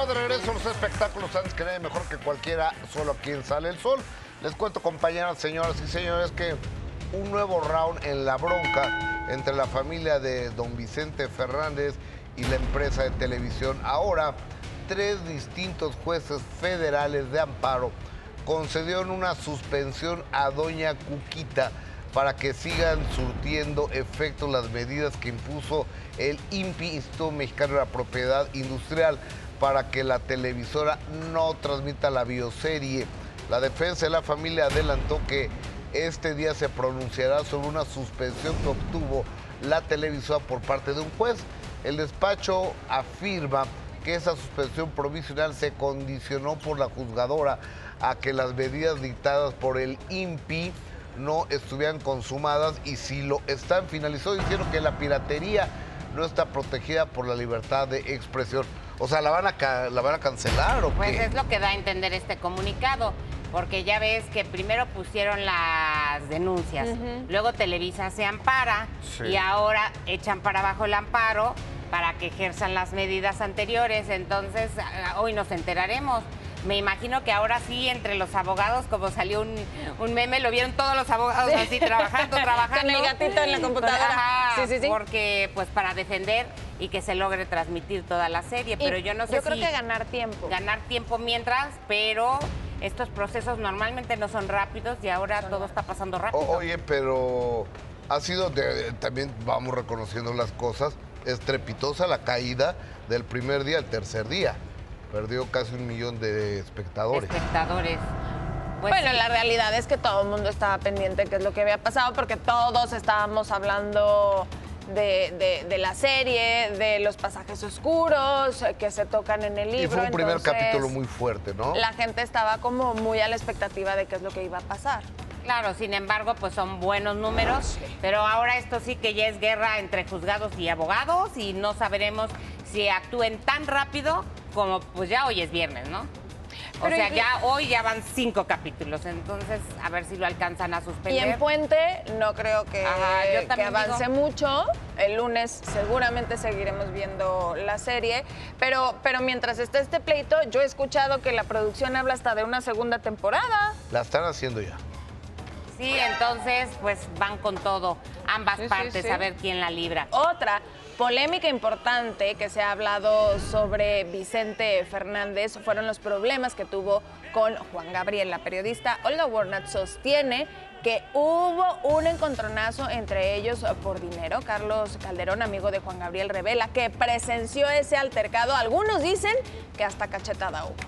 Estamos de regreso a los espectáculos antes que nadie, mejor que cualquiera, solo aquí en Sale el Sol. Les cuento, compañeras, señoras y señores, que un nuevo round en la bronca entre la familia de don Vicente Fernández y la empresa de televisión. Ahora, 3 distintos jueces federales de amparo concedieron una suspensión a doña Cuquita para que sigan surtiendo efectos las medidas que impuso el INPI, Instituto Mexicano de la Propiedad Industrial, para que la televisora no transmita la bioserie. La defensa de la familia adelantó que este día se pronunciará sobre una suspensión que obtuvo la televisora por parte de un juez. El despacho afirma que esa suspensión provisional se condicionó por la juzgadora a que las medidas dictadas por el INPI no estuvieran consumadas, y si lo están, finalizó diciendo que la piratería no está protegida por la libertad de expresión. O sea, ¿la van a cancelar o qué? Pues es lo que da a entender este comunicado, porque ya ves que primero pusieron las denuncias, luego Televisa se ampara y ahora echan para abajo el amparo para que ejerzan las medidas anteriores. Entonces, hoy nos enteraremos. Me imagino que ahora sí, entre los abogados, como salió un meme, lo vieron todos los abogados así trabajando. Con el gatito en la computadora. Ajá, sí. Porque, pues, para defender y que se logre transmitir toda la serie. Pero yo no sé yo creo que ganar tiempo. Ganar tiempo mientras, pero estos procesos normalmente no son rápidos y ahora todo está pasando rápido. Oye, pero ha sido, también vamos reconociendo las cosas, estrepitosa la caída del primer día al tercer día. Perdió casi 1 millón de espectadores. Pues bueno, la realidad es que todo el mundo estaba pendiente de qué es lo que había pasado, porque todos estábamos hablando de la serie, de los pasajes oscuros que se tocan en el libro. Y fue un primer capítulo muy fuerte, ¿no? La gente estaba como muy a la expectativa de qué es lo que iba a pasar. Claro, sin embargo, pues son buenos números, pero ahora esto sí que ya es guerra entre juzgados y abogados y no sabremos si actúen tan rápido como pues ya hoy es viernes, ¿no? O sea, ya hoy ya van 5 capítulos, entonces a ver si lo alcanzan a suspender. Y en Puente no creo que avance mucho. El lunes seguramente seguiremos viendo la serie, pero mientras esté este pleito, yo he escuchado que la producción habla hasta de una segunda temporada. La están haciendo ya. Sí, entonces pues van con todo, ambas partes, a ver quién la libra. Otra polémica importante que se ha hablado sobre Vicente Fernández fueron los problemas que tuvo con Juan Gabriel. La periodista Olga Warnat sostiene que hubo un encontronazo entre ellos por dinero. Carlos Calderón, amigo de Juan Gabriel, revela que presenció ese altercado. Algunos dicen que hasta cachetada hubo.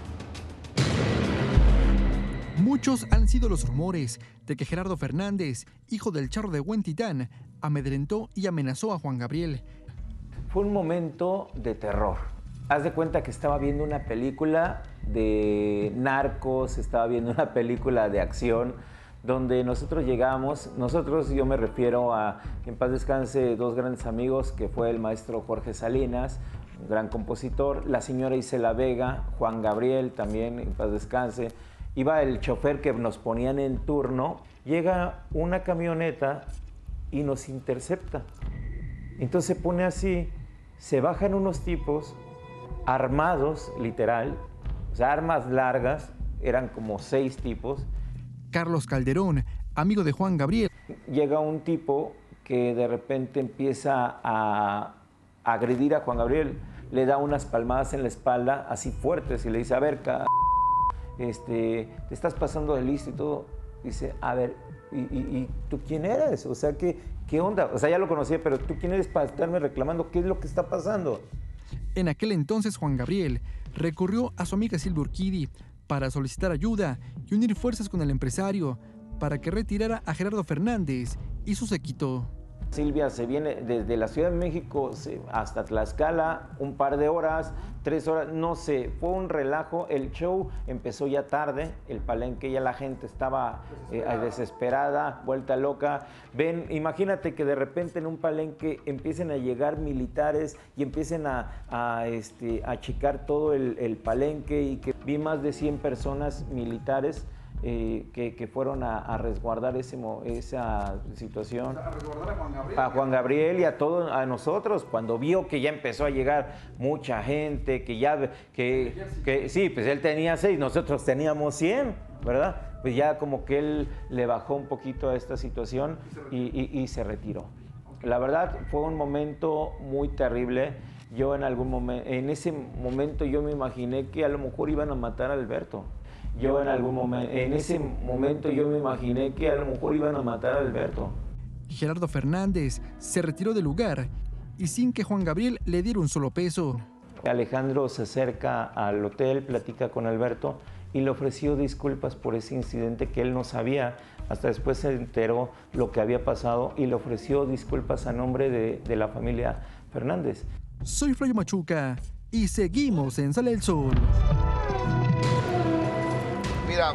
Muchos han sido los rumores de que Gerardo Fernández, hijo del Charro de Huentitán, amedrentó y amenazó a Juan Gabriel. Fue un momento de terror. Haz de cuenta que estaba viendo una película de narcos, estaba viendo una película de acción, donde nosotros llegamos, yo me refiero a, en paz descanse, 2 grandes amigos, que fue el maestro Jorge Salinas, un gran compositor, la señora Isela Vega, Juan Gabriel también, en paz descanse. Iba el chofer que nos ponían en turno, llega una camioneta y nos intercepta. Entonces se pone así, se bajan unos tipos armados, literal, o sea, armas largas, eran como 6 tipos. Carlos Calderón, amigo de Juan Gabriel. Llega un tipo que de repente empieza a agredir a Juan Gabriel, le da unas palmadas en la espalda, así fuertes, y le dice, a ver, te estás pasando de listo y todo. Dice, a ver, ¿y tú quién eres? O sea, ¿qué onda? O sea, ya lo conocía, pero ¿tú quién eres para estarme reclamando? ¿Qué es lo que está pasando? En aquel entonces, Juan Gabriel recurrió a su amiga Silvia Urquidi para solicitar ayuda y unir fuerzas con el empresario para que retirara a Gerardo Fernández y su séquito. Silvia se viene desde la Ciudad de México hasta Tlaxcala, un par de horas, 3 horas, no sé, fue un relajo. El show empezó ya tarde, el palenque, ya la gente estaba desesperada, vuelta loca. Ven, imagínate que de repente en un palenque empiecen a llegar militares y empiecen a achicar todo el palenque, y que vi más de 100 personas militares que fueron a resguardar esa situación. A resguardar a Juan Gabriel y a todos, a nosotros, cuando vio que ya empezó a llegar mucha gente, que sí, pues él tenía 6, nosotros teníamos 100, ¿verdad? Pues ya como que él le bajó un poquito a esta situación y se retiró. La verdad fue un momento muy terrible. Yo en ese momento yo me imaginé que a lo mejor iban a matar a Alberto. En ese momento yo me imaginé que a lo mejor iban a matar a Alberto. Gerardo Fernández se retiró del lugar y sin que Juan Gabriel le diera un solo peso. Alejandro se acerca al hotel, platica con Alberto y le ofreció disculpas por ese incidente que él no sabía. Hasta después se enteró lo que había pasado y le ofreció disculpas a nombre de la familia Fernández. Soy Flavio Machuca y seguimos en Sale el Sol. Mira,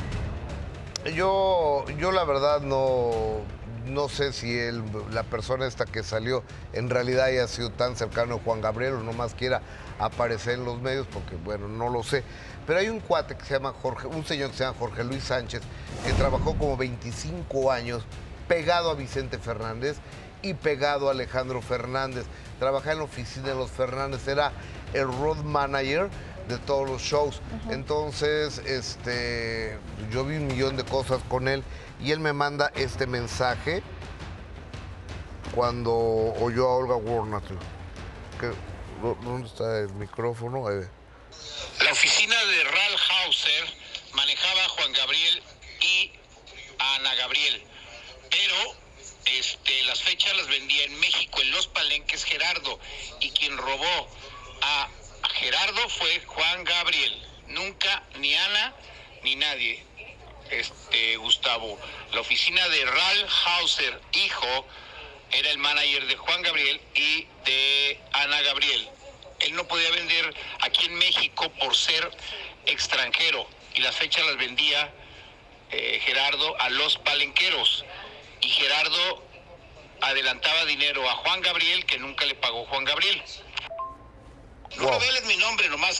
yo la verdad no sé si la persona esta que salió en realidad haya sido tan cercano a Juan Gabriel o nomás quiera aparecer en los medios, porque bueno, no lo sé. Pero hay un cuate que se llama un señor que se llama Jorge Luis Sánchez, que trabajó como 25 años pegado a Vicente Fernández y pegado a Alejandro Fernández. Trabajaba en la oficina de los Fernández, era el road manager de todos los shows. Entonces, yo vi un millón de cosas con él y él me manda este mensaje cuando oyó a Olga Warner. ¿Dónde está el micrófono? La oficina de Ralph Hauser manejaba a Juan Gabriel y a Ana Gabriel, pero las fechas las vendía en México, en Los Palenques, Gerardo, y quien robó a Gerardo fue Juan Gabriel, nunca ni Ana ni nadie. Gustavo, la oficina de Ralph Hauser, hijo, era el manager de Juan Gabriel y de Ana Gabriel. Él no podía vender aquí en México por ser extranjero y las fechas las vendía Gerardo a los palenqueros, y Gerardo adelantaba dinero a Juan Gabriel que nunca le pagó Juan Gabriel. No reveles mi nombre nomás.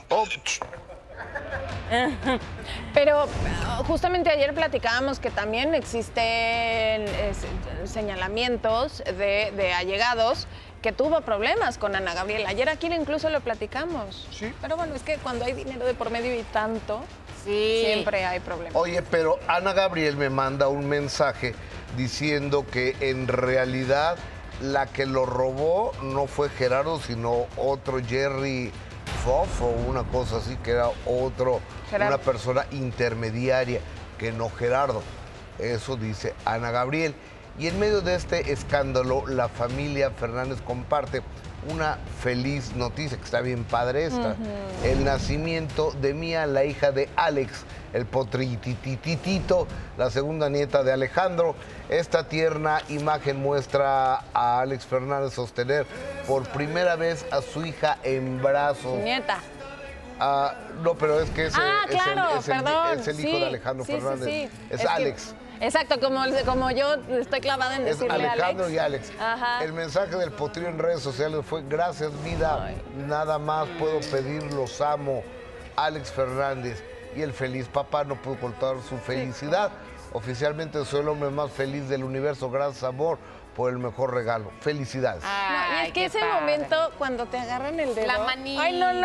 Pero justamente ayer platicábamos que también existen señalamientos de allegados que tuvo problemas con Ana Gabriel. Ayer aquí incluso lo platicamos. Sí. Pero bueno, es que cuando hay dinero de por medio y tanto, sí, siempre hay problemas. Oye, pero Ana Gabriel me manda un mensaje diciendo que en realidad la que lo robó no fue Gerardo, sino otro Jerry Foff o una cosa así, que era una persona intermediaria, que no Gerardo. Eso dice Ana Gabriel. Y en medio de este escándalo, la familia Fernández comparte una feliz noticia, que está bien padre esta. El nacimiento de Mía, la hija de Alex, el potritititito, la segunda nieta de Alejandro. Esta tierna imagen muestra a Alex Fernández sostener por primera vez a su hija en brazos. Nieta. No, pero es que claro, es el hijo de Alejandro Fernández. Sí. Es Alex. Exacto, como yo estoy clavada en decirle Alejandro Alex. y Alex. Ajá. El mensaje del potrillo en redes sociales fue: gracias, vida. Ay. Nada más puedo pedir, los amo. Alex Fernández. Y el feliz papá no pudo ocultar su felicidad. Oficialmente soy el hombre más feliz del universo. Gracias, amor, por el mejor regalo. Felicidades. No, y es que ese momento cuando te agarran el dedo. La manita. Ay, no.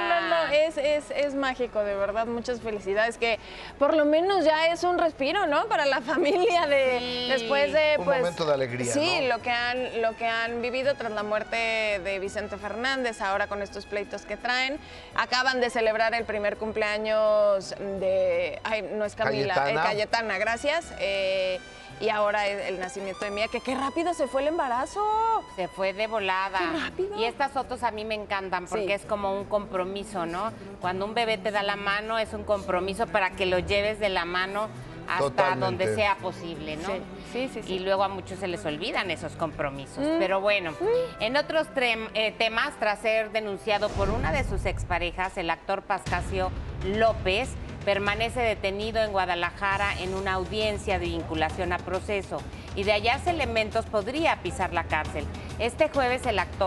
Es mágico, de verdad. Muchas felicidades. Que por lo menos ya es un respiro, ¿no? Para la familia después de. Un momento de alegría. Sí, ¿no? lo que han vivido tras la muerte de Vicente Fernández, ahora con estos pleitos que traen. Acaban de celebrar el primer cumpleaños de. Ay, no es Camila, Cayetana, gracias. Y ahora el nacimiento de Mía, que qué rápido se fue el embarazo. Se fue de volada. Qué rápido. Y estas fotos a mí me encantan porque es como un compromiso, ¿no? Cuando un bebé te da la mano es un compromiso para que lo lleves de la mano hasta Totalmente. donde sea posible, ¿no? Sí. Y luego a muchos se les olvidan esos compromisos. Pero bueno, en otros temas, tras ser denunciado por una de sus exparejas, el actor Pascasio López permanece detenido en Guadalajara en una audiencia de vinculación a proceso y de hallarse elementos podría pisar la cárcel. Este jueves el actor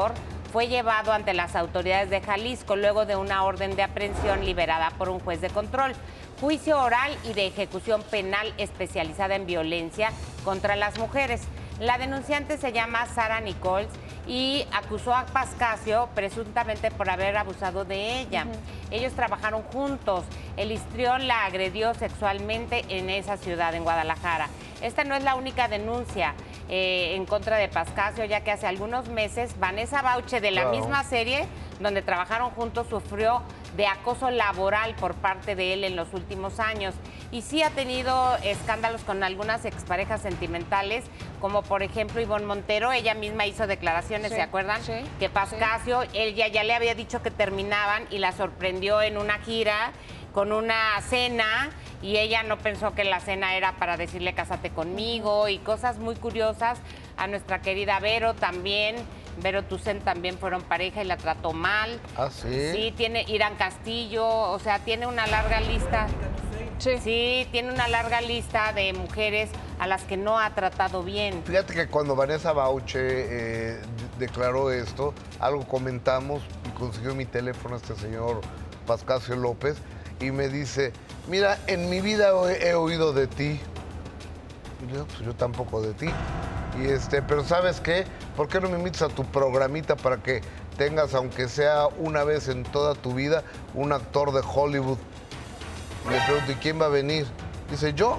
fue llevado ante las autoridades de Jalisco luego de una orden de aprehensión liberada por un juez de control. Juicio oral y de ejecución penal especializada en violencia contra las mujeres. La denunciante se llama Sara Nichols y acusó a Pascasio presuntamente por haber abusado de ella. Ellos trabajaron juntos. El histrión la agredió sexualmente en esa ciudad, en Guadalajara. Esta no es la única denuncia en contra de Pascasio, ya que hace algunos meses Vanessa Bauche, de la misma serie donde trabajaron juntos, sufrió de acoso laboral por parte de él en los últimos años. Y sí ha tenido escándalos con algunas exparejas sentimentales, como por ejemplo Ivonne Montero. Ella misma hizo declaraciones, ¿se acuerdan? Sí, que Pascasio, él ya le había dicho que terminaban y la sorprendió en una gira con una cena, y ella no pensó que la cena era para decirle cásate conmigo, y cosas muy curiosas. A nuestra querida Vero también, Vero Tucent también fueron pareja y la trató mal. ¿Ah, sí? Sí, tiene Irán Castillo, o sea, tiene una larga lista. Sí, tiene una larga lista de mujeres a las que no ha tratado bien. Fíjate que cuando Vanessa Bauche declaró esto, algo comentamos y consiguió mi teléfono este señor Pascasio López y me dice, mira, en mi vida he oído de ti. Y yo, pues yo tampoco de ti. Y pero ¿sabes qué? ¿Por qué no me invitas a tu programita para que tengas, aunque sea una vez en toda tu vida, un actor de Hollywood? Le pregunto, ¿y quién va a venir? Dice, ¿yo?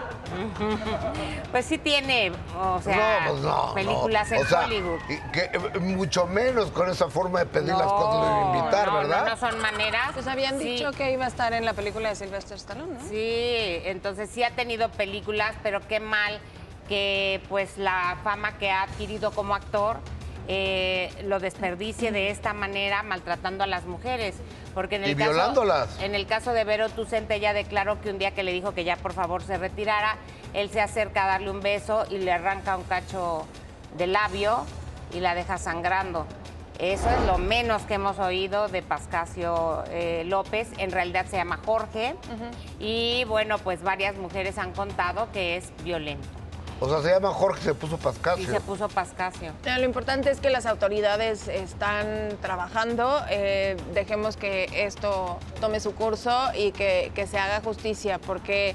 Pues sí tiene, o sea, películas en Hollywood. Mucho menos con esa forma de pedir las cosas de invitar, ¿verdad? No son maneras. Pues habían dicho que iba a estar en la película de Sylvester Stallone, ¿no? Sí, entonces sí ha tenido películas, pero qué mal que pues la fama que ha adquirido como actor lo desperdicie de esta manera, maltratando a las mujeres. Porque en el violándolas. En el caso de Vero Tucent, ella declaró que un día que le dijo que ya por favor se retirara, él se acerca a darle un beso y le arranca un cacho de labio y la deja sangrando. Eso es lo menos que hemos oído de Pascasio López. En realidad se llama Jorge. Y bueno, pues varias mujeres han contado que es violento. O sea, se llama Jorge, se puso Pascasio. Y se puso Pascasio. Lo importante es que las autoridades están trabajando. Dejemos que esto tome su curso y que se haga justicia, porque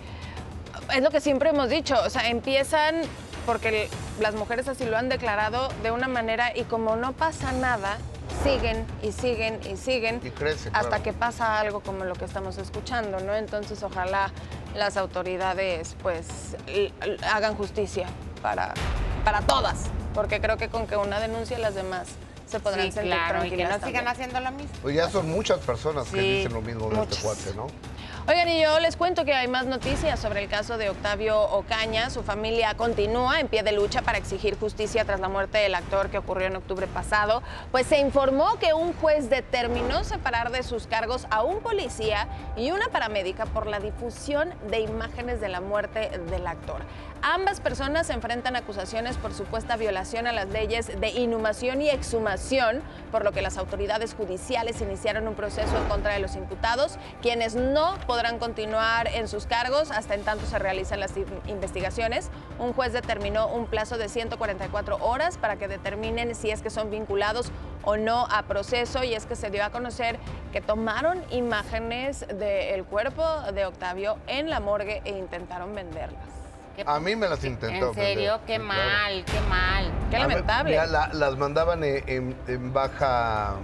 es lo que siempre hemos dicho. O sea, empiezan porque las mujeres así lo han declarado de una manera, y como no pasa nada, siguen y siguen y siguen. Y crece, hasta que pasa algo como lo que estamos escuchando, ¿no? Entonces, ojalá las autoridades pues hagan justicia para todas, porque creo que con que una denuncie las demás se podrán sentir tranquilas. Y que no sigan haciendo lo mismo. Pues ya son muchas personas que dicen lo mismo de este cuate, ¿no? Oigan, y yo les cuento que hay más noticias sobre el caso de Octavio Ocaña. Su familia continúa en pie de lucha para exigir justicia tras la muerte del actor que ocurrió en octubre pasado. Pues se informó que un juez determinó separar de sus cargos a un policía y una paramédica por la difusión de imágenes de la muerte del actor. Ambas personas enfrentan acusaciones por supuesta violación a las leyes de inhumación y exhumación, por lo que las autoridades judiciales iniciaron un proceso en contra de los imputados, quienes no podrán continuar en sus cargos hasta en tanto se realizan las investigaciones. Un juez determinó un plazo de 144 horas para que determinen si es que son vinculados o no a proceso, y es que se dio a conocer que tomaron imágenes del cuerpo de Octavio en la morgue e intentaron venderlas. A mí me las intentó. ¿En serio? Qué mal, qué mal. Qué lamentable. Mira, las mandaban en baja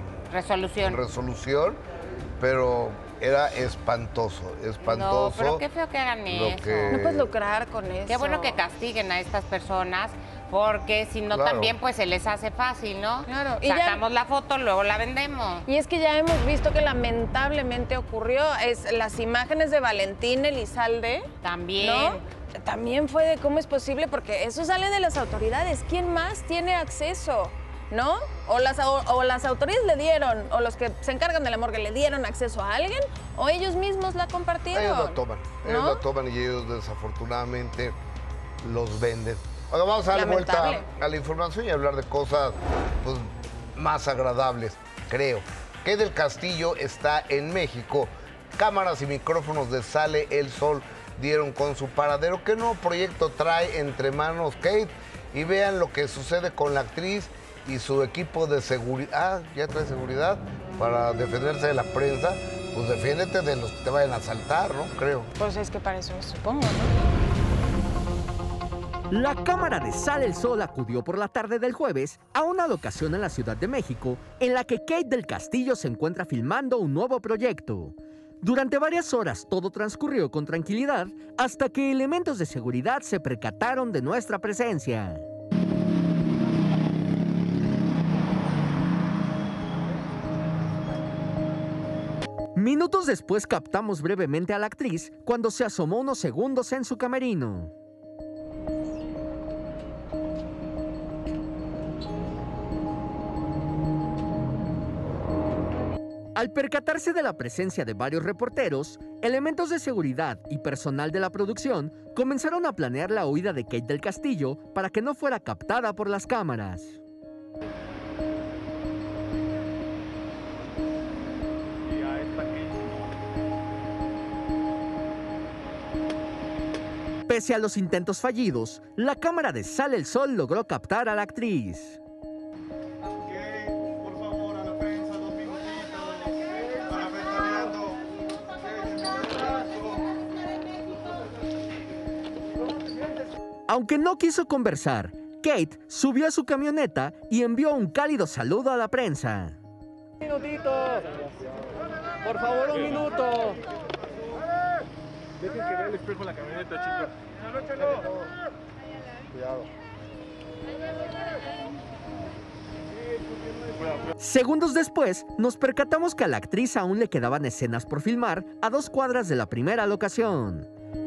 resolución, pero era espantoso. No, pero qué feo que hagan eso. No puedes lucrar con eso. Qué bueno que castiguen a estas personas, porque si no también pues se les hace fácil, ¿no? Claro. Sacamos la foto, luego la vendemos. Y es que ya hemos visto que lamentablemente ocurrió. Las imágenes de Valentín Elizalde. También. ¿No? También fue de cómo es posible, porque eso sale de las autoridades. ¿Quién más tiene acceso? ¿No? O las autoridades le dieron, o los que se encargan de la morgue le dieron acceso a alguien, o ellos mismos la compartieron. Ellos la toman y ellos desafortunadamente los venden. Ahora vamos a dar vuelta a la información y hablar de cosas pues, más agradables, creo. Que del Castillo está en México. Cámaras y micrófonos de Sale el Sol dieron con su paradero. ¿Qué nuevo proyecto trae entre manos Kate? Y vean lo que sucede con la actriz y su equipo de seguridad, ya trae seguridad para defenderse de la prensa, pues defiéndete de los que te vayan a asaltar, ¿no? Creo. Pues es que para eso supongo, ¿no? La cámara de Sale el Sol acudió por la tarde del jueves a una locación en la Ciudad de México en la que Kate del Castillo se encuentra filmando un nuevo proyecto. Durante varias horas todo transcurrió con tranquilidad hasta que elementos de seguridad se percataron de nuestra presencia. Minutos después captamos brevemente a la actriz cuando se asomó unos segundos en su camerino. Al percatarse de la presencia de varios reporteros, elementos de seguridad y personal de la producción comenzaron a planear la huida de Kate del Castillo para que no fuera captada por las cámaras. Pese a los intentos fallidos, la cámara de Sale el Sol logró captar a la actriz. Aunque no quiso conversar, Kate subió a su camioneta y envió un cálido saludo a la prensa. Un minutito, por favor, un minuto. Dejen que vea el espejo la camioneta, chicos. Cuidado. Segundos después, nos percatamos que a la actriz aún le quedaban escenas por filmar a 2 cuadras de la primera locación.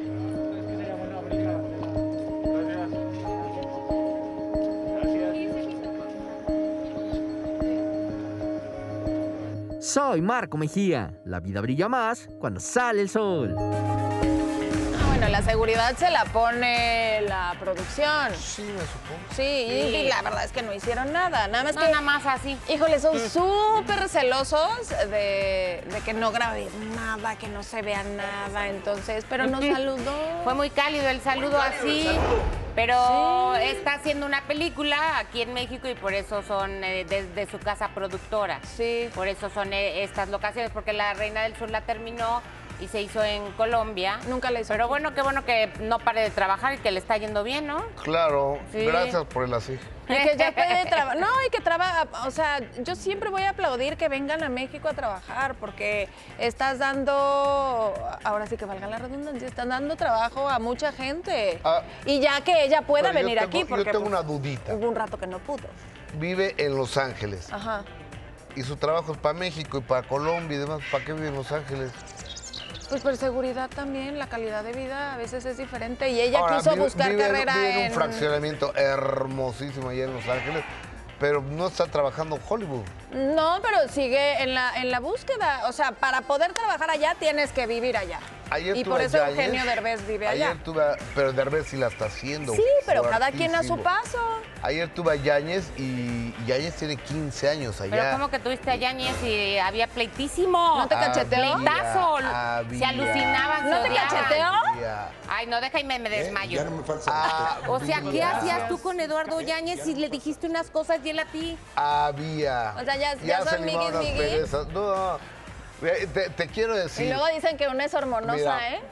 Soy Marco Mejía. La vida brilla más cuando sale el sol. Bueno, la seguridad se la pone la producción. Sí, me supongo. Sí, y la verdad es que no hicieron nada. Nada más No, que... nada más así. Híjole, son súper celosos de que no grabe nada, que no se vea nada, entonces, pero nos saludó. Fue muy cálido el saludo así, pero está haciendo una película aquí en México y por eso son desde su casa productora. Sí. Por eso son estas locaciones, porque La Reina del Sur la terminó y se hizo en Colombia. Nunca la hizo Pero aquí. bueno que no pare de trabajar y que le está yendo bien, ¿no? Claro, Sí. gracias por el así. Y que ya puede trabajar. No, y que trabaja. O sea, yo siempre voy a aplaudir que vengan a México a trabajar, porque estás dando, ahora sí que valga la redundancia, están dando trabajo a mucha gente. Ah, y ya que ella pueda pero yo venir tengo- aquí, porque yo tengo pues, una dudita. hubo un rato que no pudo. Vive en Los Ángeles Ajá. y su trabajo es para México y para Colombia y demás. ¿Para qué vive en Los Ángeles? Pues por seguridad también, la calidad de vida a veces es diferente. Y ella Ahora, quiso vive- buscar vive carrera vive en un en... fraccionamiento hermosísimo allá en Los Ángeles, pero no está trabajando en Hollywood. No, pero sigue en la búsqueda. O sea, para poder trabajar allá tienes que vivir allá. Ayer Y tuve por a eso Yáñez. Eugenio Derbez vive allá. Ayer tuve pero Derbez sí la está haciendo. Sí, pero cada quien a su fuertísimo. paso. Ayer tuve a Yáñez y Yáñez tiene 15 años allá. Pero ¿cómo que tuviste a Yáñez y había pleitísimo? ¿No te cacheteó? Pleitazo. Había. Se alucinaban, ¿No se te odiaban. cacheteó? Había. Ay, no, deja y me desmayo. Ya no me falta O sea, ¿qué Había. hacías tú con Eduardo Yáñez si le dijiste unas cosas y él a ti? Había. O sea, ya se son limaron miguis, las miguis. perezas. No, te quiero decir. Y luego dicen que una es hormonosa, Mira, ¿eh?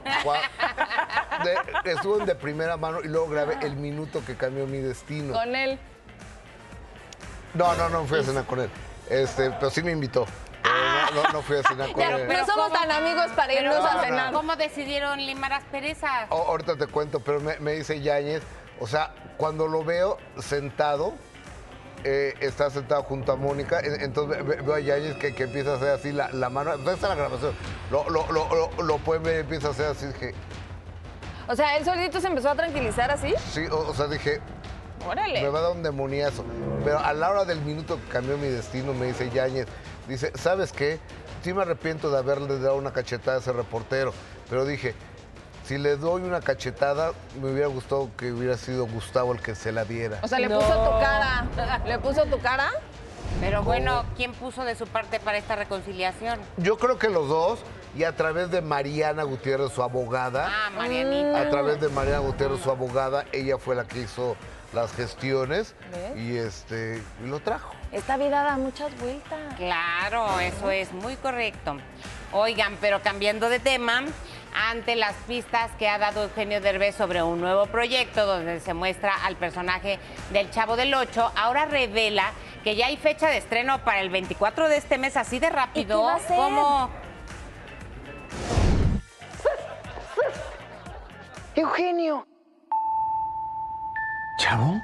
Estuvo de primera mano y luego grabé el minuto que cambió mi destino. Con él. No fui a cenar con él. Pero sí me invitó. Pero no fui a cenar con Ya, él. no somos tan amigos para irnos no, a no. cenar. ¿Cómo decidieron limar asperezas? Ahorita te cuento, pero me dice Yáñez, o sea, cuando lo veo sentado, está sentado junto a Mónica, entonces veo a Yáñez que empieza a hacer así la mano, entonces está la grabación, lo pueden ver, empieza a hacer así, dije, O sea, él solito se empezó a tranquilizar así. sí, o sea, dije, Órale. me va a dar un demoniazo. Pero a la hora del minuto que cambió mi destino, me dice Yáñez, dice, ¿sabes qué? Sí me arrepiento de haberle dado una cachetada a ese reportero, pero dije, si le doy una cachetada, me hubiera gustado que hubiera sido Gustavo el que se la diera. O sea, le puso tu cara. ¿Le puso tu cara? Pero bueno, ¿quién puso de su parte para esta reconciliación? Yo creo que los dos, y a través de Mariana Gutiérrez, su abogada, Ah, Marianita. a través de Mariana Gutiérrez, su abogada, ella fue la que hizo las gestiones ¿Ves? y lo trajo. Esta vida da muchas vueltas. Claro, eso es muy correcto. Oigan, pero cambiando de tema, ante las pistas que ha dado Eugenio Derbez sobre un nuevo proyecto donde se muestra al personaje del Chavo del Ocho, ahora revela que ya hay fecha de estreno para el 24 de este mes, así de rápido. ¿Y qué va a ser? ¿Cómo? Eugenio. ¿Chavo?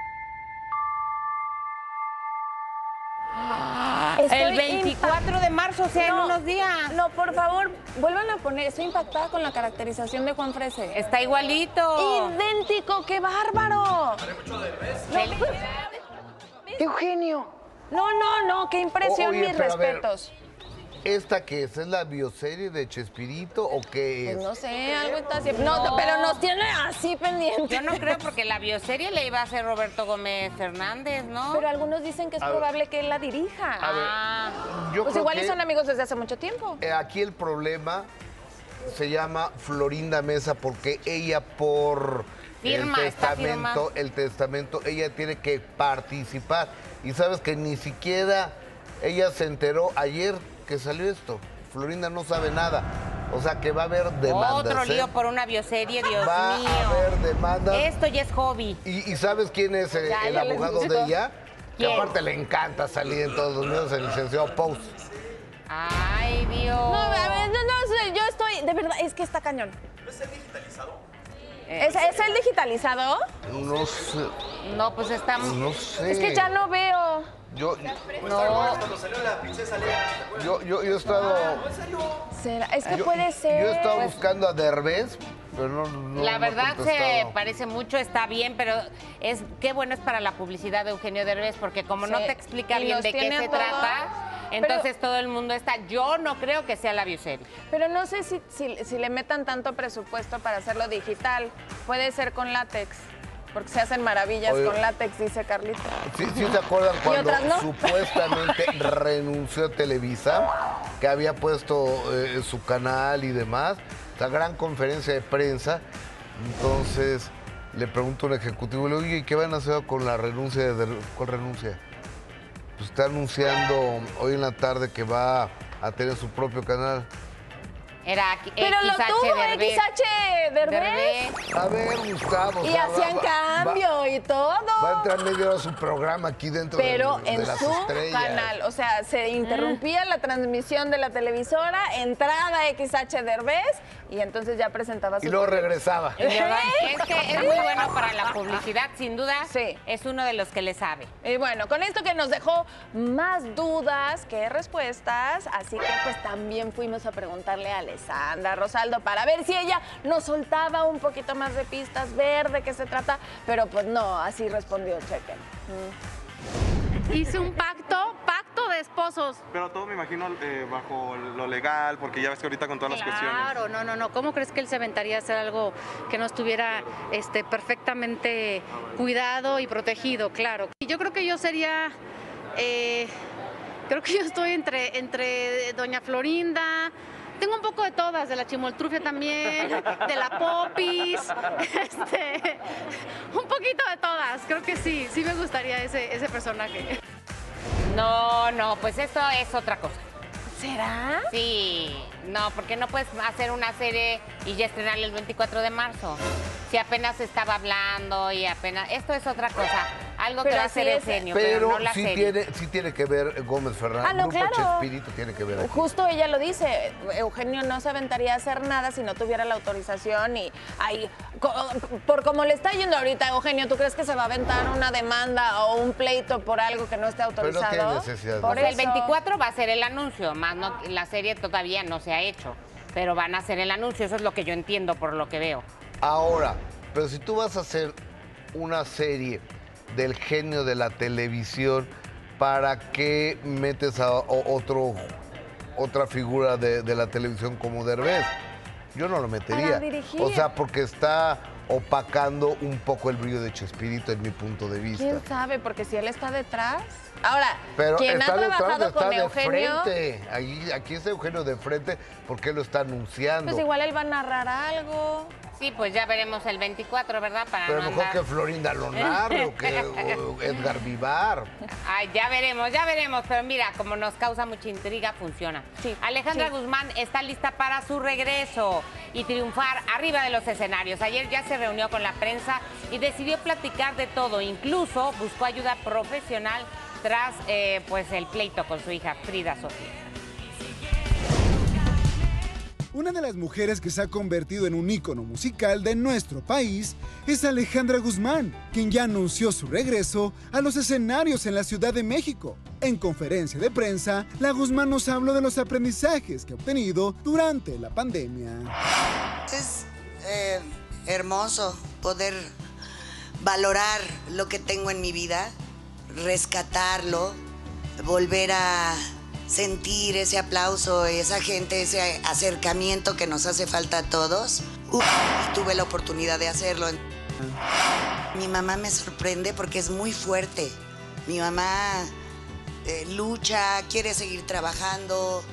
El 24 de marzo, o sea, en unos días. No, por favor, vuelvan a poner. Estoy impactada con la caracterización de Juan Frese. Está igualito. ¡Idéntico! ¡Qué bárbaro! Eugenio. No, qué impresión, Oye, mis pero a ver, respetos. ¿Esta qué es? ¿Es la bioserie de Chespirito o qué es? Pues no sé, algo está así. No, pero nos tiene así pendientes. Yo no creo, porque la bioserie le iba a hacer Roberto Gómez Fernández, ¿no? Pero algunos dicen que es probable que él la dirija. A ver, yo Pues creo igual que y son amigos desde hace mucho tiempo. aquí el problema se llama Florinda Mesa porque ella por Firma, está firmado. el testamento, ella tiene que participar. Y sabes que ni siquiera ella se enteró ayer que salió esto. Florinda no sabe nada. O sea que va a haber demandas. Otro lío por una bioserie, Dios Va mío. a haber demandas. Esto ya es hobby. ¿Y sabes quién es el Ya les abogado gustó. de ella? Que ¿Quién? aparte le encanta salir en todos los medios, el licenciado Post. Ay, Dios. No, a ver, no sé, yo estoy, de verdad, es que está cañón. ¿No es el digitalizado? ¿Es el digitalizado? No sé, No, pues está... no sé. Es que ya no veo. Yo No, he estado... ¿Será? Es que Yo- puede ser. Yo he estado Pues- buscando a Derbez, pero no la no ha verdad se contestado. parece mucho, está bien, pero qué bueno es para la publicidad de Eugenio Derbez, porque como no Sí. te explica Y bien los de qué tiene se a todo. trata, entonces todo el mundo está... Yo no creo que sea la bioserie. Pero no sé si le metan tanto presupuesto para hacerlo digital. Puede ser con látex, porque se hacen maravillas Oye. con látex, dice Carlita. ¿Sí se acuerdan cuando otras no? supuestamente renunció a Televisa, que había puesto su canal y demás? La gran conferencia de prensa. Entonces le pregunto a un ejecutivo, le digo, oye, ¿y qué van a hacer con la renuncia? ¿Cuál renuncia? Pues está anunciando hoy en la tarde que va a tener su propio canal. Era Pero lo XH tuvo Derbez. XH Derbez. Derbez. A ver, Gustavo. o Y sea, hacían cambio y todo. Va a entrar media hora su programa aquí dentro Pero de en las su estrellas. canal, o sea, se interrumpía la transmisión de la televisora, entrada XH Derbez y entonces ya presentaba su Y luego proyecto. regresaba. Y la verdad es que es muy bueno para la publicidad, sin duda. Sí. Es uno de los que le sabe. Y bueno, con esto que nos dejó más dudas que respuestas, así que pues también fuimos a preguntarle a Alessandra Rosaldo para ver si ella nos soltaba un poquito más de pistas, ver de qué se trata, pero pues no, así respondió, chequen. Hice un pacto de esposos. Pero todo me imagino bajo lo legal, porque ya ves que ahorita con todas las cuestiones. Claro, no. ¿Cómo crees que él se aventaría a hacer algo que no estuviera perfectamente cuidado y protegido? Claro. Y yo creo que yo sería, creo que yo estoy entre doña Florinda. Tengo un poco de todas, de la chimoltrufia también, de la popis, un poquito de todas. Creo que sí me gustaría ese personaje. No, pues esto es otra cosa. ¿Será? Sí, no, porque no puedes hacer una serie y ya estrenarla el 24 de marzo. Si apenas estaba hablando y apenas... Esto es otra cosa. Algo que Pero va a hacer sí es- Eugenio, pero no la sí serie. tiene que ver Gómez Fernández. Ah, no, Grupo claro. Chespirito tiene que ver aquí. Justo ella lo dice, Eugenio no se aventaría a hacer nada si no tuviera la autorización y ahí, por como le está yendo ahorita, Eugenio, ¿tú crees que se va a aventar una demanda o un pleito por algo que no esté autorizado? tiene necesidad de Por Pues el eso. 24 va a ser el anuncio, más no, la serie todavía no se ha hecho, pero van a hacer el anuncio, eso es lo que yo entiendo por lo que veo. Ahora, pero si tú vas a hacer una serie del genio de la televisión, ¿para qué metes a otra figura de la televisión como Derbez? Yo no lo metería. Para dirigir. O sea, porque está opacando un poco el brillo de Chespirito en mi punto de vista. ¿Quién sabe? Porque si él está detrás. Ahora, Pero quien ha está detrás, trabajado está con de Eugenio, frente. Aquí está Eugenio de frente porque él lo está anunciando. pues igual él va a narrar algo. Sí, pues ya veremos el 24, ¿verdad? Pero mejor que Florinda Lonar o que Edgar Vivar. Ay, ya veremos. Pero mira, como nos causa mucha intriga, funciona. Sí, Alejandra Guzmán está lista para su regreso y triunfar arriba de los escenarios. Ayer ya se reunió con la prensa y decidió platicar de todo. Incluso buscó ayuda profesional tras pues el pleito con su hija Frida Sofía. Una de las mujeres que se ha convertido en un ícono musical de nuestro país es Alejandra Guzmán, quien ya anunció su regreso a los escenarios en la Ciudad de México. En conferencia de prensa, la Guzmán nos habló de los aprendizajes que ha obtenido durante la pandemia. Es hermoso poder valorar lo que tengo en mi vida, rescatarlo, volver a sentir ese aplauso, esa gente, ese acercamiento que nos hace falta a todos. Tuve la oportunidad de hacerlo. Mi mamá me sorprende porque es muy fuerte. Mi mamá lucha, quiere seguir trabajando.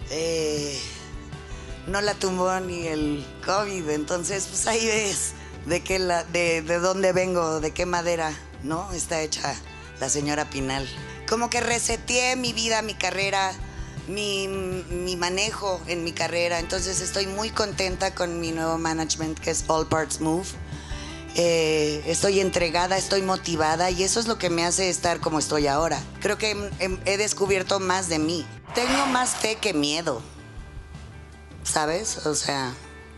No la tumbó ni el COVID, entonces pues ahí ves de dónde vengo, de qué madera, ¿no? Está hecha la señora Pinal. Como que reseteé mi vida, mi carrera, mi manejo en mi carrera. Entonces estoy muy contenta con mi nuevo management, que es All Parts Move. Estoy entregada, estoy motivada y eso es lo que me hace estar como estoy ahora. Creo que he descubierto más de mí. Tengo más fe que miedo, ¿sabes? O sea,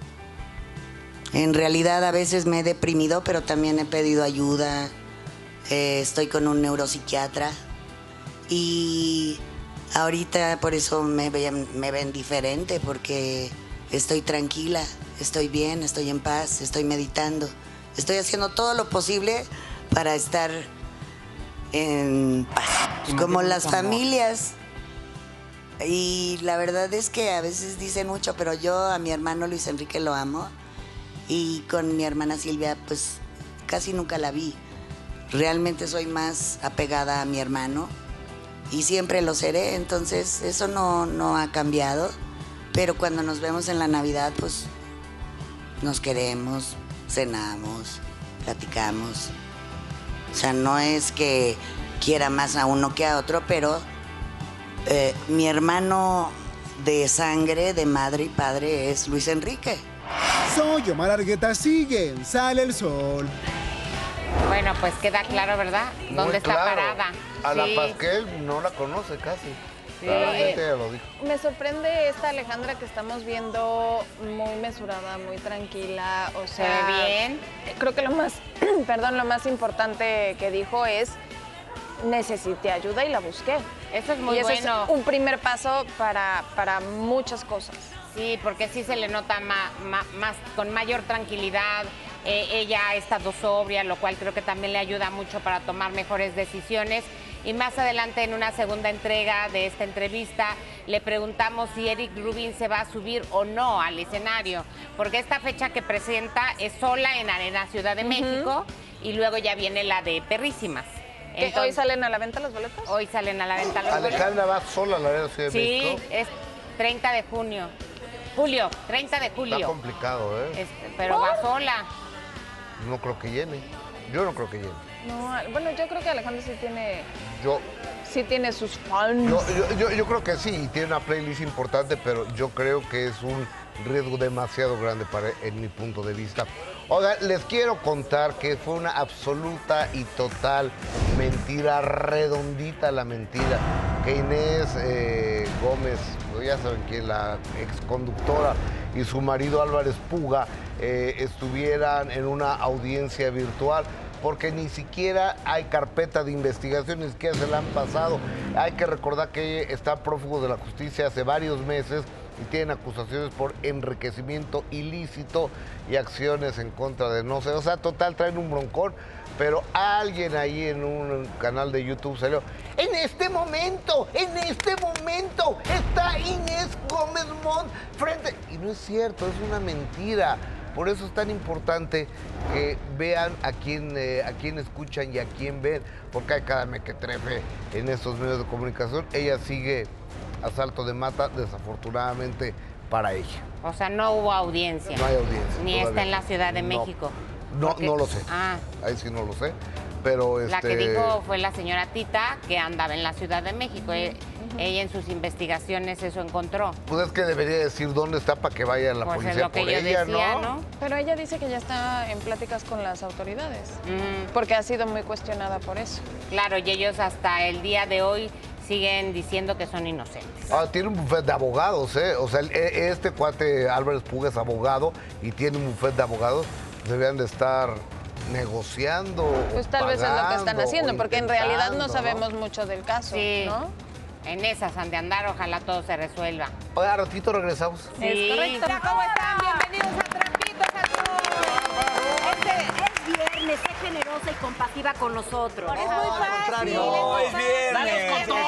en realidad a veces me he deprimido, pero también he pedido ayuda. Estoy con un neuropsiquiatra. Y ahorita por eso me ven diferente, porque estoy tranquila, estoy bien, estoy en paz, estoy meditando. Estoy haciendo todo lo posible para estar en paz. Como las familias. Y la verdad es que a veces dicen mucho, pero yo a mi hermano Luis Enrique lo amo. Y con mi hermana Silvia, pues casi nunca la vi. Realmente soy más apegada a mi hermano. Y siempre lo seré, entonces eso no ha cambiado. Pero cuando nos vemos en la Navidad, pues nos queremos, cenamos, platicamos. O sea, no es que quiera más a uno que a otro, pero mi hermano de sangre, de madre y padre, es Luis Enrique. Soy Omar Argueta, sigue en Sale el Sol. Bueno, pues queda claro, ¿verdad? ¿Dónde está parada? A la Pasquel no la conoce casi. Sí. Claramente ella lo dijo. Me sorprende esta Alejandra que estamos viendo muy mesurada, muy tranquila, o sea... ¿Se ve bien? Creo que lo más, lo más importante que dijo es: necesité ayuda y la busqué. Eso es muy y bueno. Es un primer paso para muchas cosas. Sí, porque sí se le nota más con mayor tranquilidad. Ella ha estado sobria, lo cual creo que también le ayuda mucho para tomar mejores decisiones. Y más adelante, en una segunda entrega de esta entrevista, le preguntamos si Eric Rubin se va a subir o no al escenario, porque esta fecha que presenta es sola en Arena Ciudad de México y luego ya viene la de Perrísimas. Entonces, ¿hoy salen a la venta los boletos? Hoy salen a la venta los boletos. Alejandra va sola a la Arena Ciudad de México. Sí, es 30 de junio. Julio, 30 de julio. Está complicado, ¿eh? Pero va sola. No creo que llene. Yo no creo que llene. No, bueno, yo creo que Alejandro sí tiene sus fans. Yo creo que sí, tiene una playlist importante, pero yo creo que es un riesgo demasiado grande en mi punto de vista. Oigan, les quiero contar que fue una absoluta y total mentira, redondita la mentira, que Inés Gómez, ya saben quién, la exconductora, y su marido Álvarez Puga estuvieran en una audiencia virtual, porque ni siquiera hay carpeta de investigación, ni siquiera se la han pasado. Hay que recordar que está prófugo de la justicia hace varios meses y tienen acusaciones por enriquecimiento ilícito y acciones en contra de no sé. O sea, total, traen un broncón, pero alguien ahí en un canal de YouTube salió: en este momento está Inés Gómez Mont frente. Y no es cierto, es una mentira. Por eso es tan importante que vean a quién escuchan y a quién ven, porque hay cada mequetrefe en estos medios de comunicación. Ella sigue a salto de mata, desafortunadamente para ella. O sea, no hubo audiencia. No hay audiencia. Ni todavía. está en la Ciudad de No. México. No, Porque- no lo sé. Ah, Ahí sí no lo sé. Pero la que dijo fue la señora Tita, que andaba en la Ciudad de México. Ella en sus investigaciones eso encontró. Pues es que debería decir dónde está para que vaya la Pues es policía lo que por yo ella, decía, ¿no? ¿no? Pero ella dice que ya está en pláticas con las autoridades, porque ha sido muy cuestionada por eso. Claro, y ellos hasta el día de hoy siguen diciendo que son inocentes. Ah, tiene un buffet de abogados, ¿eh? O sea, este cuate Álvarez Puga es abogado y tiene un buffet de abogados. Debían de estar negociando. Pues tal vez es lo que están pagando, haciendo, o porque en realidad no intentando, sabemos mucho del caso, Sí. ¿no? En esas han de andar, ojalá todo se resuelva. Oiga, ratito regresamos. Sí. correcto. Hola, ¿cómo están? Bienvenidos a Trapitos al Sol. Es viernes, sé generosa y compasiva con nosotros. Es muy fácil. No, es viernes. Con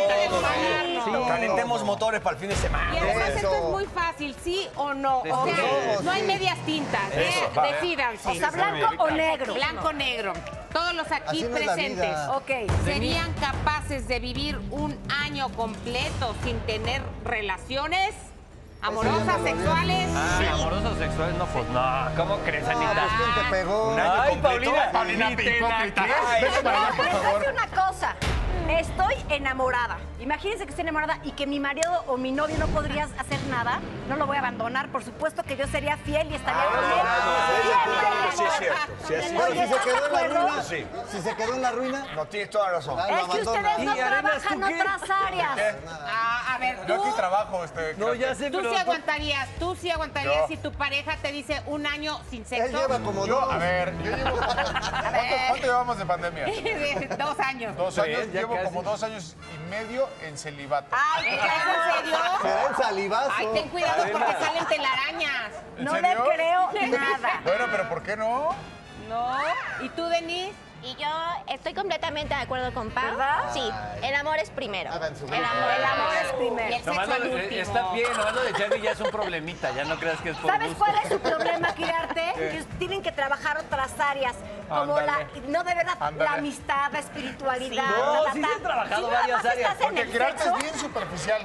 todo. Calentemos motores para el fin de semana. Y además esto es muy fácil, ¿sí o no? O sea, no hay medias tintas, decídanse. O sea, blanco o negro. Blanco o negro. Todos los aquí Así no es la presentes vida. Ok. serían capaces de vivir un año completo sin tener relaciones amorosas, sexuales. Sí, amorosos sexuales, no, pues no. ¿Cómo crees, Anita? Pues, ¿quién te pegó? Un año completo. Paulina, Ni te te hipócrita. la Ay, vete para allá, por Les voy a favor. decir una cosa. Estoy enamorada. Imagínense que estoy enamorada y que mi marido o mi novio no podría hacer nada. No lo voy a abandonar. Por supuesto que yo sería fiel y estaría con él. Sí, es cierto. Sí, es Pero cierto. si se quedó en la ruina, Sí. si se quedó en la ruina, No, tienes toda la razón. lo Es que abandona. ustedes no ¿Y Arenas, trabajan tú qué? otras áreas. A ver, Yo tú, aquí trabajo, No, ya sé, tú pero... sí aguantarías, Yo. si tu pareja te dice un año sin Él sexo. lleva como Yo, dos. a ver, yo llevo... ¿Cuánto llevamos de pandemia? 2 años. 2 años, ya llevo casi. como 2 años y medio en celibato. Ay, ¿es en serio? Será el salivazo. Ay, ten cuidado porque salen telarañas. ¿En No le serio? creo nada. Bueno, pero ¿por qué no? ¿No? ¿Y tú, Denise? Y yo estoy completamente de acuerdo con Pau. ¿Verdad? Sí, el amor es primero. Hagan su El amor es Y primero. el sexo Nomás al lo- último. está bien, nomás lo de Charlie ya es un problemita, ya no creas que es por ¿Sabes gusto. cuál es su problema, Quirarte? Que tienen que trabajar otras áreas, como Ándale. no de verdad, Ándale. la amistad, la espiritualidad. No, ta, sí ta, se han ta. trabajado Si nada varias más áreas, estás en Porque el Quirarte sexo, es bien superficial.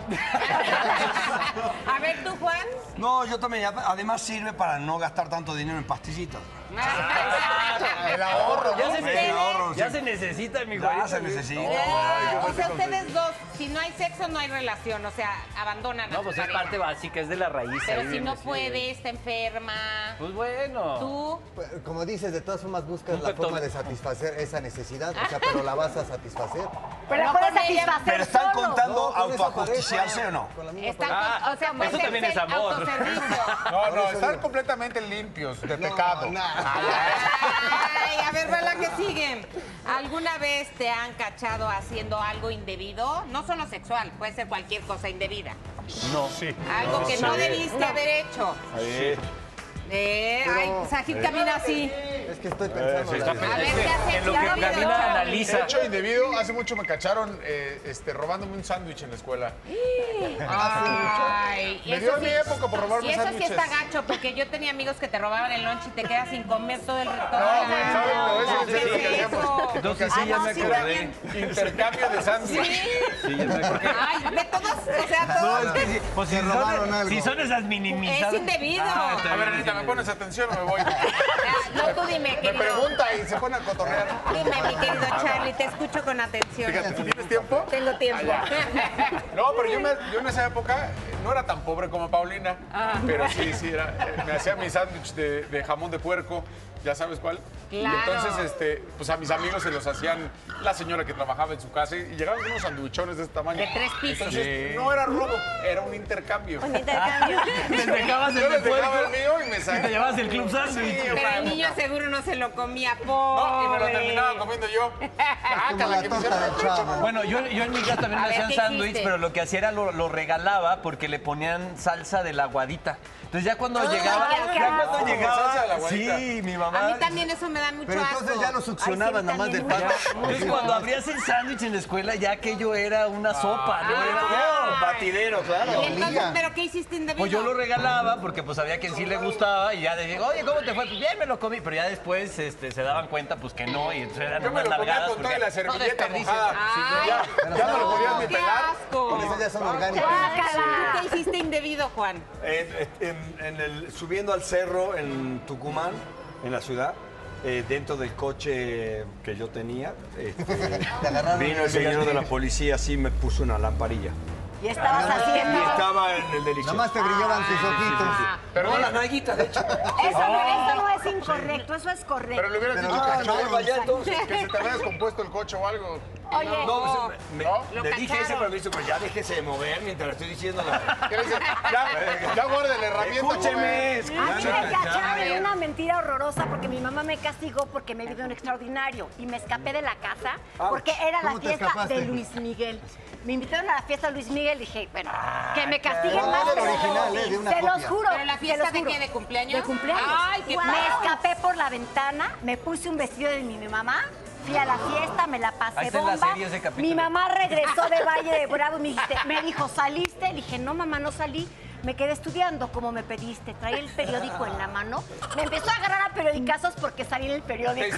A ver, tú, Juan. No, yo también. Además sirve para no gastar tanto dinero en pastillitas. El ahorro, Ya ¿no? se, El necesita, ahorro, ya sí. se necesita, mi Ya Juanito. se necesita. O sea, ustedes dos, si no hay sexo, no hay relación. O sea, abandonan a No, su pues es pareja. parte básica, es de la raíz. Pero ahí si viene, no sí. puede, está enferma. Pues bueno. Tú. Pues, como dices, de todas formas buscas Un la peptón. forma de satisfacer esa necesidad, o sea, pero la vas a satisfacer. pero la No puedes con ella. satisfacer Pero están solo. contando No, con esa autoajusticiarse pareja, o no. con la misma Están pareja. con- o sea, puede eso ser también es amor. autoservicio. No, Por no, eso están digo. completamente limpios de pecado. no. Ay, a ver, va la que sigue. ¿Alguna vez te han cachado haciendo algo indebido? No solo sexual, puede ser cualquier cosa indebida. No. Sí. Algo que no debiste haber hecho. Ay, Sajid camina así. Es que estoy pensando. está la- A ver, ¿qué has En lo hecho? que Rápido, camina, Charlie. analiza. De hecho, indebido, hace mucho me cacharon robándome un sándwich en la escuela. Ay, Me dio mi época por robarme y eso sí sándwiches. está gacho, porque yo tenía amigos que te robaban el lunch y te quedas sin comer todo el resto. No, güey, ¿sabes? No, eso ¿qué es lo que es hacíamos. eso? Entonces sí, ya me acordé. Intercambio de sándwich. Sí, ya me acordé. Ay, de todos, o sea, No, todos. es que sí, pues si robaron son, algo. si son esas minimizadas. Es indebido. está A ver, bien, Anita, ¿me pones atención o me voy? No, tú dime, Me querido. pregunta y se pone a cotorrear. Dime, mi querido Charlie, te escucho con atención. Fíjate, ¿tienes tiempo? Tengo tiempo. No, pero yo en esa época no era tan pobre como Paulina, pero sí, me hacía mi sándwich de jamón de puerco, ya sabes cuál. Claro. Y entonces, pues a mis amigos se los hacían la señora que trabajaba en su casa y llegaban con unos sandwichones de este tamaño. De 3 pisos. Entonces, no era robo, era un intercambio. Un intercambio. Les dejabas Yo el les dejaba puerco el mío y me y te sacaba. llevabas el club sándwich. Sí, Pero una el niño época. seguro no se lo comía, pobre. No, y me lo terminaba comiendo yo. Como la torta del chavo. Bueno, yo en mi casa también A me ver, hacían ¿qué sándwich, hiciste? pero lo que hacía era lo regalaba porque le ponían salsa de la aguadita. Entonces ya cuando llegaba, qué ya cuando asco. llegaba, Salsa de la aguadita. sí, mi mamá. A mí también eso me da mucho Pero asco. entonces ya lo succionaban nada más del pan. Entonces cuando abrías el sándwich en la escuela ya aquello era una sopa, ¿no? batidero, claro. ¿Y entonces, pero qué hiciste indebido? Pues yo lo regalaba porque pues sabía que sí le gustaba y ya le dije, oye, ¿cómo te fue? Pues bien, me lo comí. Pero ya después se daban cuenta pues que no y entonces eran Yo me unas lo comía nalgadas. con toda porque la servilleta no mojada. desperdicias. Ya no lo podías ni ¡Qué pelar. asco! Con eso ya son orgánicos. ¿Tú qué hiciste indebido, Juan? Subiendo al cerro en Tucumán, en la ciudad, dentro del coche que yo tenía, vino el señor de la policía, así me puso una lamparilla. Y estabas haciendo. Y estaba en el delicioso. Nada más te brillaban tus ojitos. Pero no, las naguitas, de hecho. Eso no es incorrecto, eso es correcto. Pero le hubieras dicho que se te había descompuesto el coche o algo. Oye, No, Lo le dije ese cacharon. permiso, pero ya déjese de mover mientras le estoy diciendo ¿Qué le dices? Ya guarde la herramienta. Escúcheme. a mí me cacharon en una mentira horrorosa porque mi mamá me castigó porque me vi un extraordinario y me escapé de la casa porque era la ¿cómo te fiesta escapaste? de Luis Miguel. Me invitaron a la fiesta de Luis Miguel y dije, bueno, que me castiguen no, más. del pero original, de una se los copia. juro. ¿Pero la fiesta se los de juro. qué? ¿De cumpleaños? De cumpleaños. ¡Ay, qué Me padre! escapé por la ventana, me puse un vestido de mi mamá. Fui a la fiesta, me la Ahí pasé está en la bomba. serie ese capítulo. Mi mamá regresó de Valle de Bravo y me dijo, ¿saliste? Le dije, no, mamá, no salí. Me quedé estudiando como me pediste. Traía el periódico en la mano. Me empezó a agarrar a periodicazos porque salí en el periódico.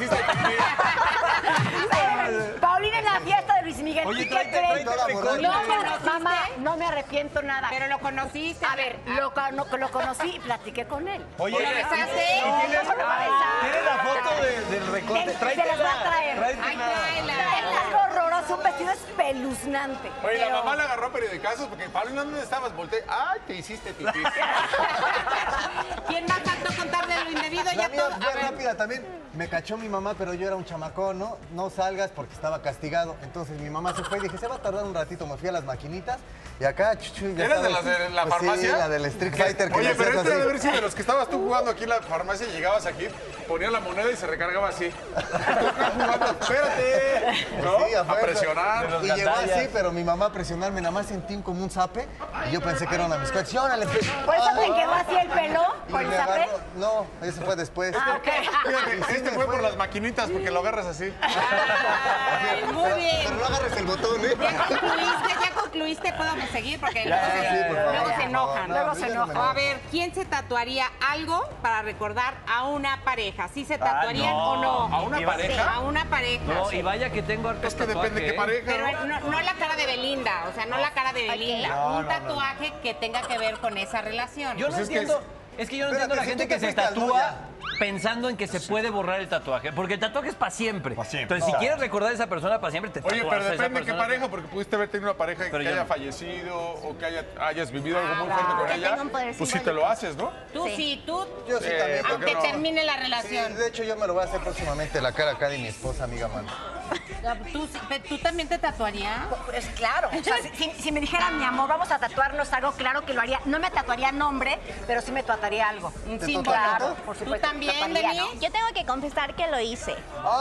Paulina en la fiesta de Luis Miguel. Oye, ¿Y qué tráete creen? recorte. No, mamá, no me arrepiento nada. Pero lo conociste. A ver, lo conocí y platiqué con él. Oye, ¿Lo besaste? No, ¿tienes ¿cómo lo va a besar? ¿tienes la foto del recorte? Se las va a traer. Ay, tráela. Es algo horroroso, un vestido espeluznante. Oye, la Pero- mamá le agarró periodicazos porque Paulina, ¿dónde estabas? Volteé. ¡Ay, te hiciste pipí! ¿Quién más faltó contarle lo indebido? La Ya mía todo. fue rápida también. Me cachó mi mamá, pero yo era un chamacón, ¿no? No salgas porque estaba castigado. Entonces mi mamá se fue y dije, se va a tardar un ratito. Me fui a las maquinitas y acá, chuchu, ya ¿Eres de sabes. las de la Pues farmacia? Sí, la del Street Fighter. Que Oye, le pero hacías este debe así. haber sido de los que estabas tú jugando aquí en la farmacia y llegabas aquí, ponías la moneda y se recargaba así. Tú acá jugando, espérate, ¿no? Sí, A fuerza. presionar. Y llegó así, pero mi mamá a presionarme, nada más sentí como un zape y yo pensé que era una de mis coches. Órale, pues. ¿Por eso te quedó así el pelo? Y ¿Por el me zape? agarró- No, ese fue después. Ah, ok. Fíjate, Y sí este me fue por las maquinitas porque lo agarras así. Ay, muy bien. Pero no agarres el botón, ¿eh? Ya concluiste, podemos seguir porque luego sí, por favor, luego se por enojan. favor. No, Luego a se mí ya no me enojan. A enojo. ver, ¿quién se tatuaría algo para recordar a una pareja? ¿Sí se tatuarían no. o no? ¿A una Sí, pareja? A una pareja. No, sí. y vaya que tengo hartos Es que depende de qué tatuajes. pareja. Pero no la cara de Belinda, o sea, no la cara de Belinda. No, un no, tatuaje que tenga que ver con esa relación. Yo no Pues es que entiendo. Es que yo no entiendo a la Espérate, gente si tú que te se fuiste al tatúa Moya. pensando en que se puede borrar el tatuaje. Porque el tatuaje es para siempre. Pa' siempre. Entonces, si quieres recordar a esa persona para siempre, te tatúas Oye, a pero esa depende de qué persona. pareja, porque pudiste haber tenido una pareja Pero que yo haya no. fallecido o que hayas vivido algo muy fuerte con Que ella. tenga un poder Pues sí te simbólico. lo haces, ¿no? Tú sí, tú, Yo sí también. ¿por aunque qué no? termine la Sí, relación. de hecho yo me lo voy a hacer próximamente la cara acá de mi esposa, amiga mano. ¿Tú también te tatuarías? Pues claro. O sea, si me dijera, mi amor, vamos a tatuarnos algo, claro que lo haría. No me tatuaría nombre, pero sí me tatuaría algo. Un ¿Te símbolo. tatuarías? Por ¿Tú supuesto. también, tatuaría, Denise? ¿no? Yo tengo que confesar que lo hice.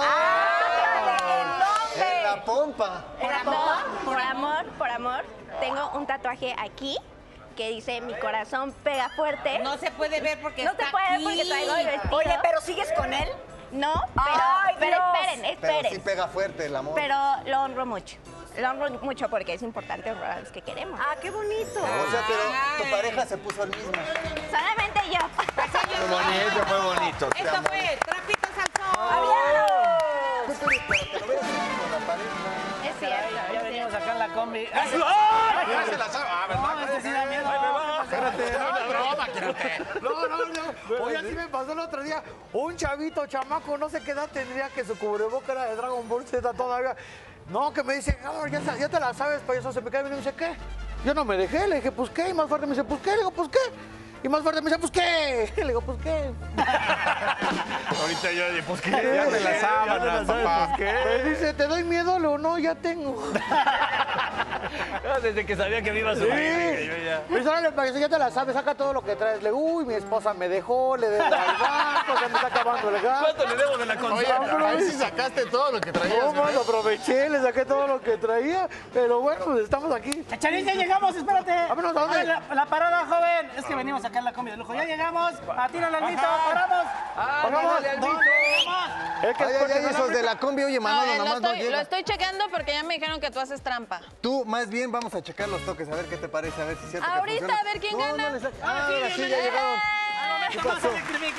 En la pompa. Por amor, tengo un tatuaje aquí que dice mi corazón pega fuerte. No se puede ver porque No está se puede aquí. porque traigo el vestido. Oye, pero ¿sigues con él? No, Ay, pero Dios. esperen. Pero sí pega fuerte el amor. Pero lo honro mucho. Lo honro mucho porque es importante honrar a los que queremos. Ah, qué bonito. O sea, pero tu pareja se puso el mismo. Solamente yo. Pues ellos Fue bonito, fue bonito. Esto fue Trapitos al Sol. Pero te lo hubieras hecho con la pareja. Es cierto. Ya venimos acá en la combi. Ya se la sabe. Ah, ¿verdad? No, este sí da miedo. Espérate, no es broma, quédate. No. Oye, así me pasó el otro día. Un chavito, chamaco, no sé qué edad tendría, que su cubreboca era de Dragon Ball Z todavía. No, que me dice, amor, ya te la sabes, payaso. Se me cae y me dice, ¿qué? Yo no me dejé. Le dije, pues, ¿qué? Y más fuerte me dice, pues, ¿qué? Le digo, pues, ¿qué? Y más fuerte me dice, pues, ¿qué? Le digo, pues, ¿qué? Ahorita yo dije, pues que ya te la sabes, papá. Me dice, ¿te doy miedo? Le digo, no, ya tengo. Desde que sabía que me iba a subir. dije yo ya. Me dice, órale, payaso, ya te la sabes, saca todo lo que traes. Le digo, uy, mi esposa me dejó, le debo al banco, se me está acabando el gas. ¿Cuánto le debo de la consola? Ahí sí sacaste todo lo que traías. No, ¿verdad? lo aproveché, le saqué todo lo que traía, pero bueno, pues estamos aquí. Charín, ya llegamos, espérate. Vámonos, ¿a dónde? La parada, joven. Es que venimos acá en la combi de lujo. Ya llegamos. Atírale al mito, paramos. Ah, Vamos, dale al no, Vito. Es que esos de la combi, oye, Manolo, nomás no Lo llega. estoy checando porque ya me dijeron que tú haces trampa. Tú, más bien, vamos a checar los toques, a ver qué te parece, a ver si es cierto que Ahorita, funciona. a ver quién gana. No, ahora sí, ya llegaron. ¿Qué pasó?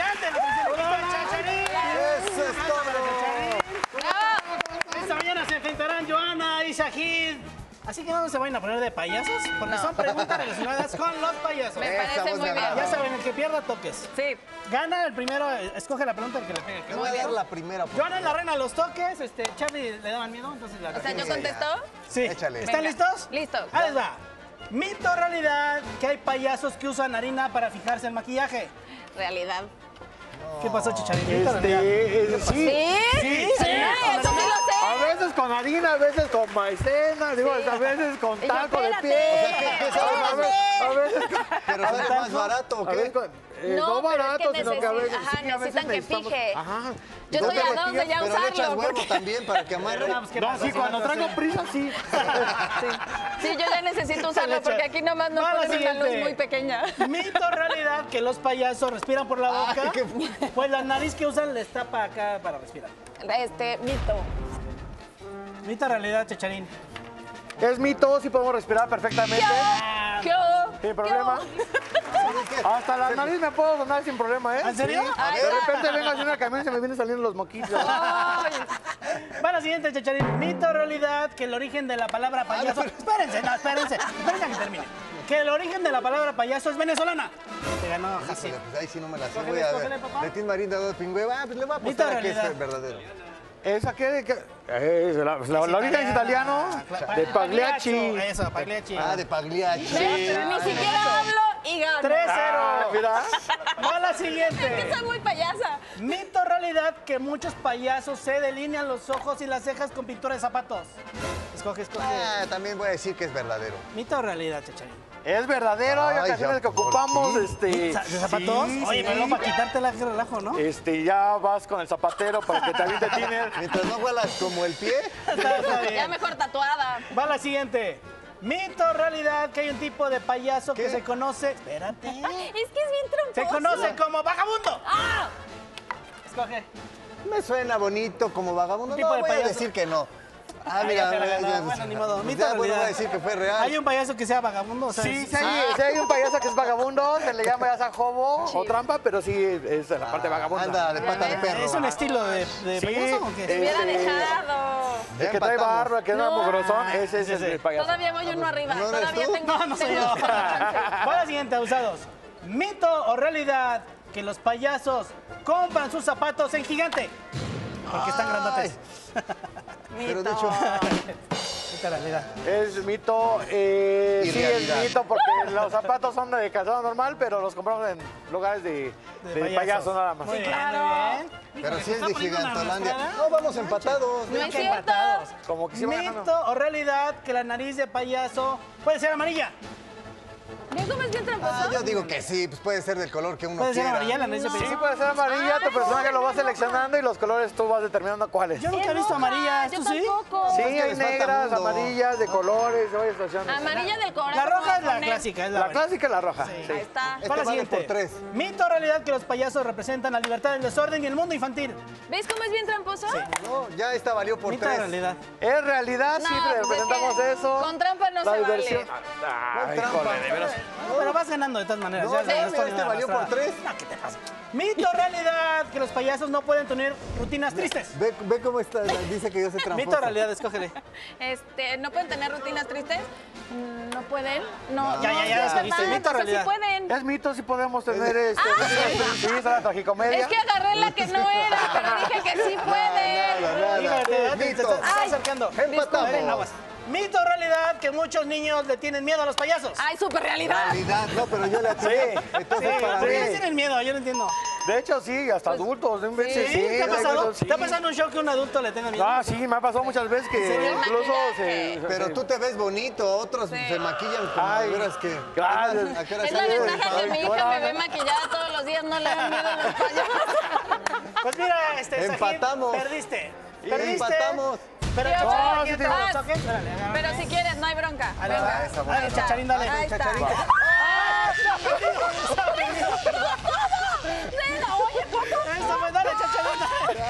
¡Eso es todo! Esta mañana se enfrentarán Joana y Shahid. Así que no se vayan a poner de payasos, porque son preguntas relacionadas con los payasos. Me parece muy bien. Ya saben, el que pierda toques. Sí. Gana el primero, escoge la pregunta el que le pegue. Te voy a dar la primera. Joana es la reina de los toques, Charlie le daban miedo, entonces la... O sea, ¿yo contesto? Sí. Échale. ¿Están listos? Listos. Ahí les va. ¿Mito o realidad que hay payasos que usan harina para fijarse en maquillaje? Realidad. ¿Qué pasó, Chicharito? ¿Mito o realidad? Sí. Sí, eso sí lo sé. A veces con harina, a veces con maicena, digo, a veces con Y yo, taco de espérate. pie. O sea, ¿qué sabes? A veces Pero sale más barato, ¿o a veces qué? con- No, no pero barato, es que sino que a veces, ajá, sí, a veces necesitan que necesitamos- fije. Ajá. Yo estoy a dos de ya Pero le echas usarlo. huevo porque- también para que amarre. No, sí, cuando traigo prisa, sí. Sí, yo ya necesito usarlo porque aquí nomás no Va la ponen una luz siguiente. muy pequeña. ¿Mito o realidad que los payasos respiran por la boca? Ay, qué Pues la nariz que usan les tapa acá para respirar. Mito. ¿Mito o realidad, Chacharín? Es mito, sí podemos respirar perfectamente. ¿Qué? Sin problema. Hasta la nariz me puedo sonar sin problema, ¿eh? ¿En serio? Ahí De está. repente vengo haciendo el camión y se me vienen saliendo los moquitos. Ay, Va la siguiente, Chacharín. ¿Mito o realidad que el origen de la palabra payaso... Espérense a que termine. Que el origen de la palabra payaso es venezolana. Te ganó Jacinto. Híjole, pues ahí sí no me la sé. Cógele, Voy a cógele, ver. papá. De Tin Marín de Dos Pingüe. Pues le voy a Mito o apostar a que realidad. es verdadero. ¿Esa qué? La origen es italiano. De Pagliacci. Eso, Pagliacci. Ah, de Pagliacci. pero ni siquiera hablo y gano. 3-0. Mira. Va la Es que siguiente. soy muy payasa. ¿Mito o realidad que muchos payasos se delinean los ojos y las cejas con pintura de zapatos? Escoge. Ah, también voy a decir que es verdadero. ¿Mito o realidad, Chacharín? Es verdadero, hay Ay, ocasiones ya, que ocupamos, ¿por ¿De zapatos? sí, Oye, sí. pero no para quitarte la relajo, ¿no? Ya vas con el zapatero para que te aviente tiner. Mientras no huelas como el pie. Está bien. Ya mejor tatuada. Va la siguiente. ¿Mito o realidad que hay un tipo de payaso que ¿Qué? se conoce... Espérate. Es que es bien tramposo. Se conoce como vagabundo. ¡Ah! Escoge. Me suena bonito como vagabundo. Tipo No, de voy a payaso. decir que no. Ah, Ay, mira, ya te la ganó. Bueno, ni modo. pues Mito o ya, bueno, voy a realidad. decir que fue real. ¿Hay un payaso que sea vagabundo? O sea, Sí, sí hay un payaso que es vagabundo, se le llama ya sanjobo o trampa, pero sí es la parte vagabunda. Anda, de pata de perro. ¿Es un estilo de Sí, payaso o qué? Me hubiera dejado. El que trae barba, que es No. mugrosón, ese es el payaso. Todavía voy uno arriba. ¿no eres Todavía tú? tengo. No soy tengo yo. chance. Va la siguiente, abusados. ¿Mito o realidad que los payasos compran sus zapatos en gigante? Porque están grandotes. Pero de hecho, Esta realidad. Es mito, sí realidad. es mito porque los zapatos son de calzado normal, pero los compramos en lugares de payaso nada más. Muy bien, claro. muy bien. pero Híjole, si es ¿se de está poniendo una Gigantolandia. arrastrada? No, vamos empatados. No es Que cierto. empatados. Como que sí van ganando. ¿Mito o realidad que la nariz de payaso puede ser amarilla? ¿Ves cómo es bien tramposo? Ah, yo digo que sí, pues puede ser del color que uno ¿Puede ser quiera. amarilla la nariz de Sí, payaso? puede ser amarilla, tu personaje lo va seleccionando y los colores tú vas determinando cuáles. Yo nunca he visto amarillas, Yo ¿tú sí? tampoco. Sí, es que hay les falta negras, mundo. amarillas, de colores, de varias situaciones. Amarilla del corazón. La roja es voy a la poner. clásica, es La buena. clásica es la roja. Sí. Sí. Ahí está. Va la Este vale siguiente. por 3. ¿Mito o realidad que los payasos representan la libertad, el desorden y el mundo infantil? ¿Ves cómo es bien tramposo? No, ya esta valió por ¿Mito o 3. realidad? Es realidad, No, siempre pues es representamos que eso. con trampa no la se vale. diversión. Ay, híjole, de veras. Pero vas ganando de todas maneras. No, ya sí, no mira, estoy este valió por arrastrada. 3. No, ¿qué te pasa? ¿Mito o realidad que los payasos no pueden tener rutinas tristes? Ve cómo está, dice que yo soy tramposo. ¿Mito o realidad? Escógele. ¿No pueden tener rutinas tristes? ¿No pueden? No. Ya, no, ya, es escogiste. verdad, ¿Mito o o sea, sí realidad? pueden. Es mito si podemos tener sí, está la tragicomedia. Es que agarré la que no era, pero dije que sí pueden. Nada. Híjole, te Mito. estás acercando. Empatamos. Ven, aguas. ¿Mito o realidad que muchos niños le tienen miedo a los payasos? Ay, super realidad. Realidad, no, pero yo le atiné. Entonces, para ¿Por qué les mí. tienen miedo? Yo no entiendo. De hecho, sí, hasta adultos. ¿No inventes? ¿Sí? ¿Te ha pasado? sí. ¿Te ha pasado un show que un adulto le tenga miedo? Ah, sí, me ha pasado muchas veces que serio? incluso Maquillaje. Pero tú te ves bonito, otros se maquillan como Ay, de veras que. gracias. ¿A qué hora Es la sale? ventaja que mi hija me ve maquillada todos los días, no le dan miedo a los payasos. Pues mira, Sajid, Empatamos. perdiste. Y Perdiste. empatamos. Pero Sí, Chacharrín, ocho, ¿quién te vas. los toques? Órale, agarra. Pero si quieres, no hay bronca. Ahí Venga. va. esa Dale, Chacharín, dale. Ahí está. Chacharín. ¡Ah! Está perdido, perdón. Oye, Paco. Eso, pues, dale, Chacharín, dale.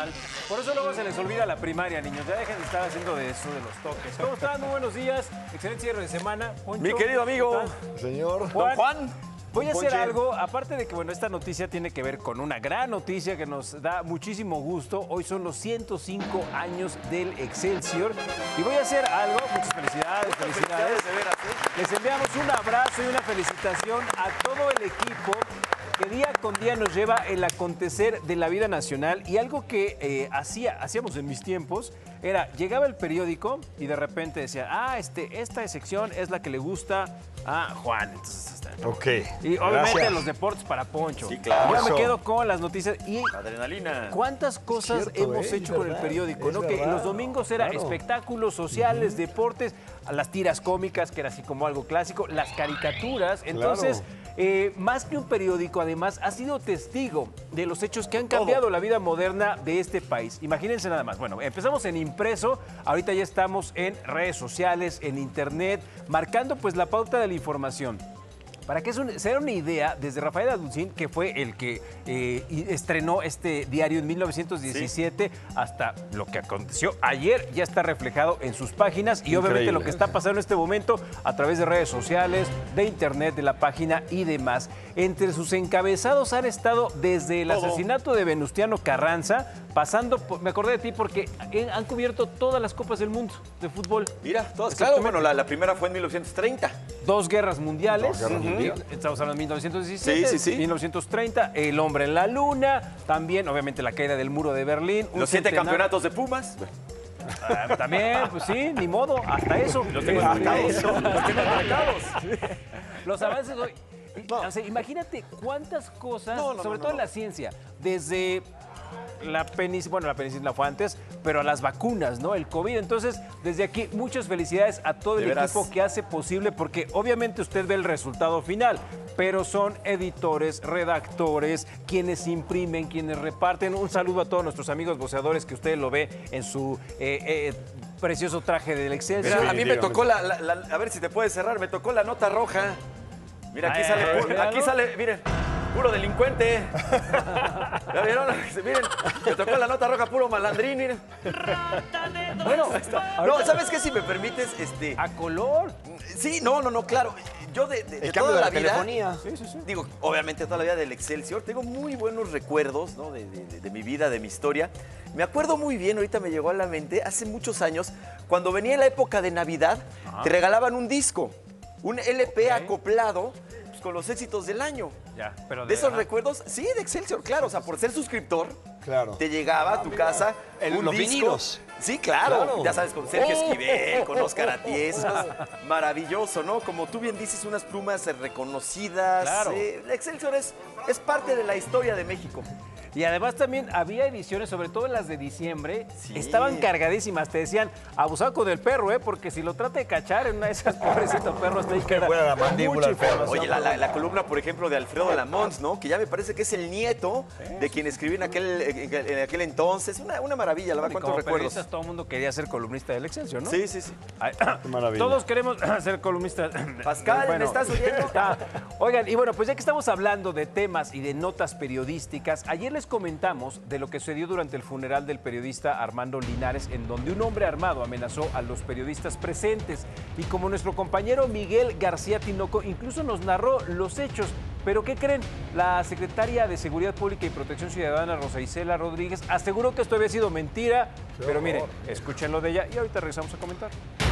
mal. Por eso luego se les olvida la primaria, niños. Ya dejen de estar haciendo de eso, de los toques. ¿Cómo están? Muy buenos días. Excelente cierre de semana. Poncho, Mi querido amigo, señor Juan. Don Juan. Voy a hacer Ponche. algo, aparte de que, bueno, esta noticia tiene que ver con una gran noticia que nos da muchísimo gusto. Hoy son los 105 años del Excelsior. Y voy a hacer algo, muchas felicidades, felicidades. De veras, ¿eh? Les enviamos un abrazo y una felicitación a todo el equipo que día con día nos lleva el acontecer de la vida nacional. Y algo que hacíamos en mis tiempos era, llegaba el periódico y de repente decía, esta sección es la que le gusta a Juan. Entonces, ok. y obviamente Gracias. los deportes para Poncho. Sí, claro. Yo me Eso. quedo con las noticias y Adrenalina. cuántas cosas Es cierto, hemos hecho con el verdad, periódico, es ¿no? Que verdad. los domingos era Claro. espectáculos sociales, deportes, las tiras cómicas, que era así como algo clásico, las caricaturas. Entonces, más que un periódico, además, ha sido testigo de los hechos que han cambiado la vida moderna de este país. Imagínense nada más. Bueno, empezamos en impreso, ahorita ya estamos en redes sociales, en internet, marcando pues la pauta de la información. Para que se den una idea, desde Rafael Alducín, que fue el que estrenó este diario en 1917, hasta lo que aconteció ayer, ya está reflejado en sus páginas y obviamente Increíble. lo que está pasando en este momento a través de redes sociales, de internet, de la página y demás. Entre sus encabezados han estado desde el asesinato de Venustiano Carranza, pasando por, me acordé de ti porque han cubierto todas las copas del mundo de fútbol. Mira, todas, claro, bueno, la primera fue en 1930. 2 guerras mundiales. Dos guerras mundiales. Estamos hablando de 1917, Sí. 1930, el hombre en la luna, también obviamente la caída del muro de Berlín. Los 7 campeonatos de Pumas. También, pues sí, ni modo, hasta eso. Los tengo marcados. Los tengo marcados. Los avances hoy. O sea, imagínate cuántas cosas, sobre todo en la ciencia, desde la penicilina fue antes, pero a las vacunas, ¿no? El COVID. Entonces, desde aquí, muchas felicidades a todo el De veras. equipo que hace posible, porque obviamente usted ve el resultado final, pero son editores, redactores, quienes imprimen, quienes reparten. Un saludo a todos nuestros amigos voceadores que usted lo ve en su precioso traje del Excelsior. Mira, a mí me tocó a ver si te puedes cerrar, me tocó la nota roja. Mira, aquí sale, miren, puro delincuente. ¿Ya vieron? Miren, me tocó la nota roja, puro malandrín, miren. Bueno, no, ¿sabes qué? Si me permites, ¿A color? Sí, no, claro. Yo de El cambio toda de la la vida, telefonía. digo, obviamente toda la vida del Excelsior, tengo muy buenos recuerdos, ¿no? de mi vida, de mi historia. Me acuerdo muy bien, ahorita me llegó a la mente, hace muchos años, cuando venía la época de Navidad, te regalaban un disco, un LP acoplado pues, con los éxitos del año. Ya, pero de esos recuerdos, sí, de Excelsior, claro, o sea, por ser suscriptor, te llegaba a tu casa un los disco. vinilos. Sí, claro, ya sabes, con Sergio Esquivel, con Óscar Atiés, maravilloso, ¿no? Como tú bien dices, unas plumas reconocidas. Claro. Excelsior es parte de la historia de México. Y además también había ediciones, sobre todo las de diciembre, estaban cargadísimas. Te decían, abusado con el perro, porque si lo trata de cachar en una de esas, pobrecito perro, hasta ahí queda buena la mandíbula al perro. Oye, la columna, por ejemplo, de Alfredo Lamont, ¿no? Que ya me parece que es el nieto de quien escribió en aquel entonces. Una maravilla, la verdad, cuántos recuerdos. Todo el mundo quería ser columnista del Excelsior, ¿no? Sí. Ay, maravilla. todos queremos ser columnistas. Pascal, ¿me estás oyendo? Oigan, y bueno, pues ya que estamos hablando de temas y de notas periodísticas, ayer les comentamos de lo que sucedió durante el funeral del periodista Armando Linares, en donde un hombre armado amenazó a los periodistas presentes. Y como nuestro compañero Miguel García Tinoco incluso nos narró los hechos. Pero ¿qué creen? La secretaria de Seguridad Pública y Protección Ciudadana, Rosa Isela Rodríguez, aseguró que esto había sido mentira. Pero miren, escúchenlo de ella y ahorita regresamos a comentar.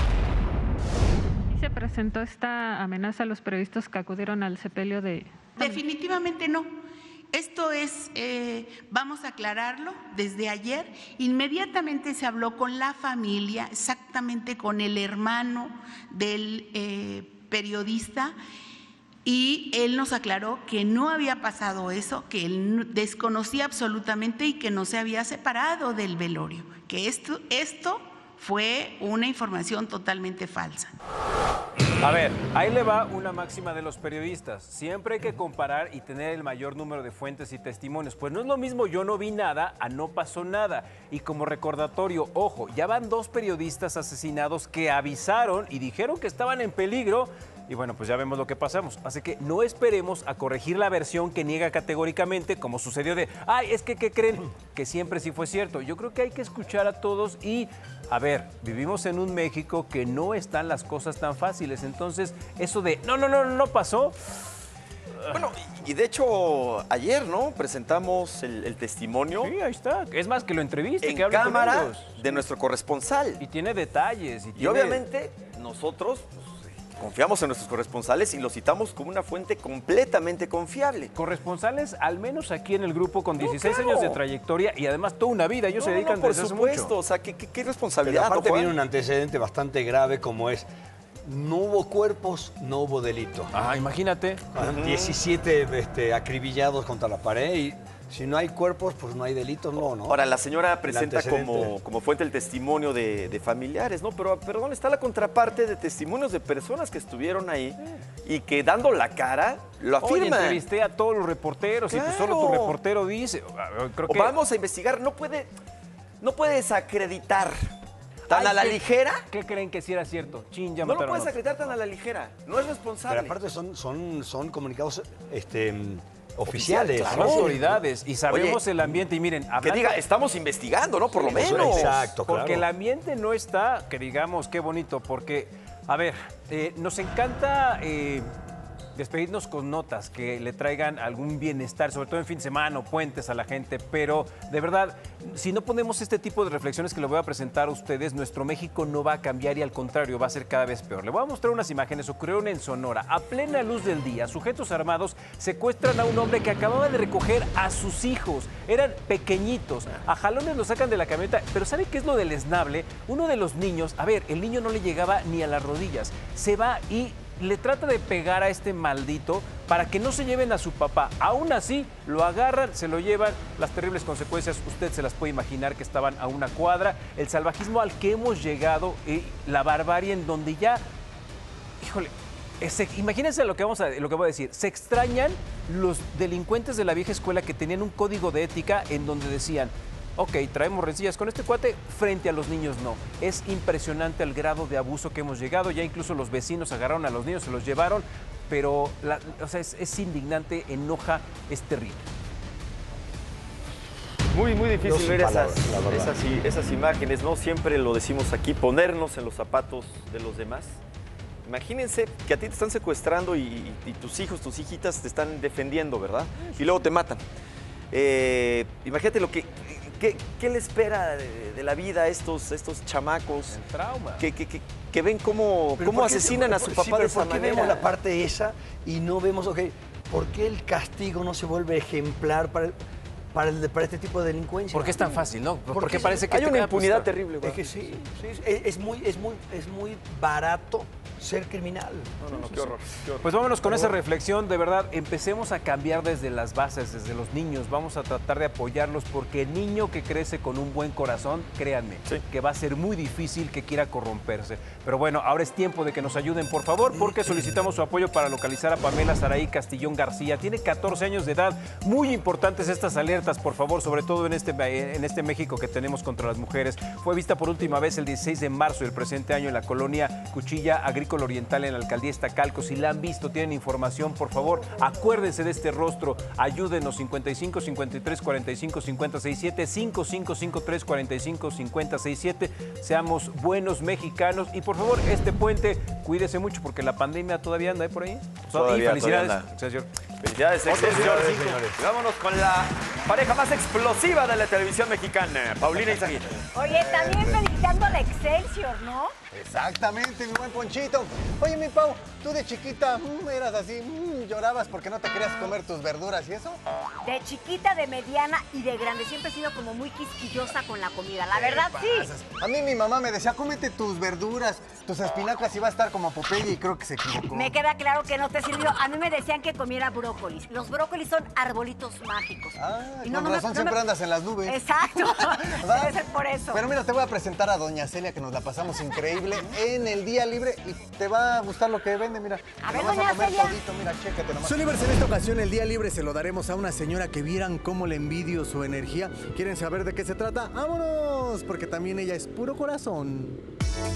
¿Se presentó esta amenaza a los periodistas que acudieron al sepelio de...? Definitivamente no. Esto es, vamos a aclararlo, desde ayer inmediatamente se habló con la familia, exactamente con el hermano del periodista, y él nos aclaró que no había pasado eso, que él desconocía absolutamente y que no se había separado del velorio, que esto fue una información totalmente falsa. A ver, ahí le va una máxima de los periodistas. Siempre hay que comparar y tener el mayor número de fuentes y testimonios. Pues no es lo mismo yo no vi nada a no pasó nada. Y como recordatorio, ojo, ya van 2 periodistas asesinados que avisaron y dijeron que estaban en peligro y bueno, pues ya vemos lo que pasamos. Así que no esperemos a corregir la versión que niega categóricamente, como sucedió de, ay, es que, ¿qué creen? Que siempre sí fue cierto. Yo creo que hay que escuchar a todos y, a ver, vivimos en un México que no están las cosas tan fáciles. Entonces, eso de, no pasó. Bueno, y de hecho, ayer, ¿no? Presentamos el testimonio. Sí, ahí está. Es más, que lo entreviste, en que hable con cámara ellos. De nuestro corresponsal. Y tiene detalles. Y obviamente, nosotros confiamos en nuestros corresponsales y los citamos como una fuente completamente confiable. Corresponsales, al menos aquí en el grupo, con 16 años de trayectoria y además toda una vida. Ellos se dedican por desde hace supuesto, mucho. o sea, qué responsabilidad. Pero aparte ¿no, Juan? viene un antecedente bastante grave como es, no hubo cuerpos, no hubo delito. Ah, imagínate. 17 acribillados contra la pared y si no hay cuerpos, pues no hay delito, no. Ahora, la señora presenta antecedente. como fuente el testimonio de familiares, ¿no? Pero, perdón, está la contraparte de testimonios de personas que estuvieron ahí y que dando la cara lo Oye, afirman. entrevisté a todos los reporteros y pues solo tu reportero dice. Creo que... Vamos a investigar, no puede desacreditar tan a la ligera. ¿Qué creen que sí era cierto? Chin, ya No lo mataron puedes a otro. acreditar tan a la ligera, no es responsable. Pero aparte son comunicados oficiales. Son autoridades y sabemos Oye, el ambiente. Y miren, que diga, estamos investigando, ¿no? Por lo menos. Exacto, claro. Porque el ambiente no está, que digamos, qué bonito, porque, a ver, nos encanta despedirnos con notas que le traigan algún bienestar, sobre todo en fin de semana o puentes a la gente, pero de verdad, si no ponemos este tipo de reflexiones que le voy a presentar a ustedes, nuestro México no va a cambiar y al contrario, va a ser cada vez peor. Le voy a mostrar unas imágenes, ocurrieron en Sonora. A plena luz del día, sujetos armados secuestran a un hombre que acababa de recoger a sus hijos. Eran pequeñitos, a jalones lo sacan de la camioneta, pero ¿sabe qué es lo deleznable? Uno de los niños, a ver, el niño no le llegaba ni a las rodillas, se va y le trata de pegar a este maldito para que no se lleven a su papá. Aún así, lo agarran, se lo llevan. Las terribles consecuencias, usted se las puede imaginar, que estaban a una cuadra. El salvajismo al que hemos llegado y la barbarie en donde ya, híjole, imagínense lo que voy a decir. Se extrañan los delincuentes de la vieja escuela que tenían un código de ética en donde decían, ok, traemos rencillas con este cuate, frente a los niños no. Es impresionante el grado de abuso que hemos llegado. Ya incluso los vecinos agarraron a los niños, se los llevaron, pero es indignante, enoja, es terrible. Muy difícil ver palabras, esas imágenes, ¿no? Siempre lo decimos aquí, ponernos en los zapatos de los demás. Imagínense que a ti te están secuestrando y tus hijos, tus hijitas te están defendiendo, ¿verdad? Y luego te matan. Imagínate lo que... ¿Qué le espera de la vida a estos chamacos? El trauma. Que ven cómo asesinan a su papá de esa manera. ¿Por qué vemos la parte esa y no vemos, por qué el castigo no se vuelve ejemplar para este tipo de delincuencia? ¿Por qué es tan fácil, no? Porque parece que hay una impunidad terrible, güey. Es que sí, es muy barato ser criminal. No, qué horror. Pues vámonos con esa reflexión, de verdad, empecemos a cambiar desde las bases, desde los niños, vamos a tratar de apoyarlos porque el niño que crece con un buen corazón, créanme, que va a ser muy difícil que quiera corromperse. Pero bueno, ahora es tiempo de que nos ayuden, por favor, porque solicitamos su apoyo para localizar a Pamela Saraí Castillón García. Tiene 14 años de edad, muy importantes estas alertas, por favor, sobre todo en este México que tenemos contra las mujeres. Fue vista por última vez el 16 de marzo del presente año en la colonia Cuchilla Agrícola Oriental en la alcaldía Iztacalco. Si la han visto, tienen información, por favor, acuérdense de este rostro, ayúdenos. 55 53 45 50 67, 55 53 45 50 67. Seamos buenos mexicanos y por favor, este puente, cuídese mucho porque la pandemia todavía anda por ahí. Todavía, y felicidades, todavía Excelsior. Felicidades, Excelsior. Y vámonos con la pareja más explosiva de la televisión mexicana, Paulina Izaguirre. Oye, también felicitando a la Excelsior, ¿no? Exactamente, mi buen Ponchito. Oye, mi Pau, tú de chiquita eras así, llorabas porque no te querías comer tus verduras y eso. De chiquita, de mediana y de grande. Siempre he sido como muy quisquillosa con la comida. La verdad, sí. A mí mi mamá me decía, cómete tus verduras, tus espinacas y va a estar como Popeye y creo que se equivocó. Me queda claro que no te sirvió. A mí me decían que comiera brócolis. Los brócolis son arbolitos mágicos. Y con razón siempre andas en las nubes. Exacto. Debe ser por eso. Pero mira, te voy a presentar a doña Celia, que nos la pasamos increíble en el día libre y te va a gustar lo que vende, mira. A ver, vas doña a comer Celia. todito, mira, chécate nomás. Solivers, en esta ocasión el día libre se lo daremos a una señora que vieran cómo le envidio su energía. ¿Quieren saber de qué se trata? ¡Vámonos! Porque también ella es puro corazón.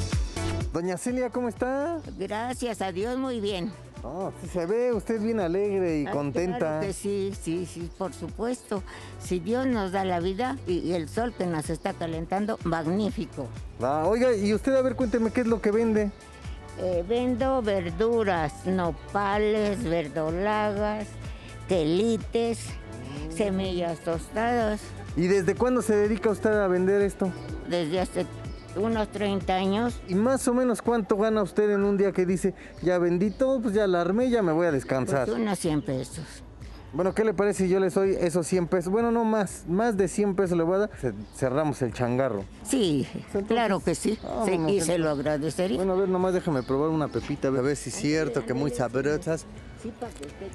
Doña Celia, ¿cómo está? Gracias a Dios, muy bien. Oh, sí se ve usted bien alegre y contenta. Claro que sí, por supuesto. Si Dios nos da la vida y el sol que nos está calentando, magnífico. Oiga, y usted, a ver, cuénteme qué es lo que vende. Vendo verduras, nopales, verdolagas, quelites, semillas tostadas. ¿Y desde cuándo se dedica usted a vender esto? Desde hace unos 30 años. ¿Y más o menos cuánto gana usted en un día que dice, ya vendí todo, pues ya la armé, ya me voy a descansar? Pues unos 100 pesos. Bueno, ¿qué le parece si yo le doy esos 100 pesos? Bueno, no más de 100 pesos le voy a dar. Cerramos el changarro. Sí, entonces, claro que sí. Y se lo agradecería. Bueno, a ver, nomás déjame probar una pepita, a ver si es cierto, que muy sabrosas. Sí, para que usted...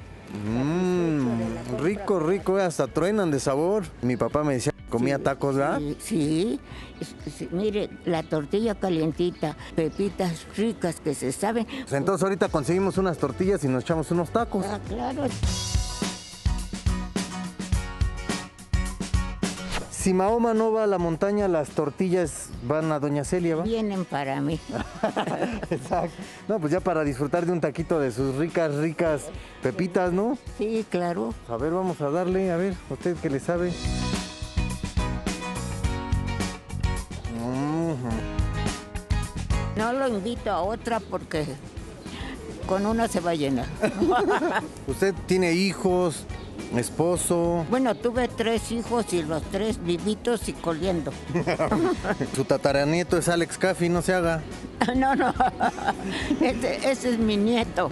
Rico, hasta truenan de sabor. Mi papá me decía que comía tacos, ¿verdad? Sí, mire, la tortilla calientita, pepitas ricas que se saben. Pues entonces ahorita conseguimos unas tortillas y nos echamos unos tacos. Ah, claro. Si Mahoma no va a la montaña, las tortillas van a Doña Celia, ¿va? Vienen para mí. Exacto. No, pues ya para disfrutar de un taquito de sus ricas pepitas, ¿no? Sí, claro. A ver, vamos a darle, a ver, usted que le sabe. No lo invito a otra porque con una se va a llenar. ¿Usted tiene hijos, esposo? Bueno, tuve 3 hijos y los 3 vivitos y coliendo. Su tataranieto es Alex Caffey, no se haga. No, ese es mi nieto.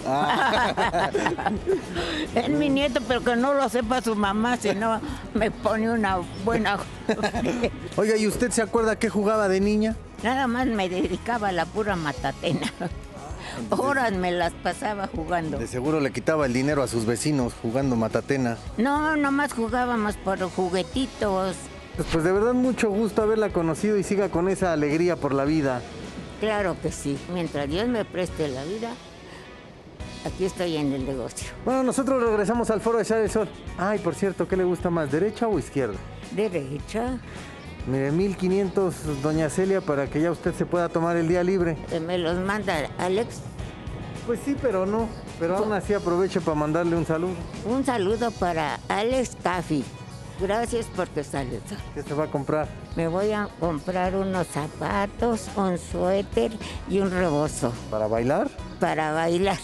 Es mi nieto, pero que no lo sepa su mamá, si no me pone una buena... Oiga, ¿y usted se acuerda qué jugaba de niña? Nada más me dedicaba a la pura matatena. Horas me las pasaba jugando. De seguro le quitaba el dinero a sus vecinos jugando matatena. No, nomás jugábamos por juguetitos. Pues de verdad mucho gusto haberla conocido y siga con esa alegría por la vida. Claro que sí. Mientras Dios me preste la vida, aquí estoy en el negocio. Bueno, nosotros regresamos al Foro de Echar el Sol. Ay, por cierto, ¿qué le gusta más, derecha o izquierda? Derecha. Mire, 1,500, doña Celia, para que ya usted se pueda tomar el día libre. ¿Me los manda Alex? Pues sí, pero no. Pero aún así aproveche para mandarle un saludo. Un saludo para Alex Caffey. Gracias por tu salud. ¿Qué se va a comprar? Me voy a comprar unos zapatos, un suéter y un rebozo. ¿Para bailar? Para bailar.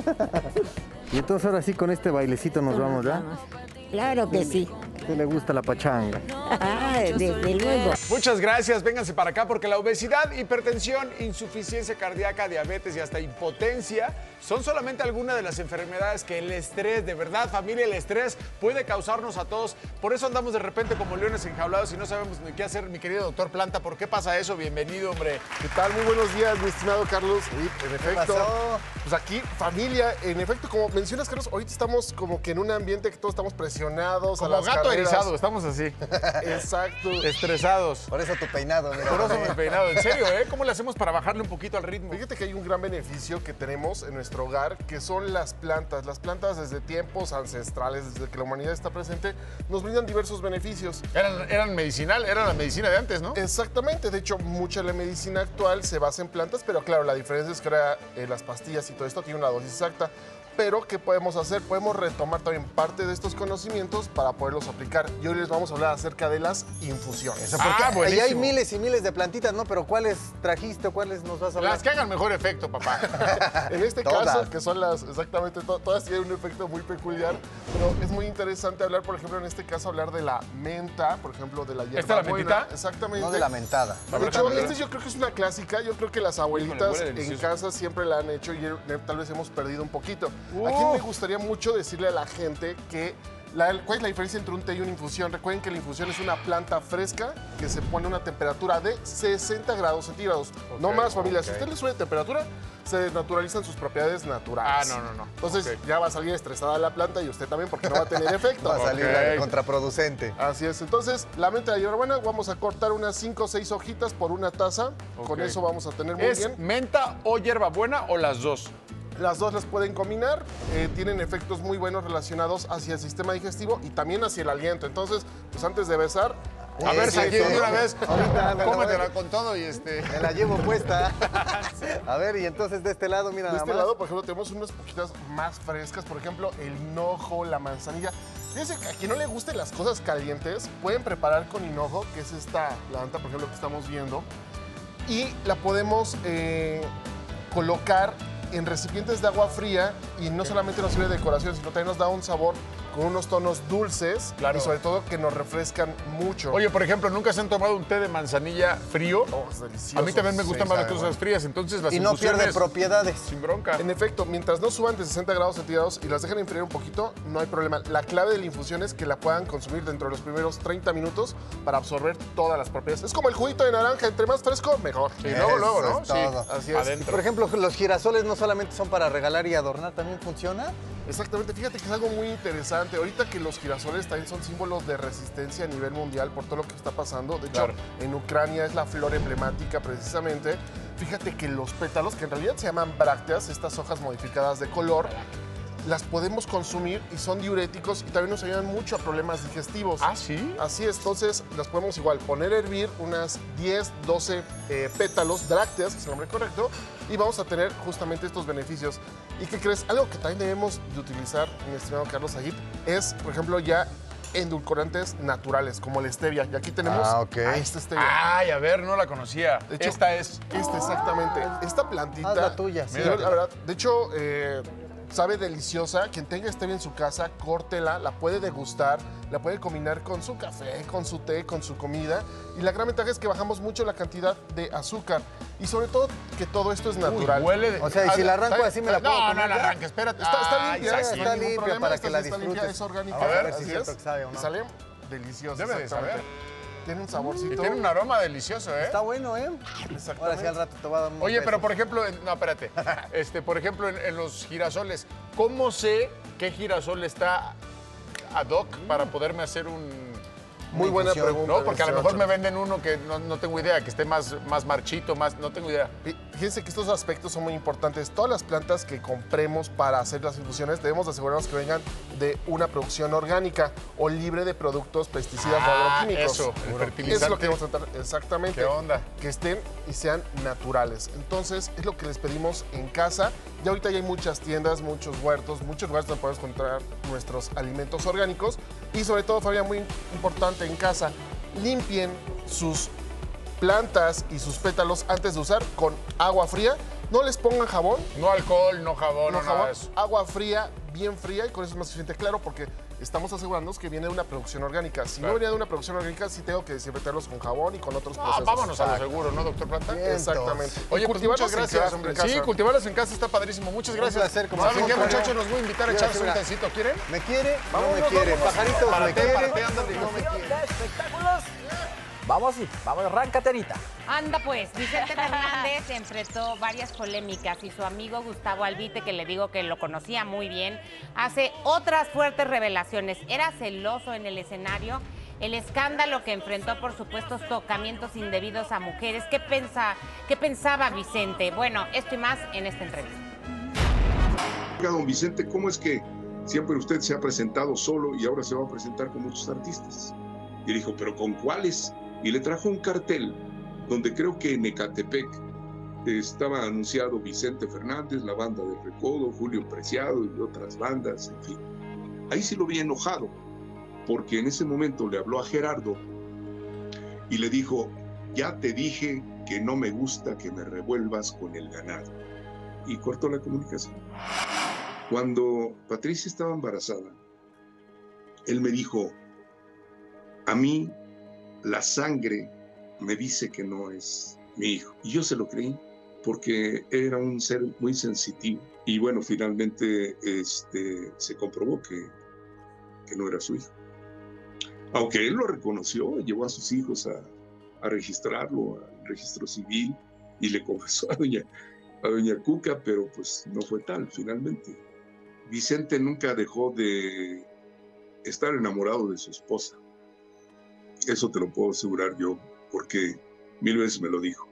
Y entonces ahora sí con este bailecito nos vamos, ¿verdad? Claro que sí. ¿A usted le gusta la pachanga? Desde luego. Muchas gracias, vénganse para acá porque la obesidad, hipertensión, insuficiencia cardíaca, diabetes y hasta impotencia son solamente algunas de las enfermedades que el estrés, de verdad, familia, el estrés puede causarnos a todos. Por eso andamos de repente como leones enjaulados y no sabemos ni qué hacer, mi querido doctor Planta. ¿Por qué pasa eso? Bienvenido, hombre. ¿Qué tal? Muy buenos días, mi estimado Carlos. Sí, en efecto, pues aquí, familia, en efecto, como mencionas, Carlos, ahorita estamos como que en un ambiente que todos estamos presionados. Como a las gato carreras. erizado, estamos así. Exacto. Estresados. Por eso tu peinado, mira. Por eso mi peinado. En serio, ¿eh? ¿Cómo le hacemos para bajarle un poquito al ritmo? Fíjate que hay un gran beneficio que tenemos en nuestro hogar, que son las plantas. Las plantas desde tiempos ancestrales, desde que la humanidad está presente, nos brindan diversos beneficios. Eran medicinal, era la medicina de antes, ¿no? Exactamente. De hecho, mucha de la medicina actual se basa en plantas, pero claro, la diferencia es que ahora las pastillas y todo esto tienen una dosis exacta. Pero, ¿qué podemos hacer? Podemos retomar también parte de estos conocimientos para poderlos aplicar. Y hoy les vamos a hablar acerca de las infusiones. Porque ahí hay miles y miles de plantitas, ¿no? Pero ¿cuáles trajiste o cuáles nos vas a hablar? Las que hagan mejor efecto, papá. En este caso, que son las, exactamente, todas tienen un efecto muy peculiar. Pero es muy interesante hablar, por ejemplo, en este caso, hablar de la menta, por ejemplo, de la hierba ¿Esta es la buena. mentita? Exactamente. No de la mentada. De hecho, yo creo que es una clásica. Yo creo que las abuelitas huele en delicioso. casa siempre la han hecho y tal vez hemos perdido un poquito. Aquí me gustaría mucho decirle a la gente que ¿cuál es la diferencia entre un té y una infusión? Recuerden que la infusión es una planta fresca que se pone a una temperatura de 60 grados centígrados. No más, familia. Si usted le sube temperatura, se desnaturalizan sus propiedades naturales. No. Entonces ya va a salir estresada la planta y usted también porque no va a tener efecto. Va a salir contraproducente. Así es. Entonces, la menta de la hierbabuena, vamos a cortar unas 5 o 6 hojitas por una taza. Con eso vamos a tener muy ¿Es bien. menta o hierbabuena o las dos? Las dos las pueden combinar, tienen efectos muy buenos relacionados hacia el sistema digestivo y también hacia el aliento. Entonces, pues antes de besar, A ver, Saquín, de una vez, Ahorita me la cómetela voy- con todo y Me la llevo puesta. A ver, y entonces de este lado, mira De nada este más. lado, por ejemplo, tenemos unas poquitas más frescas. Por ejemplo, el hinojo, la manzanilla. Fíjense que a quien no le gusten las cosas calientes, pueden preparar con hinojo, que es esta planta, por ejemplo, que estamos viendo. Y la podemos colocar en recipientes de agua fría y no solamente nos sirve de decoración, sino también nos da un sabor con unos tonos dulces y sobre todo que nos refrescan mucho. Oye, por ejemplo, ¿nunca se han tomado un té de manzanilla frío? Es delicioso. A mí también me gustan Sí, más las sabe cosas bueno. frías, entonces las Y no pierde infusiones propiedades. sin bronca. En efecto, mientras no suban de 60 grados centígrados y las dejen enfriar un poquito, no hay problema. La clave de la infusión es que la puedan consumir dentro de los primeros 30 minutos para absorber todas las propiedades. Es como el juguito de naranja, entre más fresco, mejor. Sí, luego, Eso ¿no? es todo. Así es. Y, por ejemplo, los girasoles no solamente son para regalar y adornar, ¿también funciona? Exactamente, fíjate que es algo muy interesante. Ahorita que los girasoles también son símbolos de resistencia a nivel mundial por todo lo que está pasando. De hecho, Claro. en Ucrania es la flor emblemática precisamente. Fíjate que los pétalos, que en realidad se llaman brácteas, estas hojas modificadas de color, las podemos consumir y son diuréticos y también nos ayudan mucho a problemas digestivos. ¿Ah, sí? Así es, entonces las podemos igual poner a hervir unas 10, 12 pétalos, brácteas, que es el nombre correcto, y vamos a tener justamente estos beneficios. ¿Y qué crees? Algo que también debemos de utilizar, mi estimado Carlos Agit, es, por ejemplo, ya endulcorantes naturales, como la stevia. Y aquí tenemos a esta stevia. Ay, a ver, no la conocía. De hecho, Esta es. exactamente. Esta plantita. Haz la tuya, sí. Yo, la verdad, de hecho, sabe deliciosa. Quien tenga stevia en su casa, córtela, la puede degustar, la puede combinar con su café, con su té, con su comida. Y la gran ventaja es que bajamos mucho la cantidad de azúcar. Y sobre todo, que todo esto es natural. huele de- O sea, y si la arranco así me la puedo No, comer no la ya? arranques, espérate. Está Ay, limpia, Saquín. sin está ningún limpia problema. para Esta que la sí está limpia, disfrutes. es orgánica. A ver así si es es. cierto que sabe o no. Y sale deliciosa. Debe de exactamente. saber. Tiene un saborcito. Y tiene un aroma delicioso, ¿eh? Está bueno, ¿eh? Ahora sí al rato te voy a dar unos Oye, pero besos. por ejemplo, no, espérate. Por ejemplo, en los girasoles, ¿cómo sé qué girasol está ad hoc para poderme hacer un... Muy buena pregunta. No, porque a lo mejor me Sergio. venden uno que no tengo idea, que esté más marchito, no tengo idea. Fíjense que estos aspectos son muy importantes. Todas las plantas que compremos para hacer las infusiones debemos de asegurarnos que vengan de una producción orgánica o libre de productos pesticidas o agroquímicos. Eso, el fertilizante. Es lo que vamos a tratar exactamente. ¿Qué onda? Que estén y sean naturales. Entonces, es lo que les pedimos en casa. Y ahorita ya hay muchas tiendas, muchos huertos, muchos lugares donde podemos encontrar nuestros alimentos orgánicos. Y sobre todo, familia, muy importante en casa, limpien sus plantas y sus pétalos antes de usar con agua fría. No les pongan jabón. No alcohol, no jabón, No no nada jabón, de eso. agua fría, bien fría, y con eso es más suficiente, claro, porque estamos asegurándonos que viene de una producción orgánica. Si no Claro. venía de una producción orgánica, sí tengo que desinfectarlos con jabón y con otros Ah, procesos. vámonos a lo Exacto. seguro, ¿no, doctor Planta? Exactamente. Oye, Y pues cultivarlos muchas en gracias, casa, hombre. en casa. Sí, cultivarlos en casa está padrísimo. Muchas gracias. placer, como ¿Saben qué, siempre. muchachos? Los voy a invitar a Mira, echarse un mira. tecito. ¿Quieren? ¿Me quiere? Vámonos, no me quiere. vámonos. Pajaritos, me Párate, quiere. párate, ándale. No me quiere. Espectáculos. Vamos, arráncate, Anita. Anda pues, Vicente Fernández enfrentó varias polémicas y su amigo Gustavo Albite, que le digo que lo conocía muy bien, hace otras fuertes revelaciones. Era celoso en el escenario, el escándalo que enfrentó por supuestos tocamientos indebidos a mujeres. ¿Qué pensaba Vicente? Bueno, esto y más en esta entrevista. Don Vicente, ¿cómo es que siempre usted se ha presentado solo y ahora se va a presentar con muchos artistas? Y dijo, ¿pero con cuáles? Y le trajo un cartel donde creo que en Ecatepec estaba anunciado Vicente Fernández, la banda del Recodo, Julio Preciado y otras bandas, en fin. Ahí sí lo vi enojado, porque en ese momento le habló a Gerardo y le dijo, ya te dije que no me gusta que me revuelvas con el ganado. Y cortó la comunicación. Cuando Patricia estaba embarazada, él me dijo, a mí la sangre me dice que no es mi hijo. Y yo se lo creí porque era un ser muy sensitivo. Y bueno, finalmente se comprobó que no era su hijo. Aunque él lo reconoció, llevó a sus hijos a registrarlo al registro civil y le confesó a doña Cuca, pero pues no fue tal finalmente. Vicente nunca dejó de estar enamorado de su esposa. Eso te lo puedo asegurar yo, porque 1000 veces me lo dijo.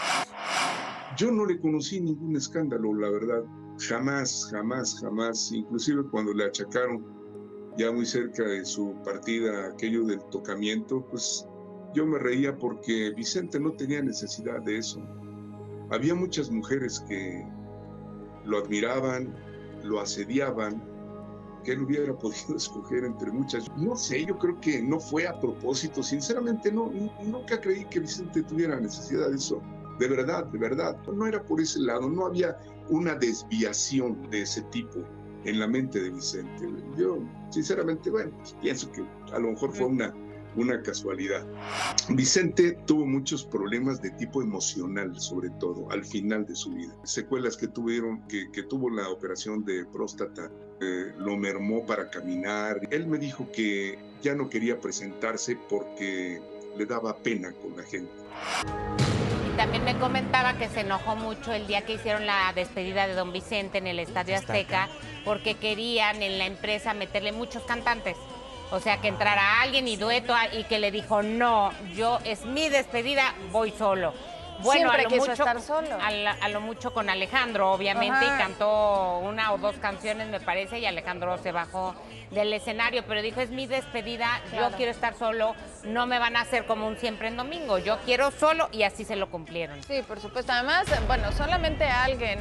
Yo no le conocí ningún escándalo, la verdad. Jamás. Inclusive cuando le achacaron ya muy cerca de su partida aquello del tocamiento, pues yo me reía porque Vicente no tenía necesidad de eso. Había muchas mujeres que lo admiraban, lo asediaban, que él hubiera podido escoger entre muchas. No sé, yo creo que no fue a propósito. Sinceramente, nunca creí que Vicente tuviera necesidad de eso. De verdad, no era por ese lado, no había una desviación de ese tipo en la mente de Vicente. Yo, sinceramente, bueno, pues pienso que a lo mejor fue una casualidad. Vicente tuvo muchos problemas de tipo emocional, sobre todo, al final de su vida. Secuelas que tuvo la operación de próstata, lo mermó para caminar. Él me dijo que ya no quería presentarse porque le daba pena con la gente. También me comentaba que se enojó mucho el día que hicieron la despedida de don Vicente en el Estadio Azteca, porque querían en la empresa meterle muchos cantantes. O sea, que entrara alguien y dueto, y que le dijo, no, es mi despedida, voy solo. Bueno, siempre a lo quiso mucho, estar solo. A lo mucho con Alejandro, obviamente, Ajá. y cantó 1 o 2 canciones, me parece, y Alejandro se bajó del escenario, pero dijo, es mi despedida, Claro. yo quiero estar solo, no me van a hacer como un siempre en domingo, yo quiero solo, y así se lo cumplieron. Sí, por supuesto. Además, bueno, solamente alguien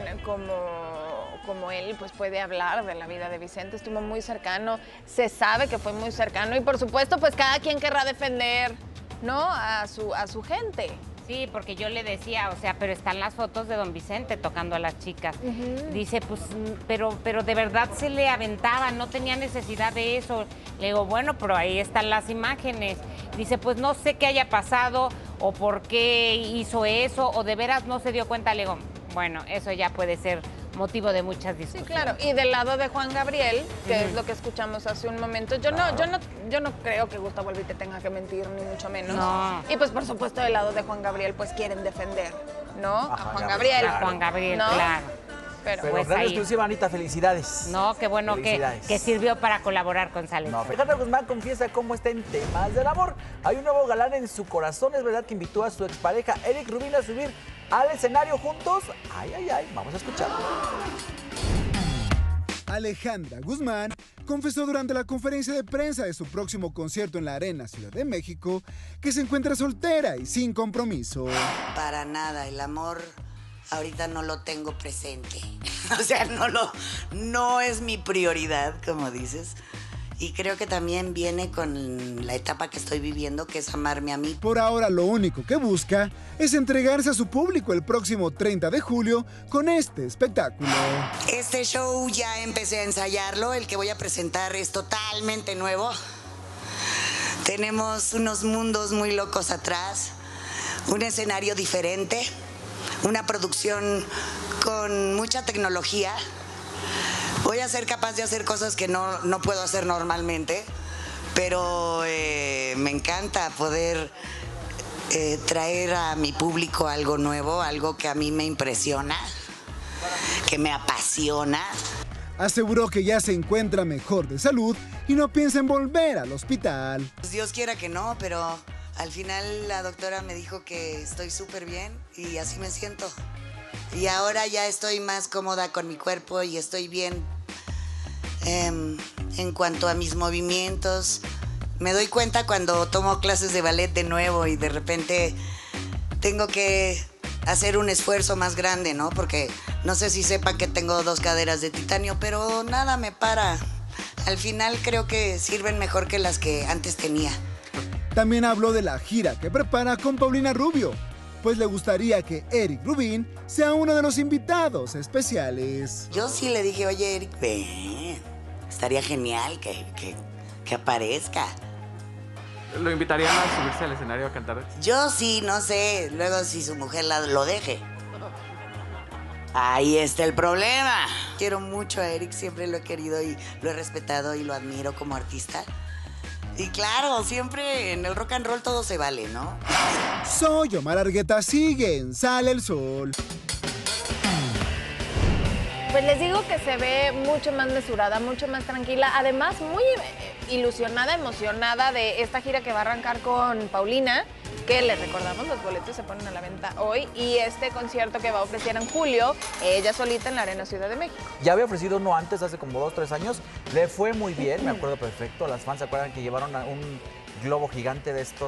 como él pues puede hablar de la vida de Vicente. Estuvo muy cercano, se sabe que fue muy cercano y por supuesto pues cada quien querrá defender, ¿no? A su gente. Sí, porque yo le decía, o sea, pero están las fotos de don Vicente tocando a las chicas. Dice, pues, pero de verdad se le aventaba, no tenía necesidad de eso. Le digo, bueno, pero ahí están las imágenes. Dice, pues no sé qué haya pasado o por qué hizo eso o de veras no se dio cuenta. Le digo, bueno, eso ya puede ser motivo de muchas discusiones. Sí, claro. Y del lado de Juan Gabriel, que es lo que escuchamos hace un momento, yo no creo que Gustavo Albite tenga que mentir, ni mucho menos. No. Y pues por supuesto del lado de Juan Gabriel, pues quieren defender, ¿no? A Juan Gabriel. A Juan Gabriel, ¿no? claro. Pero Pero pues gran ahí. exclusiva, Anita, felicidades. No, qué bueno que sirvió para colaborar con Sales. No, Alejandra Guzmán confiesa cómo está en temas del amor. Hay un nuevo galán en su corazón. Es verdad que invitó a su expareja Eric Rubin a subir al escenario juntos. Ay, ay, ay, vamos a escucharlo. Alejandra Guzmán confesó durante la conferencia de prensa de su próximo concierto en la Arena Ciudad de México que se encuentra soltera y sin compromiso. Para nada, el amor ahorita no lo tengo presente. O sea, no es mi prioridad, como dices. Y creo que también viene con la etapa que estoy viviendo, que es amarme a mí. Por ahora lo único que busca es entregarse a su público el próximo 30 de julio con este espectáculo. Este show ya empecé a ensayarlo, el que voy a presentar es totalmente nuevo. Tenemos unos mundos muy locos atrás, un escenario diferente, una producción con mucha tecnología. Voy a ser capaz de hacer cosas que no puedo hacer normalmente, pero me encanta poder traer a mi público algo nuevo, algo que a mí me impresiona, que me apasiona. Aseguró que ya se encuentra mejor de salud y no piensa en volver al hospital. Pues Dios quiera que no, pero al final la doctora me dijo que estoy súper bien y así me siento. Y ahora ya estoy más cómoda con mi cuerpo y estoy bien en cuanto a mis movimientos. Me doy cuenta cuando tomo clases de ballet de nuevo y de repente tengo que hacer un esfuerzo más grande, ¿no? Porque no sé si sepan que tengo 2 caderas de titanio, pero nada me para. Al final creo que sirven mejor que las que antes tenía. También habló de la gira que prepara con Paulina Rubio, pues le gustaría que Eric Rubin sea uno de los invitados especiales. Yo sí le dije, oye, Eric, ven, estaría genial que aparezca. ¿Lo invitarían a subirse al escenario a cantar? Yo sí, no sé, luego si su mujer lo deje. Ahí está el problema. Quiero mucho a Eric, siempre lo he querido y lo he respetado y lo admiro como artista. Y claro, siempre en el rock and roll todo se vale, ¿no? Soy Omar Argueta, sigue en Sale el Sol. Pues les digo que se ve mucho más mesurada, mucho más tranquila, además muy ilusionada, emocionada de esta gira que va a arrancar con Paulina, que les recordamos, los boletos se ponen a la venta hoy, y este concierto que va a ofrecer en julio, ella solita en la Arena Ciudad de México. Ya había ofrecido uno antes, hace como 2 o 3 años. Le fue muy bien, me acuerdo perfecto. Las fans se acuerdan que llevaron a un globo gigante de estos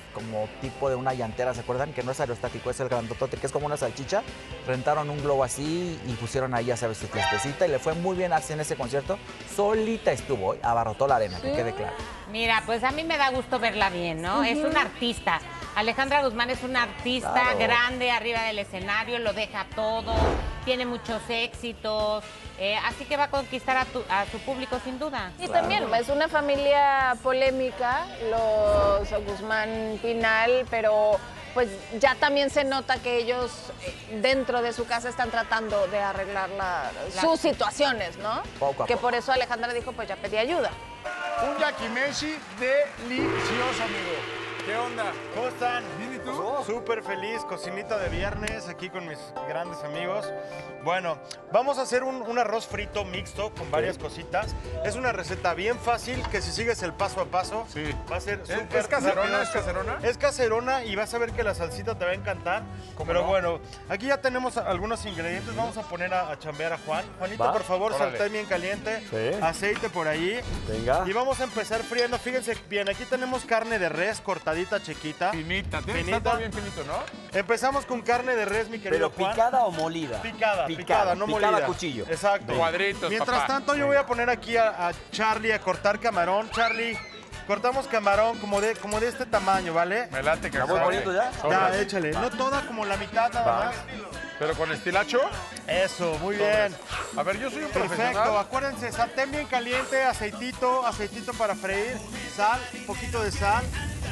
como tipo de una llantera, ¿se acuerdan? Que no es aerostático, es el grandotote, que es como una salchicha. Rentaron un globo así y pusieron ahí, ya sabes, su fiestecita y le fue muy bien así en ese concierto. Solita estuvo, abarrotó la arena, que quede claro. Mira, pues a mí me da gusto verla bien, ¿no? Es una artista. Alejandra Guzmán es una artista grande arriba del escenario, lo deja todo, tiene muchos éxitos, así que va a conquistar a su público sin duda. Y también es una familia polémica, los Guzmán Pinal, pero pues ya también se nota que ellos dentro de su casa están tratando de arreglar sus situaciones, ¿no? Poco a Que poco. por eso Alejandra dijo, pues ya pedí ayuda. Un yakimeshi delicioso, amigo. ¿Qué onda? ¿Cómo están? ¿Bien y tú? Súper feliz, cocinita de viernes aquí con mis grandes amigos. Bueno, vamos a hacer un arroz frito mixto con varias cositas. Es una receta bien fácil que si sigues el paso a paso va a ser súper ¿Es caserona? rápido. ¿Es caserona? Es caserona y vas a ver que la salsita te va a encantar. Pero no? bueno, aquí ya tenemos algunos ingredientes. Vamos a poner a chambear a Juan. Juanito, Va. por favor, Órale. sartén bien caliente. Sí. Aceite por ahí. Venga. Y vamos a empezar friendo. Fíjense bien, aquí tenemos carne de res cortadita chiquita. Finita, tiene que estar todo bien finito, ¿no? Empezamos con carne de res, mi querido ¿Pero Juan. picada o molida? Picada, no molida. Picada a cuchillo. Exacto. Cuadritos, Mientras papá. tanto, yo voy a poner aquí a Charlie a cortar camarón. Charlie, cortamos camarón como de este tamaño, ¿vale? Me late que ¿La voy poniendo ya? Ya, échale. No toda, como la mitad nada más. ¿Pero con estilacho? Eso, muy bien. A ver, yo soy un Perfecto, profesional. acuérdense, sartén bien caliente, aceitito para freír, sal, un poquito de sal.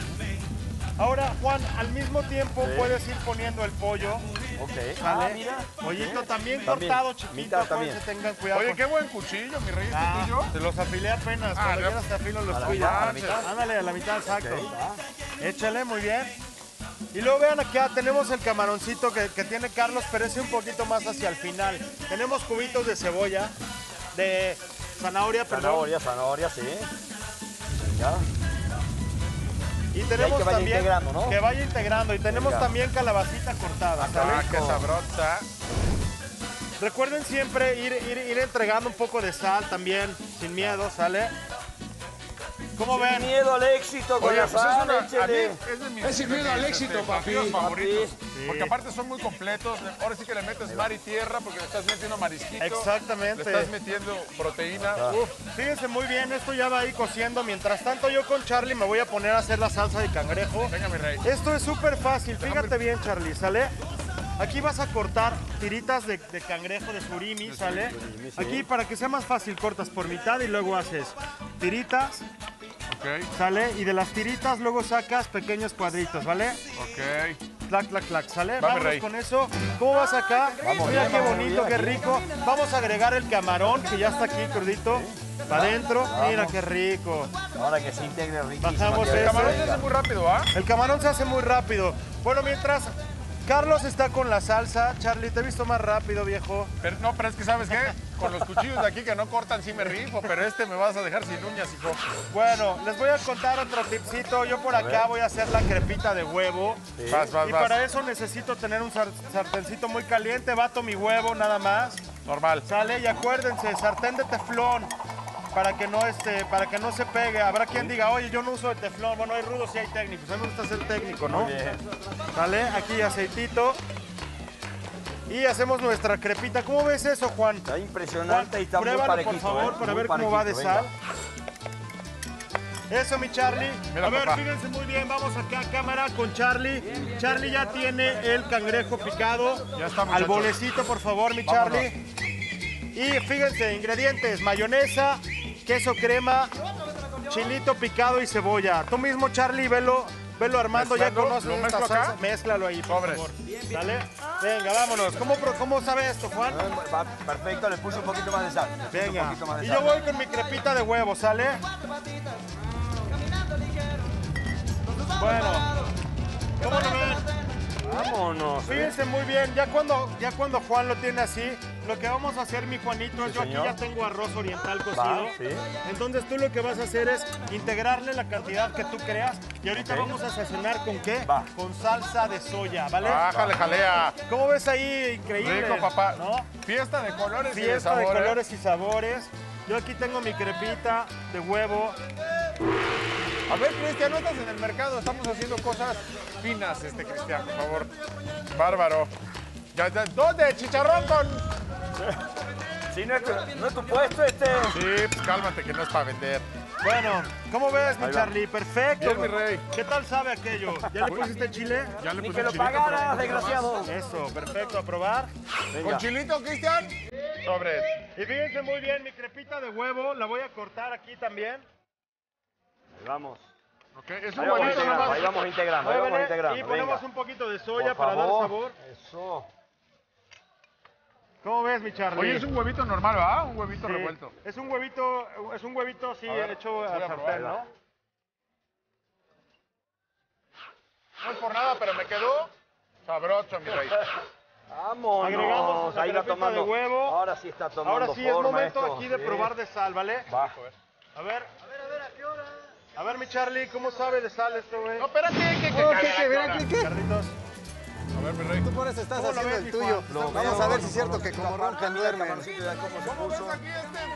Ahora, Juan, al mismo tiempo puedes ir poniendo el pollo. Ok. ¿Sale? mira. Pollito también También. cortado, chiquito, Mitad acuérdense, también. tengan cuidado. Oye, qué buen cuchillo, mi rey, ¿este tuyo? Te los afilé apenas, Ah, cuando ya. quieras te afilo los A la tuyos. mitad, a la mitad. Ándale, a la mitad, exacto. Échale, muy bien. Y luego vean acá, tenemos el camaroncito que tiene Carlos, pero ese un poquito más hacia el final. Tenemos cubitos de cebolla, de zanahoria, perdón. Zanahoria, sí. Venga. Y tenemos que vaya también integrando, ¿no? que vaya integrando. Y tenemos Venga. también calabacita cortada. ¿sale? Ah, qué sabrosa. Recuerden siempre ir entregando un poco de sal también, sin miedo, ¿sale? ¿Cómo ven? Miedo al éxito con Oye, la pues sal, a mí échele. es de mis Es el miedo al éxito, platillos papi. favoritos. Sí. Porque aparte son muy completos. Ahora sí que le metes mar y tierra porque le estás metiendo marisquito. Exactamente. Le estás metiendo proteína. Uf, fíjense muy bien, esto ya va ahí cociendo. Mientras tanto, yo con Charlie me voy a poner a hacer la salsa de cangrejo. Venga, mi rey. Esto es súper fácil, fíjate bien, Charlie, ¿sale? Aquí vas a cortar tiritas de cangrejo, de surimi, ¿sale? surimi, sí. Aquí, para que sea más fácil, cortas por mitad y luego haces tiritas, Ok, ¿sale? Y de las tiritas luego sacas pequeños cuadritos, ¿vale? ok. Clac, clac, clac, ¿sale? Va, mi Vámonos rey. con eso. ¿Cómo vas acá? Vamos Mira bien, qué vamos bonito, bien, qué aquí. rico. Vamos a agregar el camarón, que ya está aquí crudito, para adentro. Mira Vamos. qué rico. Ahora que se integre riquísimo. Bajamos aquí. El eso. camarón se hace muy rápido, ¿ah? El camarón se hace muy rápido. Bueno, mientras Carlos está con la salsa, Charlie, te he visto más rápido, viejo. Pero es que, ¿sabes qué? Con los cuchillos de aquí que no cortan sí me rifo, pero este me vas a dejar sin uñas, hijo. Bueno, les voy a contar otro tipcito. Yo por acá voy a hacer la crepita de huevo. Sí. Vas, Y para eso necesito tener un sartencito muy caliente. Bato mi huevo nada más. Normal. Sale, y acuérdense, sartén de teflón. Para que no se pegue. Habrá quien diga, oye, yo no uso de teflón. Bueno, hay rudos y hay técnicos. A mí me gusta ser técnico, ¿no? Muy bien. Sale, aquí aceitito. Y hacemos nuestra crepita. ¿Cómo ves eso, Juan? Está impresionante y está muy Pruébalo, parejito. por favor, para Muy ver cómo va de parejito, sal. venga. Eso, mi Charlie. Mira, a ver, papá. fíjense muy bien. Vamos acá a cámara con Charlie. Charlie ya tiene el cangrejo picado. Ya está, Al muchachos. bolecito, por favor, mi Vámonos. Charlie. Y fíjense, ingredientes: mayonesa, queso crema, chilito picado y cebolla. Tú mismo, Charlie, velo armando. Ya ¿Mezclando? conoces ¿Lo esta mezclo acá? salsa. Mézclalo ahí, por Sobres. favor. ¿Sale? Venga, vámonos. ¿Cómo sabe esto, Juan? Va perfecto, le puse un poquito más de sal. Le puse Venga. Un poquito más de Y sal. yo voy con mi crepita de huevo, ¿sale? Bueno. ¿Cómo lo ven? Vámonos. Fíjense muy bien, ya cuando Juan lo tiene así, lo que vamos a hacer, mi Juanito, es Sí, yo aquí señor. ya tengo arroz oriental cocido. Va, sí. Entonces tú lo que vas a hacer es integrarle la cantidad que tú creas. Y ahorita Ok. vamos a sazonar ¿con qué? Va. Con salsa de soya, ¿vale? Bájale, jalea. ¿Cómo ves ahí? Increíble. Rico, papá. ¿No? Fiesta de colores y de Fiesta de sabores. colores y sabores. Yo aquí tengo mi crepita de huevo. A ver, Cristian, no estás en el mercado, estamos haciendo cosas finas, Cristian, por favor. Bárbaro. ¿Dónde? Chicharrón con... Sí, no es tu puesto Sí, pues cálmate, que no es para vender. Bueno, ¿cómo ves, mi Ahí va. Charlie? Perfecto. Bien, mi rey. ¿Qué tal sabe aquello? ¿Ya le pusiste chile? Ya le Ni puse que lo chilito, pagaras, pero- desgraciado. Eso, perfecto, a probar. ¿Con chilito, Cristian? Sobres. Y fíjense muy bien, mi crepita de huevo la voy a cortar aquí también. Ahí vamos. Okay, es Ahí un vamos huevito integrando, nomás. ahí vamos integrando, ahí vamos Muévele, integrando. y ponemos venga. un poquito de soya Por para dar favor. sabor. Eso. ¿Cómo ves, mi Charlie? Oye, es un huevito normal, ¿verdad? Un huevito Sí, revuelto. Es un huevito, sí, A ver, hecho voy a al probar, sartén, va. ¿no? No es por nada, pero me quedó sabroso, mi rey. Vámonos. Agregamos la Ahí va crepita tomando. de huevo. Ahora sí está tomando Ahora sí es forma momento esto, aquí de sí. probar de sal, ¿vale? Va. A ver, ¿a qué hora? A ver, mi Charlie, ¿cómo sabe de sal esto, güey? No, espérate, que ¿qué? Carlitos. A ver, mi rey. Tú por eso estás ¿Cómo lo haciendo ves, el mi tuyo. Juan? Vamos a ver si es cierto que como roncan duermen. ¿Cómo ves aquí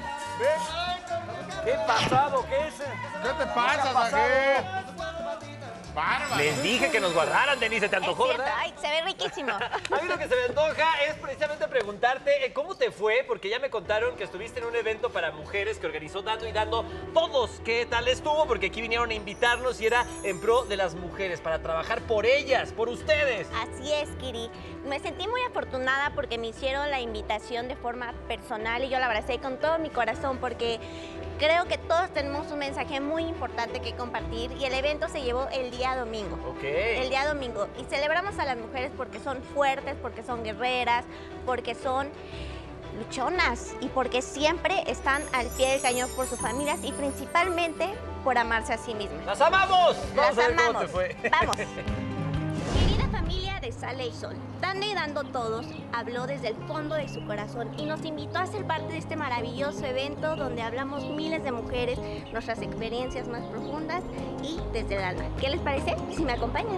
¿Qué pasado? ¿Qué es? ¿Qué te pasa, Sajé? Bárbaro. Les dije que nos guardaran, Denise, ¿te antojó, Es cierto, verdad? ay, se ve riquísimo. A mí lo que se me antoja es precisamente preguntarte cómo te fue, porque ya me contaron que estuviste en un evento para mujeres que organizó Dando y Dando Todos. ¿Qué tal estuvo? Porque aquí vinieron a invitarnos y era en pro de las mujeres, para trabajar por ellas, por ustedes. Así es, Kiri. Me sentí muy afortunada porque me hicieron la invitación de forma personal y yo la abracé con todo mi corazón porque creo que todos tenemos un mensaje muy importante que compartir y el evento se llevó el día domingo. Ok. El día domingo. Y celebramos a las mujeres porque son fuertes, porque son guerreras, porque son luchonas y porque siempre están al pie del cañón por sus familias y principalmente por amarse a sí mismas. ¡Las amamos! Las Vamos a ver cómo amamos. te fue. Vamos. Querida familia de Sale y Sol, Dando y Dando Todos habló desde el fondo de su corazón y nos invitó a ser parte de este maravilloso evento donde hablamos miles de mujeres, nuestras experiencias más profundas y desde el alma. ¿Qué les parece? Si me acompañan.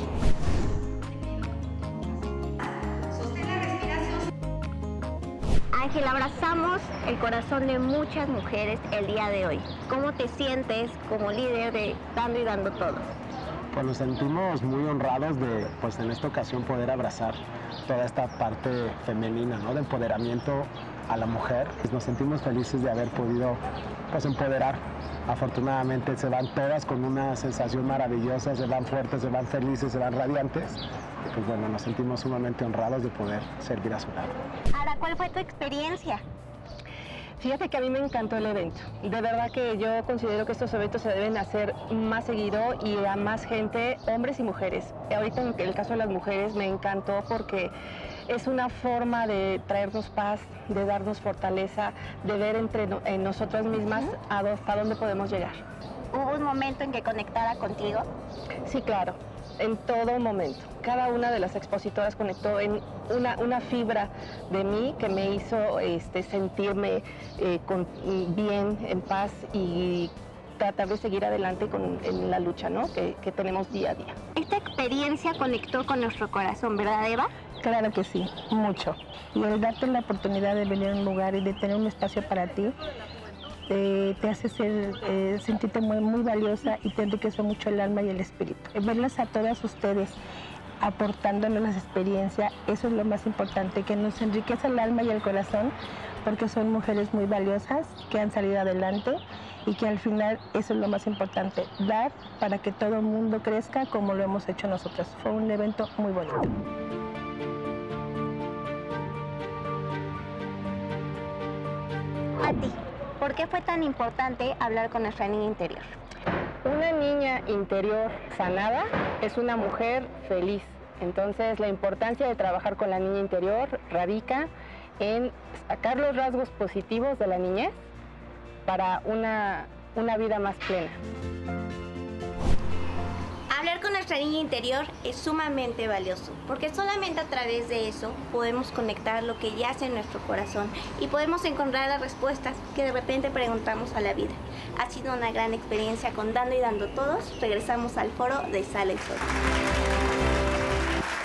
Ángel, abrazamos el corazón de muchas mujeres el día de hoy. ¿Cómo te sientes como líder de Dando y Dando Todos? Pues nos sentimos muy honrados de, pues en esta ocasión, poder abrazar toda esta parte femenina, ¿no? De empoderamiento a la mujer. Pues nos sentimos felices de haber podido, pues, empoderar. Afortunadamente se van todas con una sensación maravillosa, se van fuertes, se van felices, se van radiantes. Y pues bueno, nos sentimos sumamente honrados de poder servir a su lado. Ahora, ¿cuál fue tu experiencia? Fíjate que a mí me encantó el evento. De verdad que yo considero que estos eventos se deben hacer más seguido y a más gente, hombres y mujeres. Ahorita en el caso de las mujeres me encantó porque es una forma de traernos paz, de darnos fortaleza, de ver en nosotras mismas hasta dónde podemos llegar. ¿Hubo un momento en que conectara contigo? Sí, claro. En todo momento. Cada una de las expositoras conectó en una fibra de mí que me hizo sentirme bien, en paz y tratar de seguir adelante en la lucha, ¿no? que tenemos día a día. Esta experiencia conectó con nuestro corazón, ¿verdad, Eva? Claro que sí, mucho. Y el darte la oportunidad de venir a un lugar y de tener un espacio para ti, te hace sentirte muy valiosa y te enriquece mucho el alma y el espíritu. Verlas a todas ustedes aportándonos las experiencias, eso es lo más importante, que nos enriquece el alma y el corazón, porque son mujeres muy valiosas que han salido adelante y que al final eso es lo más importante, dar para que todo el mundo crezca como lo hemos hecho nosotros. Fue un evento muy bonito. A ti, ¿por qué fue tan importante hablar con nuestra niña interior? Una niña interior sanada es una mujer feliz. Entonces, la importancia de trabajar con la niña interior radica en sacar los rasgos positivos de la niñez para una vida más plena. Hablar con nuestra niña interior es sumamente valioso, porque solamente a través de eso podemos conectar lo que yace en nuestro corazón y podemos encontrar las respuestas que de repente preguntamos a la vida. Ha sido una gran experiencia con Dando y Dando Todos. Regresamos al foro de Sale y Sol.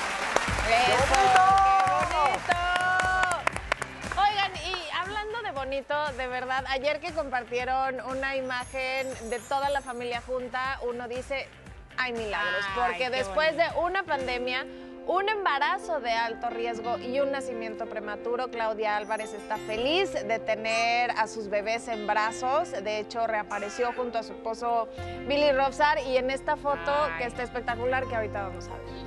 ¡Eso! ¡Qué bonito! Oigan, y hablando de bonito, bonito, de verdad. Ayer que compartieron una imagen de toda la familia junta, uno dice, hay milagros, porque después de una pandemia, un embarazo de alto riesgo y un nacimiento prematuro, Claudia Álvarez está feliz de tener a sus bebés en brazos. De hecho, reapareció junto a su esposo Billy Robsar y en esta foto que está espectacular que ahorita vamos a ver.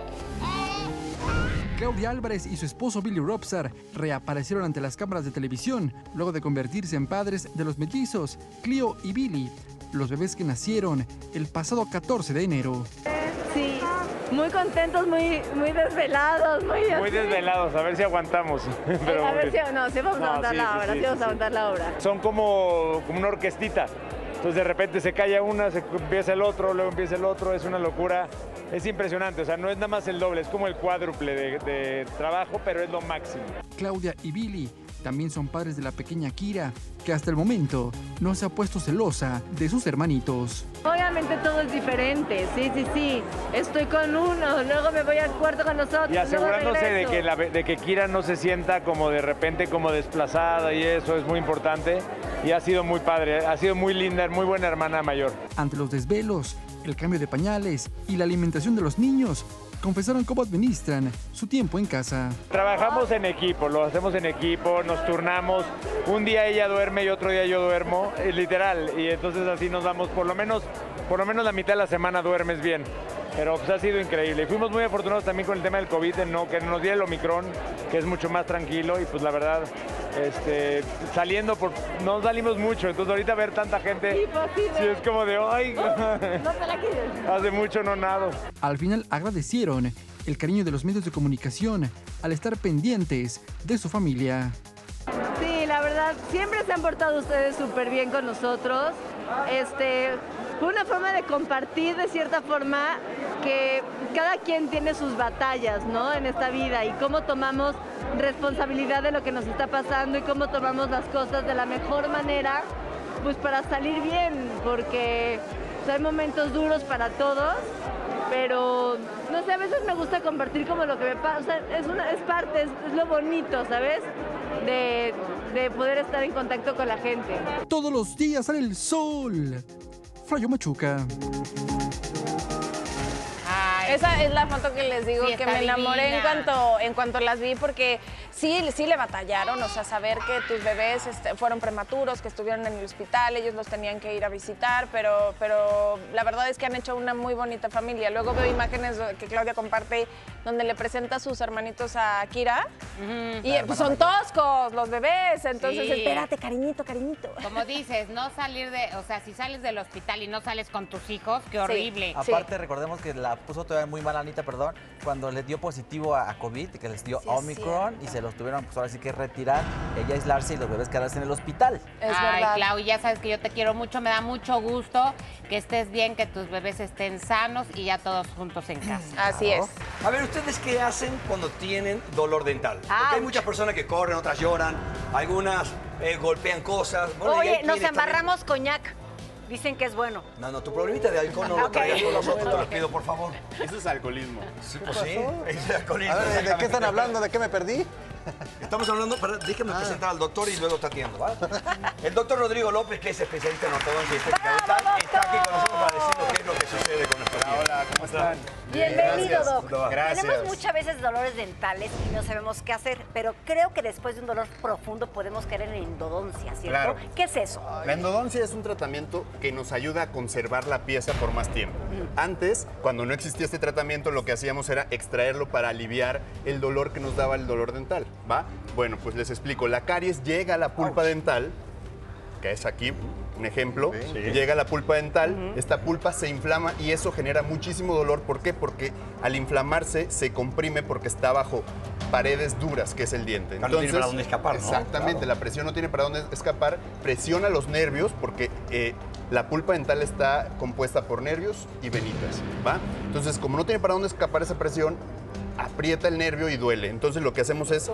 Claudia Álvarez y su esposo Billy Robsar reaparecieron ante las cámaras de televisión luego de convertirse en padres de los mellizos Clio y Billy, los bebés que nacieron el pasado 14 de enero. Sí, muy contentos, muy desvelados. Muy desvelados, a ver si aguantamos. Pero a ver si vamos a aguantar la obra, sí vamos a aguantar la obra. Son como una orquestita. Entonces de repente se calla una, se empieza el otro, luego empieza el otro, es una locura. Es impresionante, o sea, no es nada más el doble, es como el cuádruple de trabajo, pero es lo máximo. Claudia y Billy también son padres de la pequeña Kira, que hasta el momento no se ha puesto celosa de sus hermanitos. Obviamente todo es diferente, sí. Estoy con uno, luego me voy al cuarto con nosotros. Y asegurándose de que Kira no se sienta como de repente como desplazada y eso es muy importante. Y ha sido muy padre, ha sido muy linda, muy buena hermana mayor. Ante los desvelos, el cambio de pañales y la alimentación de los niños, confesaron cómo administran su tiempo en casa. Trabajamos en equipo, lo hacemos en equipo, nos turnamos. Un día ella duerme y otro día yo duermo, literal. Y entonces así nos damos, por lo menos la mitad de la semana duermes bien. Pero pues ha sido increíble. Y fuimos muy afortunados también con el tema del COVID, que nos diera el Omicron, que es mucho más tranquilo. Y pues la verdad, no salimos mucho. Entonces ahorita ver tanta gente, sí es como de, ay, no te la quieres. Hace mucho no nado. Al final agradecieron el cariño de los medios de comunicación al estar pendientes de su familia. Sí, la verdad, siempre se han portado ustedes súper bien con nosotros. Fue una forma de compartir de cierta forma que cada quien tiene sus batallas, ¿no? En esta vida y cómo tomamos responsabilidad de lo que nos está pasando y cómo tomamos las cosas de la mejor manera, pues para salir bien, porque hay momentos duros para todos, pero no sé, a veces me gusta compartir como lo que me pasa, o sea, es lo bonito, ¿sabes? De poder estar en contacto con la gente. Todos los días sale el sol. Flayo Machuca. Esa es la foto que les digo, Sí, que está me enamoré divina. en cuanto las vi, porque sí le batallaron, o sea, saber que tus bebés fueron prematuros, que estuvieron en el hospital, ellos los tenían que ir a visitar, pero la verdad es que han hecho una muy bonita familia. Luego veo imágenes que Claudia comparte donde le presenta a sus hermanitos a Kira, y pues son toscos los bebés, entonces Sí. espérate, cariñito. Como dices, no salir o sea, si sales del hospital y no sales con tus hijos, qué horrible. Aparte, recordemos que la puso todavía muy mal Anita, perdón, cuando le dio positivo a COVID, que les dio Omicron y se los tuvieron, pues ahora sí que retirar, ella aislarse y los bebés quedarse en el hospital. Ay, Clau, ya sabes que yo te quiero mucho, me da mucho gusto que estés bien, que tus bebés estén sanos y ya todos juntos en casa. Así es. A ver, ¿ustedes qué hacen cuando tienen dolor dental? Porque hay muchas personas que corren, otras lloran, algunas golpean cosas. Bueno, y Oye, hay nos quienes embarramos coñac. Dicen que es bueno. No, tu problemita de alcohol no lo traigas con nosotros, te lo pido, por favor. Eso es alcoholismo. Sí, pues sí, es alcoholismo. A ver, ¿de qué están hablando? ¿De qué me perdí? Estamos hablando, déjame presentar al doctor y luego te atiendo, ¿va? El doctor Rodrigo López, que es especialista en ortodoncia y estética dental, está aquí con nosotros para decirnos qué es lo que sucede con nuestro cliente. Hola, ¿cómo están? Bienvenido, Gracias. Doc. Gracias. Tenemos muchas veces dolores dentales y no sabemos qué hacer, pero creo que después de un dolor profundo podemos caer en endodoncia, ¿cierto? Claro. ¿Qué es eso? La endodoncia es un tratamiento que nos ayuda a conservar la pieza por más tiempo. Antes, cuando no existía este tratamiento, lo que hacíamos era extraerlo para aliviar el dolor que nos daba el dolor dental, ¿va? Bueno, pues les explico. La caries llega a la pulpa dental, que es aquí un ejemplo, llega a la pulpa dental, esta pulpa se inflama y eso genera muchísimo dolor. ¿Por qué? Porque al inflamarse se comprime porque está bajo paredes duras, que es el diente. No tiene para dónde escapar, ¿no? Exactamente, la presión no tiene para dónde escapar, presiona los nervios porque la pulpa dental está compuesta por nervios y venitas, ¿va? Entonces, como no tiene para dónde escapar esa presión, aprieta el nervio y duele. Entonces, lo que hacemos es...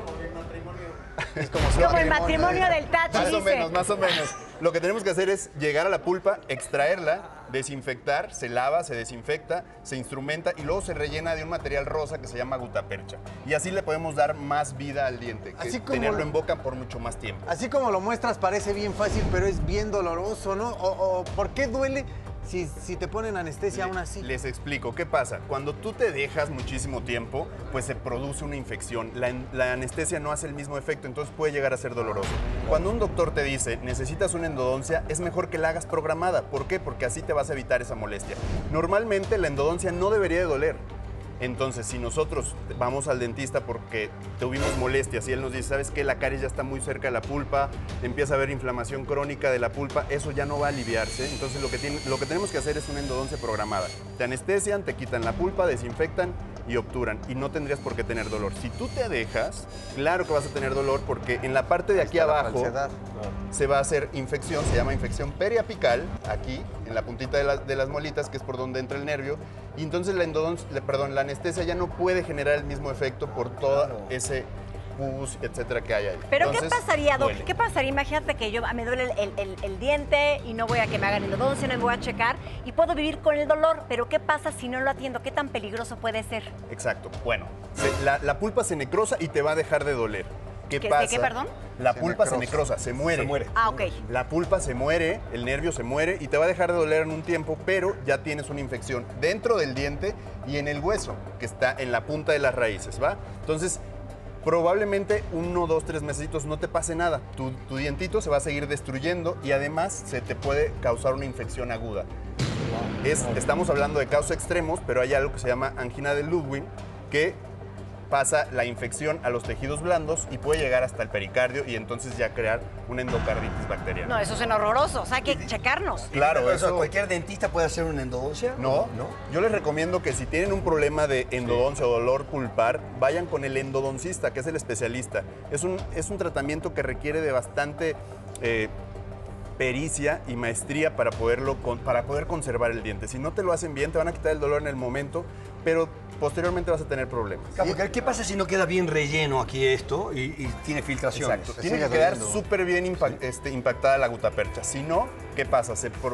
Es como el matrimonio del Tachi, Más o dice. menos, más o menos. Lo que tenemos que hacer es llegar a la pulpa, extraerla desinfectar, se lava, se desinfecta, se instrumenta y luego se rellena de un material rosa que se llama gutapercha. Y así le podemos dar más vida al diente, que Así como tenerlo en boca por mucho más tiempo. Así como lo muestras parece bien fácil, pero es bien doloroso, ¿no? ¿O por qué duele si te ponen anestesia aún así? Les explico, ¿qué pasa? Cuando tú te dejas muchísimo tiempo, pues se produce una infección. La anestesia no hace el mismo efecto, entonces puede llegar a ser doloroso. Cuando un doctor te dice, necesitas una endodoncia, es mejor que la hagas programada. ¿Por qué? Porque así te vas a evitar esa molestia. Normalmente la endodoncia no debería de doler. Entonces, si nosotros vamos al dentista porque tuvimos molestias y él nos dice, ¿sabes qué? La caries ya está muy cerca de la pulpa, empieza a haber inflamación crónica de la pulpa, eso ya no va a aliviarse. Entonces, lo que tenemos que hacer es una endodoncia programada. Te anestesian, te quitan la pulpa, desinfectan y obturan. Y no tendrías por qué tener dolor. Si tú te dejas, claro que vas a tener dolor porque en la parte de aquí abajo se va a hacer infección, se llama infección periapical, aquí, en la puntita de las molitas, que es por donde entra el nervio. Y entonces la anestesia ya no puede generar el mismo efecto por todo ese pus, etcétera, que hay ahí. Pero entonces, ¿qué pasaría, Doc? duele. ¿Qué pasaría? Imagínate que me duele el diente y no voy a que me hagan endodoncia, no me voy a checar y puedo vivir con el dolor, pero ¿qué pasa si no lo atiendo? ¿Qué tan peligroso puede ser? Exacto. Bueno, la pulpa se necrosa y te va a dejar de doler. ¿Qué pasa? ¿De qué, perdón? La pulpa se necrosa, se muere. Ah, ok. La pulpa se muere, el nervio se muere y te va a dejar de doler en un tiempo, pero ya tienes una infección dentro del diente y en el hueso, que está en la punta de las raíces, ¿va? Entonces, probablemente 1, 2, 3 mesecitos no te pase nada. Tu dientito se va a seguir destruyendo y además se te puede causar una infección aguda. Estamos hablando de casos extremos, pero hay algo que se llama angina de Ludwig, que pasa la infección a los tejidos blandos y puede llegar hasta el pericardio y entonces ya crear una endocarditis bacteriana. No, eso es horroroso, o sea, hay que checarnos. Claro, eso... ¿Cualquier dentista puede hacer una endodoncia? No. Yo les recomiendo que si tienen un problema de endodoncia o dolor pulpar, vayan con el endodoncista, que es el especialista. Es un tratamiento que requiere de bastante pericia y maestría para poder conservar el diente. Si no te lo hacen bien, te van a quitar el dolor en el momento, pero posteriormente vas a tener problemas. ¿Qué pasa si no queda bien relleno aquí esto y tiene filtraciones? Exacto. Tiene que quedar súper bien impactada la gutapercha. Si no, ¿qué pasa?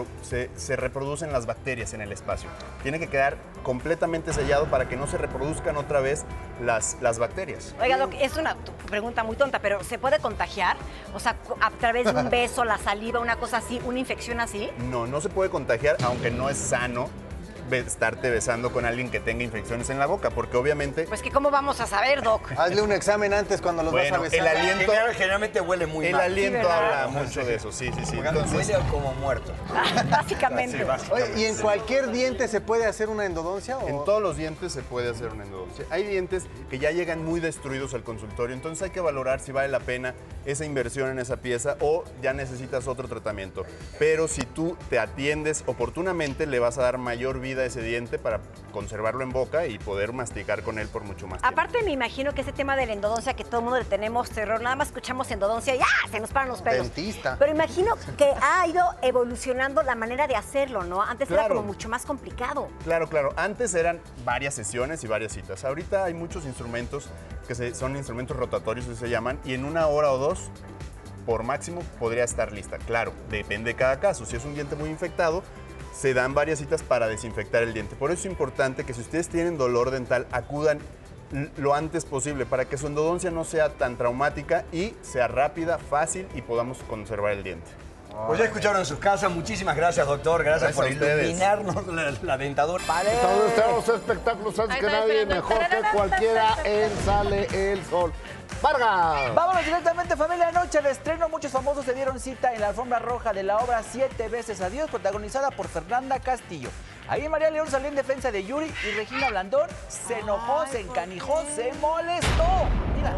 Se reproducen las bacterias en el espacio. Tiene que quedar completamente sellado para que no se reproduzcan otra vez las bacterias. Oiga, Doc, es una pregunta muy tonta, pero ¿se puede contagiar? O sea, a través de un beso, la saliva, una cosa así, una infección así. No se puede contagiar, aunque no es sano estarte besando con alguien que tenga infecciones en la boca, porque obviamente... Pues que ¿cómo vamos a saber, Doc? Hazle un examen antes cuando los vas a besar. El aliento... Generalmente huele muy mal. El aliento Sí, habla mucho de eso, sí. Entonces, huele como muerto. Básicamente. Oye, ¿y en cualquier diente se puede hacer una endodoncia? En todos los dientes se puede hacer una endodoncia. Hay dientes que ya llegan muy destruidos al consultorio, entonces hay que valorar si vale la pena esa inversión en esa pieza o ya necesitas otro tratamiento. Pero si tú te atiendes oportunamente, le vas a dar mayor vida a ese diente para conservarlo en boca y poder masticar con él por mucho más tiempo. Aparte, me imagino que ese tema de la endodoncia, que todo el mundo le tenemos terror, nada más escuchamos endodoncia y ¡ah! Se nos paran los pelos. Dentista. Pero imagino que ha ido evolucionando la manera de hacerlo, ¿no? Antes era Claro. como mucho más complicado. Claro. Antes eran varias sesiones y varias citas. Ahorita hay muchos instrumentos que son instrumentos rotatorios, que se llaman, y en 1 hora o 2, por máximo, podría estar lista. Claro, depende de cada caso. Si es un diente muy infectado, se dan varias citas para desinfectar el diente. Por eso es importante que si ustedes tienen dolor dental, acudan lo antes posible para que su endodoncia no sea tan traumática y sea rápida, fácil y podamos conservar el diente. Pues ya escucharon en sus casas. Muchísimas gracias, doctor. Gracias por a ustedes. iluminarnos la dentadura. Todos estos espectáculos, sabes que nadie mejor que cualquiera en Sale el Sol. ¡Vargas! Vámonos directamente, familia. Anoche al estreno, muchos famosos se dieron cita en la alfombra roja de la obra 7 veces Adiós, protagonizada por Fernanda Castillo. Ahí María León salió en defensa de Yuri y Regina Blandón se enojó, se encanijó, se molestó. Mira.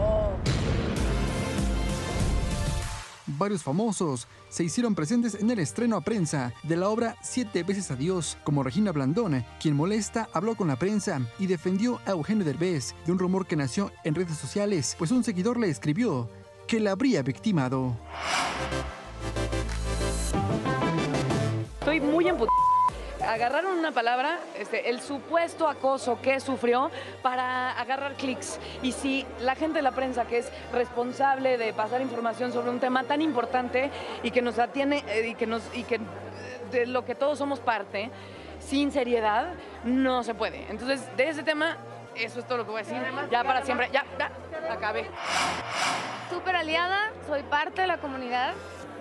Varios famosos se hicieron presentes en el estreno a prensa de la obra 7 veces Adiós, como Regina Blandón, quien molesta habló con la prensa y defendió a Eugenio Derbez de un rumor que nació en redes sociales, pues un seguidor le escribió que la habría victimado. Estoy muy emputada. Agarraron una palabra, el supuesto acoso que sufrió para agarrar clics. Y si la gente de la prensa, que es responsable de pasar información sobre un tema tan importante y que nos atiene y que de lo que todos somos parte, sin seriedad, no se puede. Entonces, de ese tema, eso es todo lo que voy a decir. Ya para siempre, ya, acabé. Súper aliada, soy parte de la comunidad.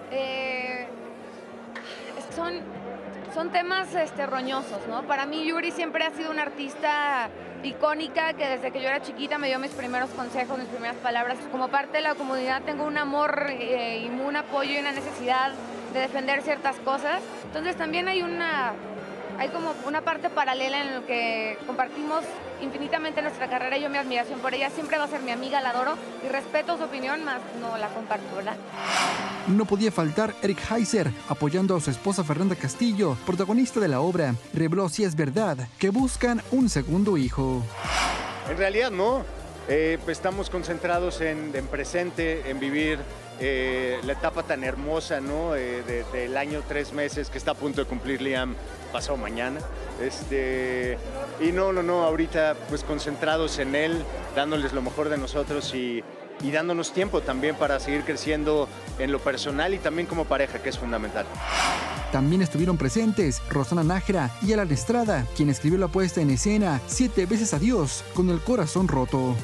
Son temas roñosos, ¿no? Para mí Yuri siempre ha sido una artista icónica que desde que yo era chiquita me dio mis primeros consejos, mis primeras palabras. Como parte de la comunidad tengo un amor y un apoyo y una necesidad de defender ciertas cosas. Entonces también hay como una parte paralela en lo que compartimos infinitamente nuestra carrera y yo mi admiración por ella. Siempre va a ser mi amiga, la adoro y respeto su opinión, más no la comparto, ¿verdad? No podía faltar Eric Heiser, apoyando a su esposa Fernanda Castillo, protagonista de la obra. Reveló si es verdad que buscan un segundo hijo. En realidad no. Estamos concentrados en presente, en vivir la etapa tan hermosa, ¿no? Del año 3 meses que está a punto de cumplir Liam pasado mañana. Y no, ahorita pues concentrados en él, dándoles lo mejor de nosotros y dándonos tiempo también para seguir creciendo en lo personal y también como pareja, que es fundamental. También estuvieron presentes Rosana Nájera y Alan Estrada, quien escribió la puesta en escena 7 veces adiós con el corazón roto.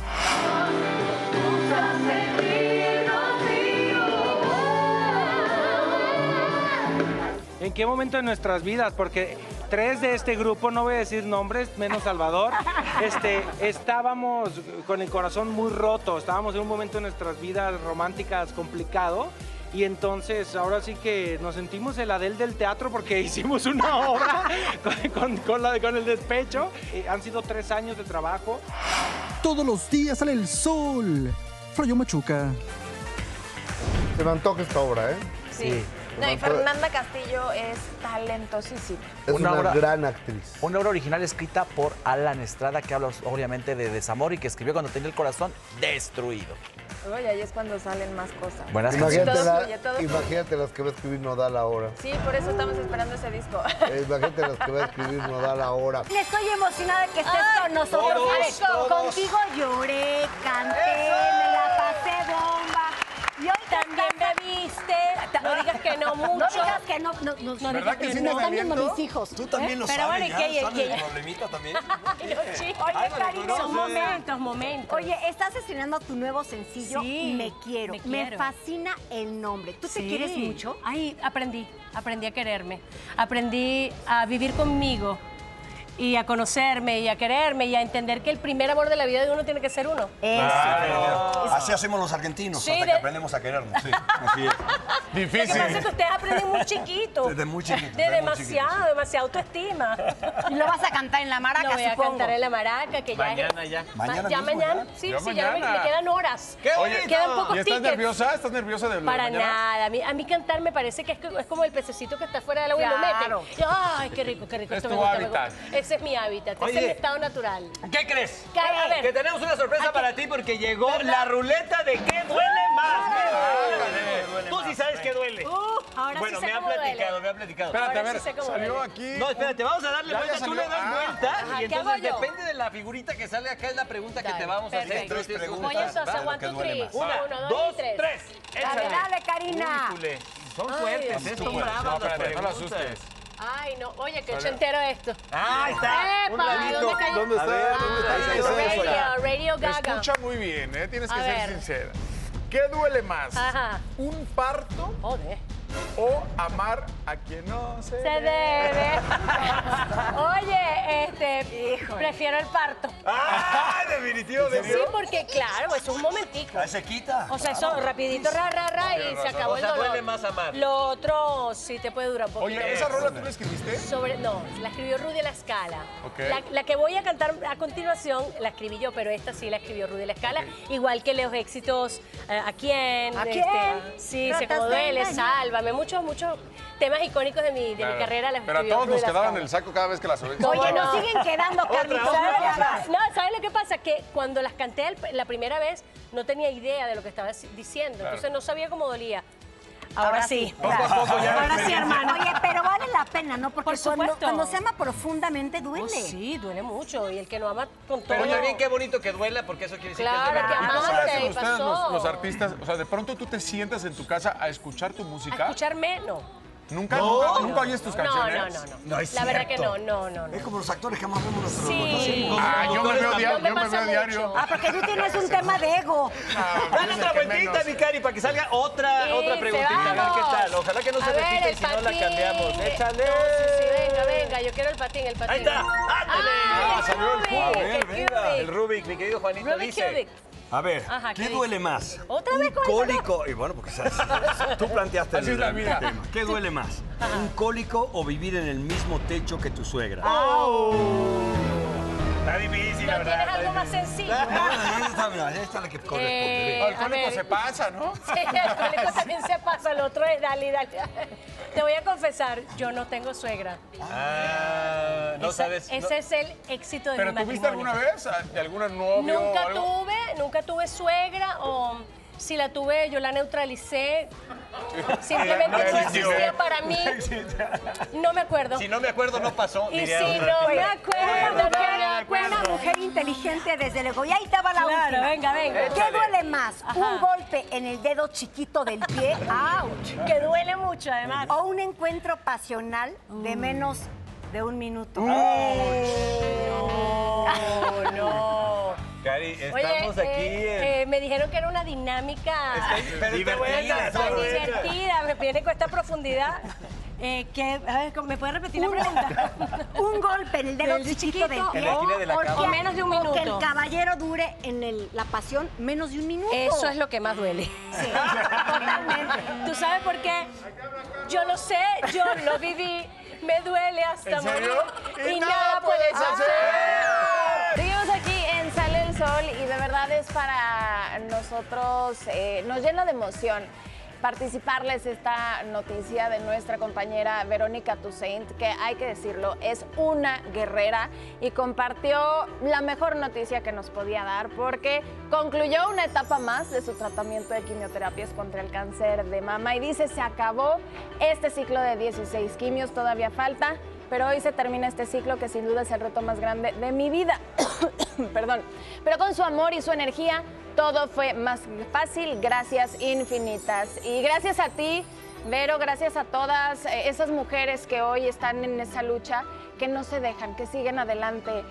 ¿En qué momento de nuestras vidas? Porque 3 de este grupo, no voy a decir nombres, menos Salvador, estábamos con el corazón muy roto, estábamos en un momento de nuestras vidas románticas complicado y entonces ahora sí que nos sentimos el Adele del teatro porque hicimos una obra con el despecho. Han sido 3 años de trabajo. Todos los días sale el sol. Froyo Machuca. Se me antoja esta obra, ¿eh? Sí. No, y Fernanda Castillo es talentosísima. Es una gran actriz. Una obra original escrita por Alan Estrada, que habla obviamente de desamor y que escribió cuando tenía el corazón destruido. Oye, ahí es cuando salen más cosas. Buenas Imagínate, todo imagínate las que va a escribir Nodal ahora. Sí, por eso estamos esperando ese disco. Imagínate las que va a escribir Nodal ahora. Estoy emocionada de que estés con nosotros. Todos. Contigo lloré, canté, me la pasé bomba. Y hoy también bebiste. No digas que no mucho. No digas que no. No ¿Verdad que sí me me están viendo aviento? mis hijos. Tú también lo Pero sabes, bueno, ya, ¿qué? ¿sabes el problemita también? Oye, Karina, Son momentos. Oye, estás estrenando tu nuevo sencillo, Sí, Me Quiero. Me fascina el nombre. ¿Tú te quieres mucho? Ay, aprendí a quererme. Aprendí a vivir conmigo y a conocerme y a quererme y a entender que el primer amor de la vida de uno tiene que ser uno. Claro. Así hacemos los argentinos, Sí, hasta que aprendemos a querernos. Sí, así es. Lo que pasa es que ustedes aprenden muy chiquito. Desde muy chiquito. De demasiada autoestima. Y lo vas a cantar en la maraca, Lo voy a supongo. cantar en la maraca, que Mañana ya. Mañana ya mismo, mañana. ¿ya? Sí, Ya sí, ya mañana. me quedan horas. ¡Qué bonito! Quedan pocos ¿Y estás tickets. nerviosa? ¿Estás nerviosa de lo de Para mañana? nada. A mí cantar me parece que es como el pececito que está fuera del agua y lo Claro. mete. Ay, qué rico, qué rico. Es Esto tu me gusta, hábitat. Ese es mi hábitat, ese Oye. es mi estado natural. ¿Qué crees? A ver. Que tenemos una sorpresa para ti porque llegó la ruleta de ¿qué duele más? Tú sí sabes que duele. Ahora Bueno, sí sé me ha cómo platicado, duele. me ha platicado. Espérate, a Ahora ver, sí sé cómo salió duele. aquí. No, espérate, vamos a darle Ya vuelta. Tú salió. le das vuelta Ajá, y ¿qué entonces hago yo? depende de la figurita que sale acá es la pregunta que Dale, te vamos a hacer. perfecto. Entonces, tienes Voy entonces, ¿va? 1, 2, 3. Una, 1, 2, 3. 3. Dale, dale, Karina. Újule. Son Ay, fuertes, Dios son mío. bravas No, las espérate, no la preguntas. asustes. Ay, no. Oye, que entero esto. Ahí está. Un ¡Epa! ladito. ¿Dónde cayó? ¿Dónde está? A ver, ¿Dónde está? ahí Ahí está. Radio Gaga. Escucha muy bien, ¿eh? Tienes que A ser ver. sincera. ¿Qué duele más? Ajá. ¿Un parto Joder. o amar a quien no se Se debe. Oye, prefiero el parto. ¡Ah! Definitivo, Sí, porque claro, eso es un momentico. Se quita. O sea, eso rapidito, ra, y se acabó O el sea, dolor. duele más amar. Lo otro sí te puede durar un poquito. Oye, ¿esa rola tú la escribiste? No, la escribió Rudy La Scala. Ok. La que voy a cantar a continuación la escribí yo, pero esta sí la escribió Rudy La Scala. Igual que los éxitos ¿A quién? ¿A quién? Sí, Sé Tratas Cómo de Duele, engañar. Sálvame. Muchos temas icónicos de mi Claro. carrera. Las Pero a escribió todos Rudy nos La quedaban en Scala. el saco cada vez que las oímos. Oye, nos siguen quedando, Carlitos. no le hagas. No, ¿sabes lo que pasa? Que cuando las canté la primera vez no tenía idea de lo que estaba diciendo. Claro. Entonces no sabía cómo dolía. Ahora sí. Poco a poco ya. Ahora sí, hermano. Oye, pero vale la pena, ¿no? Porque Por supuesto. cuando se ama profundamente duele. Oh, sí, duele mucho. Y el que no ama con todo. Pero oye, bien, qué bonito que duela porque eso quiere decir Claro, que es de que verdad. ¿Cómo le hacen y ustedes pasó. los artistas? O sea, de pronto tú te sientas en tu casa a escuchar tu ¿A música. escucharme? No. ¿Nunca oyes tus canciones? No es la verdad que no. Es como los actores que más vemos nosotros. Sí. Yo me veo diario. Porque tú tienes un tema de ego. Dale otra vueltita, mi Cari, para que salga otra preguntita. A ver qué tal. Ojalá que no se repita y si no la cambiamos. Échale. Venga, yo quiero el patín. Ahí está. ¡Ándale! Salió el Rubik. A ver, venga. El Rubik, mi querido Juanito, dice. A ver, Ajá, ¿qué duele más? ¿Otra vez con cólico? Y bueno, porque tú planteaste Así es la vida. tema. ¿Qué duele más? ¿Un cólico o vivir en el mismo techo que tu suegra? Está difícil, la ¿No verdad. tienes algo más sencillo? Esta es la que corresponde. El cólico se pasa, ¿no? Sí, el cólico también se pasa. El otro es dale. Te voy a confesar, yo no tengo suegra. No sabes. Ese es el éxito de mi matrimonio. ¿Pero tuviste alguna vez de alguna novio o algo? Nunca tuve suegra o si la tuve yo la neutralicé. Simplemente no existía para mí. No me acuerdo. Si no me acuerdo, no pasó. Y si no me acuerdo, Una mujer inteligente, desde luego. Y ahí te va la última. Venga. ¿Qué duele más? ¿Un golpe en el dedo chiquito del pie? ¡Auch! Que duele mucho, además. ¿O un encuentro pasional de menos de un minuto? No. Cari, estamos aquí en... me dijeron que era una dinámica divertida. Me viene con esta profundidad. ¿Me puedes repetir la pregunta? Un golpe en el dedo chiquito del pie o menos de un minuto. Que el caballero dure en la pasión menos de un minuto. Eso es lo que más duele. Sí, totalmente. ¿Tú sabes por qué? Yo lo sé, yo lo viví. Me duele hasta morir. Y nada puedes hacer. Seguimos aquí en Sale el Sol y de verdad es para nosotros, nos llena de emoción participarles esta noticia de nuestra compañera Verónica Toussaint, que hay que decirlo, es una guerrera y compartió la mejor noticia que nos podía dar porque concluyó una etapa más de su tratamiento de quimioterapias contra el cáncer de mama y dice, se acabó este ciclo de 16 quimios, todavía falta, pero hoy se termina este ciclo que sin duda es el reto más grande de mi vida. Perdón. Pero con su amor y su energía, todo fue más fácil, gracias infinitas. Y gracias a ti, Vero, gracias a todas esas mujeres que hoy están en esa lucha, que no se dejan, que siguen adelante,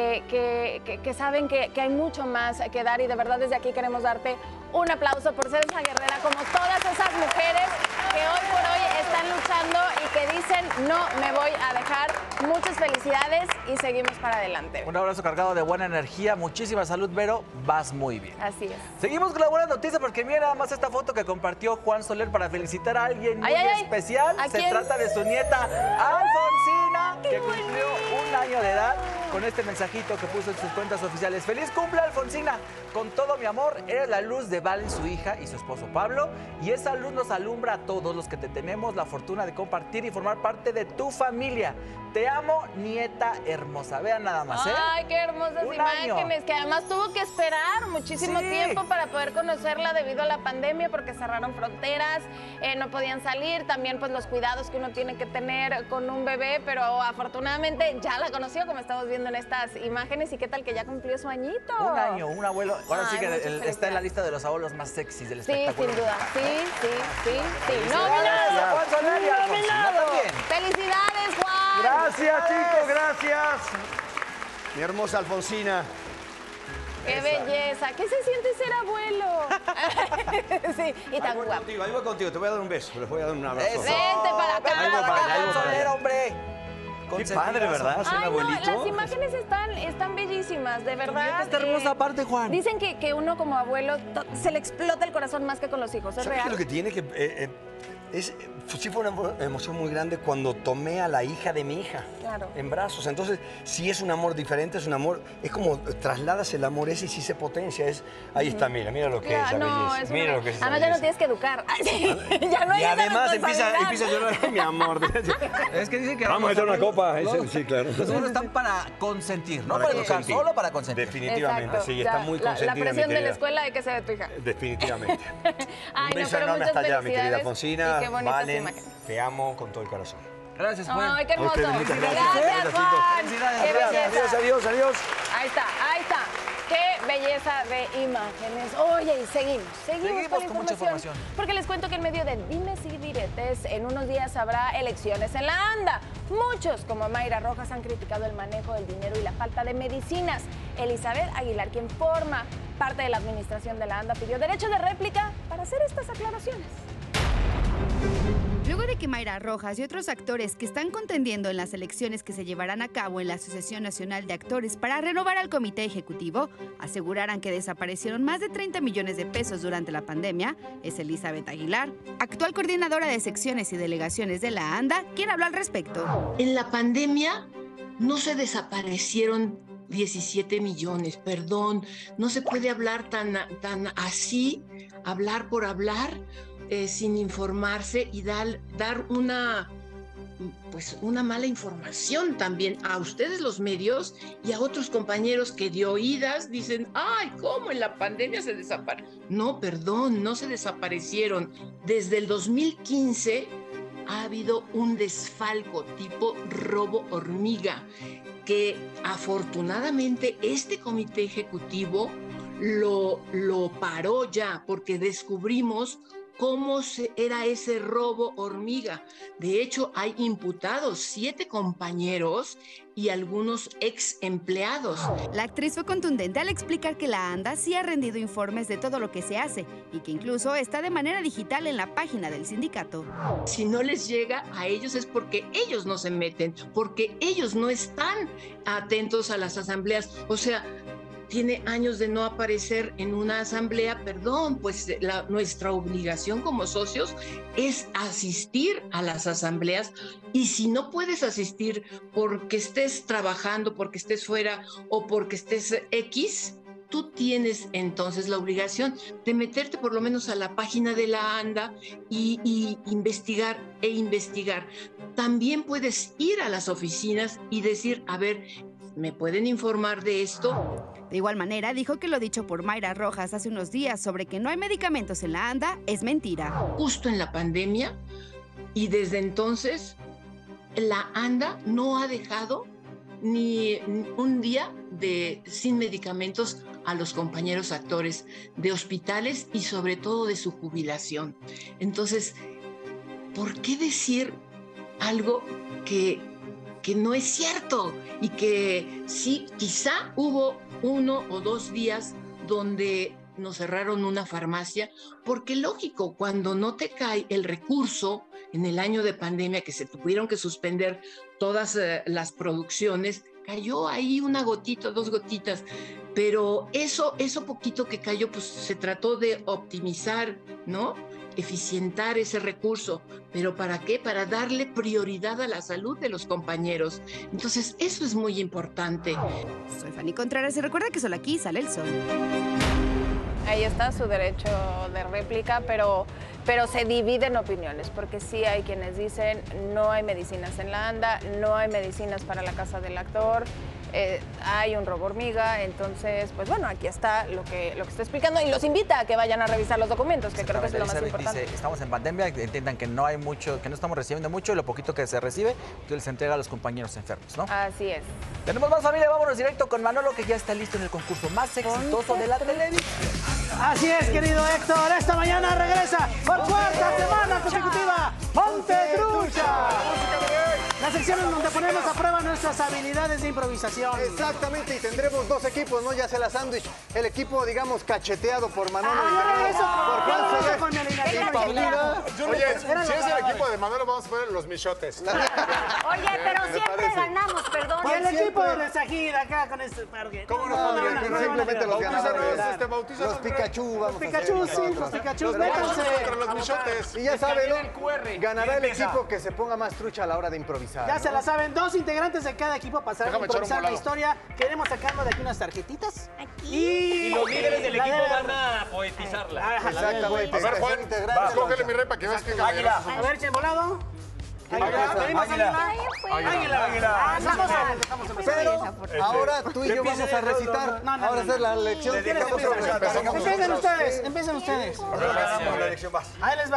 que saben que hay mucho más que dar y de verdad desde aquí queremos darte un aplauso por ser esa guerrera como todas esas mujeres que hoy por hoy están luchando y que dicen no me voy a dejar. Muchas felicidades y seguimos para adelante. Un abrazo cargado de buena energía, muchísima salud, Vero, vas muy bien. Así es. Seguimos con la buena noticia porque mira nada más esta foto que compartió Juan Soler para felicitar a alguien muy especial. Se trata de su nieta Alfonsina, que cumplió 1 año de edad, con este mensajito que puso en sus cuentas oficiales. ¡Feliz cumple, Alfonsina! Con todo mi amor, eres la luz de Valen, su hija, y su esposo Pablo, y esa luz nos alumbra a todos los que te tenemos la fortuna de compartir y formar parte de tu familia. Te amo, nieta hermosa. Vean nada más, ¿eh? Ay, qué hermosas imágenes, que además tuvo que esperar muchísimo tiempo para poder conocerla debido a la pandemia, porque cerraron fronteras, no podían salir, también pues los cuidados que uno tiene que tener con un bebé, pero afortunadamente ya la conoció, como estamos viendo en estas imágenes, y qué tal que ya cumplió su añito. 1 año, un abuelo. Ahora sí que está en la lista de los abuelos más sexys del espectáculo. Sí, sin duda. Sí. ¡Nominado! Juan Soler y Alfonsina también. ¡Felicidades, Juan! Gracias, chicos, gracias. Mi hermosa Alfonsina. ¡Qué belleza! ¿Qué se siente ser abuelo? Sí, y tan guapo. Ahí voy contigo, te voy a dar un beso, les voy a dar un abrazo. Vente para acá. Ahí voy para allá, ahí voy para allá. hombre. Qué padre, ¿verdad? Ser abuelito. Las imágenes están bellísimas, de verdad. Esta hermosa parte, Juan. Dicen que uno como abuelo se le explota el corazón más que con los hijos, ¿es ¿Sabes real? qué lo que tiene? Sí fue una emoción muy grande cuando tomé a la hija de mi hija en brazos. Entonces, sí es un amor diferente, es un amor, es como trasladas el amor ese y sí se potencia. Ahí está, mira lo que es la belleza. Mira lo que es esa además ya no belleza. tienes que educar. Ya no hay Y esa además empieza responsabilidad. a llorar, mi amor. Es que dicen que vamos a echar una copa. Sí, claro. Los abuelos están para consentir, no para educar, solo para consentir. Definitivamente, Exacto, sí, ya, está muy consentida, La presión mi de la querida. escuela de que sea de tu hija. Definitivamente. Ay, Un beso pero enorme muchas hasta allá, mi querida felicidades Alfonsina. y qué bonitas Valen, imágenes. te amo con todo el corazón. Gracias, Juan. Ay, qué hermoso. A ustedes, muchas Gracias, gracias. Juan. Felicidades. Qué belleza. Adiós. Ahí está. Qué belleza de imágenes. Oye, y seguimos con mucha información. Porque les cuento que en medio de dimes y diretes, en unos días habrá elecciones en la ANDA. Muchos, como Mayra Rojas, han criticado el manejo del dinero y la falta de medicinas. Elizabeth Aguilar, quien forma parte de la administración de la ANDA, pidió derecho de réplica para hacer estas aclaraciones. Luego de que Mayra Rojas y otros actores que están contendiendo en las elecciones que se llevarán a cabo en la Asociación Nacional de Actores para renovar al Comité Ejecutivo, aseguraran que desaparecieron más de 30 millones de pesos durante la pandemia, es Elizabeth Aguilar, actual coordinadora de secciones y delegaciones de la ANDA, quien habló al respecto. En la pandemia no se desaparecieron 17 millones, perdón, no se puede hablar tan así, hablar por hablar, sin informarse y dar una mala información también a ustedes los medios y a otros compañeros que de oídas dicen, ay, ¿cómo en la pandemia se desaparecieron? No, perdón, no se desaparecieron. Desde el 2015 ha habido un desfalco tipo robo hormiga que afortunadamente este comité ejecutivo lo paró ya porque descubrimos cómo era ese robo hormiga. De hecho, hay imputados 7 compañeros y algunos ex empleados. La actriz fue contundente al explicar que la ANDA sí ha rendido informes de todo lo que se hace y que incluso está de manera digital en la página del sindicato. Si no les llega a ellos es porque ellos no se meten, porque ellos no están atentos a las asambleas. O sea, tiene años de no aparecer en una asamblea, perdón, pues nuestra obligación como socios es asistir a las asambleas y si no puedes asistir porque estés trabajando, porque estés fuera o porque estés X, tú tienes entonces la obligación de meterte por lo menos a la página de la ANDA y investigar. También puedes ir a las oficinas y decir, a ver, ¿me pueden informar de esto? De igual manera, dijo que lo dicho por Mayra Rojas hace unos días sobre que no hay medicamentos en la ANDA es mentira. Justo en la pandemia y desde entonces la ANDA no ha dejado ni un día sin medicamentos a los compañeros actores de hospitales y sobre todo de su jubilación. Entonces, ¿por qué decir algo que no es cierto y que sí, quizá hubo 1 o 2 días donde nos cerraron una farmacia? Porque lógico, cuando no te cae el recurso en el año de pandemia que se tuvieron que suspender todas las producciones, cayó ahí una gotita, 2 gotitas, pero eso poquito que cayó, pues se trató de optimizar, ¿no? Eficientar ese recurso, pero ¿para qué? Para darle prioridad a la salud de los compañeros. Entonces, eso es muy importante. Soy Fanny Contreras y recuerda que solo aquí sale el sol. Ahí está su derecho de réplica, pero se dividen opiniones, porque sí hay quienes dicen no hay medicinas en la ANDA, no hay medicinas para la casa del actor, hay un robo hormiga, entonces, pues bueno, aquí está lo que está explicando y los invita a que vayan a revisar los documentos, que creo que es lo más importante. Dice, estamos en pandemia, entiendan que no hay mucho, que no estamos recibiendo mucho y lo poquito que se recibe, que se entrega a los compañeros enfermos, ¿no? Así es. Tenemos más, familia, vámonos directo con Manolo, que ya está listo en el concurso más exitoso de la televisión. Así es, querido Héctor, esta mañana regresa por 4ª semana consecutiva Ponte Trucha. La sección en donde ponemos a prueba nuestras habilidades de improvisación. Exactamente, y tendremos 2 equipos, ¿no? Ya sea la sándwich, el equipo, digamos, cacheteado por Manolo por Juan Soler y Paulina. Oye, si es el equipo de Manolo, vamos a poner los michotes. Oye, pero siempre ganamos, perdón. Y el equipo de nuestra gira acá con este parque. ¿Cómo no podría? Simplemente los ganadores. Los Pikachu, vamos a hacer. Los Pikachu, métanse. Los michotes. Y ya saben, ¿no? Ganará el equipo que se ponga más trucha a la hora de improvisar. Ya se la saben, 2 integrantes de cada equipo pasarán a improvisar la historia. Queremos sacarnos de aquí unas tarjetitas. Y los líderes del equipo van a poetizarla. Exactamente. A ver, Juan, escógele mi rey para que veas que Águila. A ver, Chembolado. Águila. Pero ahora tú y yo vamos a recitar. Ahora es la lección. Empiecen ustedes. La lección va. Ahí les va.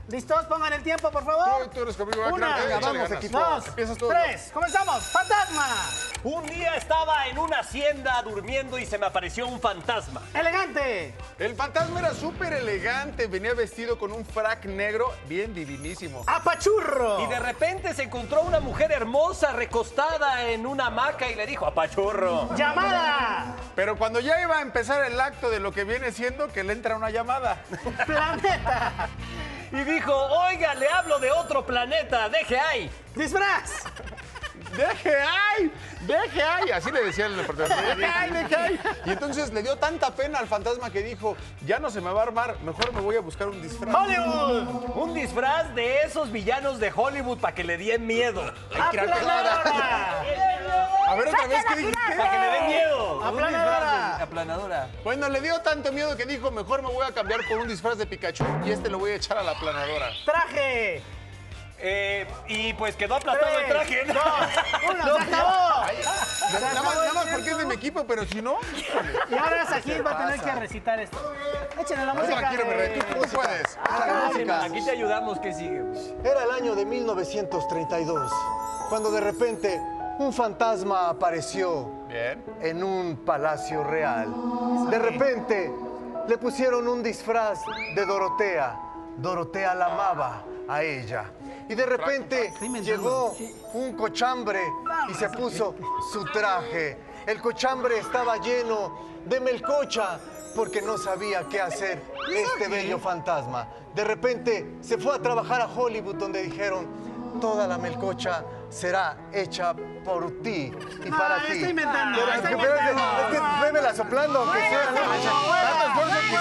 ¿Listos? Pongan el tiempo, por favor. Tú eres conmigo. Una, venga, vamos, equipo. Dos, tres, comenzamos. ¡Fantasma! Un día estaba en una hacienda durmiendo y se me apareció un fantasma. ¡Elegante! El fantasma era súper elegante. Venía vestido con un frac negro bien divinísimo. ¡Apachurro! Y de repente se encontró una mujer hermosa recostada en una hamaca y le dijo, apachurro. ¡Llamada! Pero cuando ya iba a empezar el acto de lo que viene siendo, que le entra una llamada. ¡Planeta! Y dijo, oiga, le hablo de otro planeta, deje ahí. ¡Disfraz! ¡Deje ahí! ¡Deje ahí! Así le decía el departamento. ¡Deje ahí! ¡Deje ahí! Y entonces le dio tanta pena al fantasma que dijo, ya no se me va a armar, mejor me voy a buscar un disfraz. ¡Hollywood! Un disfraz de esos villanos de Hollywood para que le den miedo. ¡Aplanadora! A ver, otra vez, ¿qué dijiste? Para que le den miedo. ¡Aplanadora! Aplanadora. Bueno, le dio tanto miedo que dijo, mejor me voy a cambiar por un disfraz de Pikachu y este lo voy a echar a la aplanadora. ¡Traje! Y pues quedó aplastado el traje. ¡Dos! ¡Uno! ¡Se acabó! Nada más porque es de mi equipo, pero si no... Y ahora Sajid va a tener que recitar esto. Échenle la música. Tranquilo, mi rey, tú puedes. Aquí te ayudamos, ¿qué sigue? Era el año de 1932, cuando de repente un fantasma apareció en un palacio real. De repente le pusieron un disfraz de Dorotea. Dorotea la amaba a ella. Y de repente llegó un cochambre y se puso su traje. El cochambre estaba lleno de melcocha porque no sabía qué hacer este bello fantasma. De repente se fue a trabajar a Hollywood, donde dijeron, toda la melcocha será hecha por ti y para ti. Está inventando. Pero es que vémela soplando, aunque sea. Tanto esfuerzo que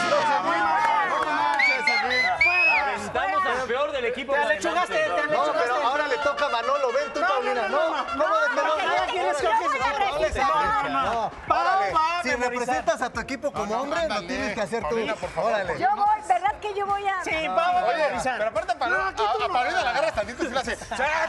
Aventamos al peor del equipo. Te lechugaste, No, pero ahora le toca a Manolo. Ven tú, Paulina. No, no, órale. Si representas a tu equipo como hombre, lo tienes que hacer tú. Órale. Yo voy, ¿verdad que yo voy a...? Sí, vamos a Oye, memorizar. pero aparte a Paulina la agarras tantito y se la hace...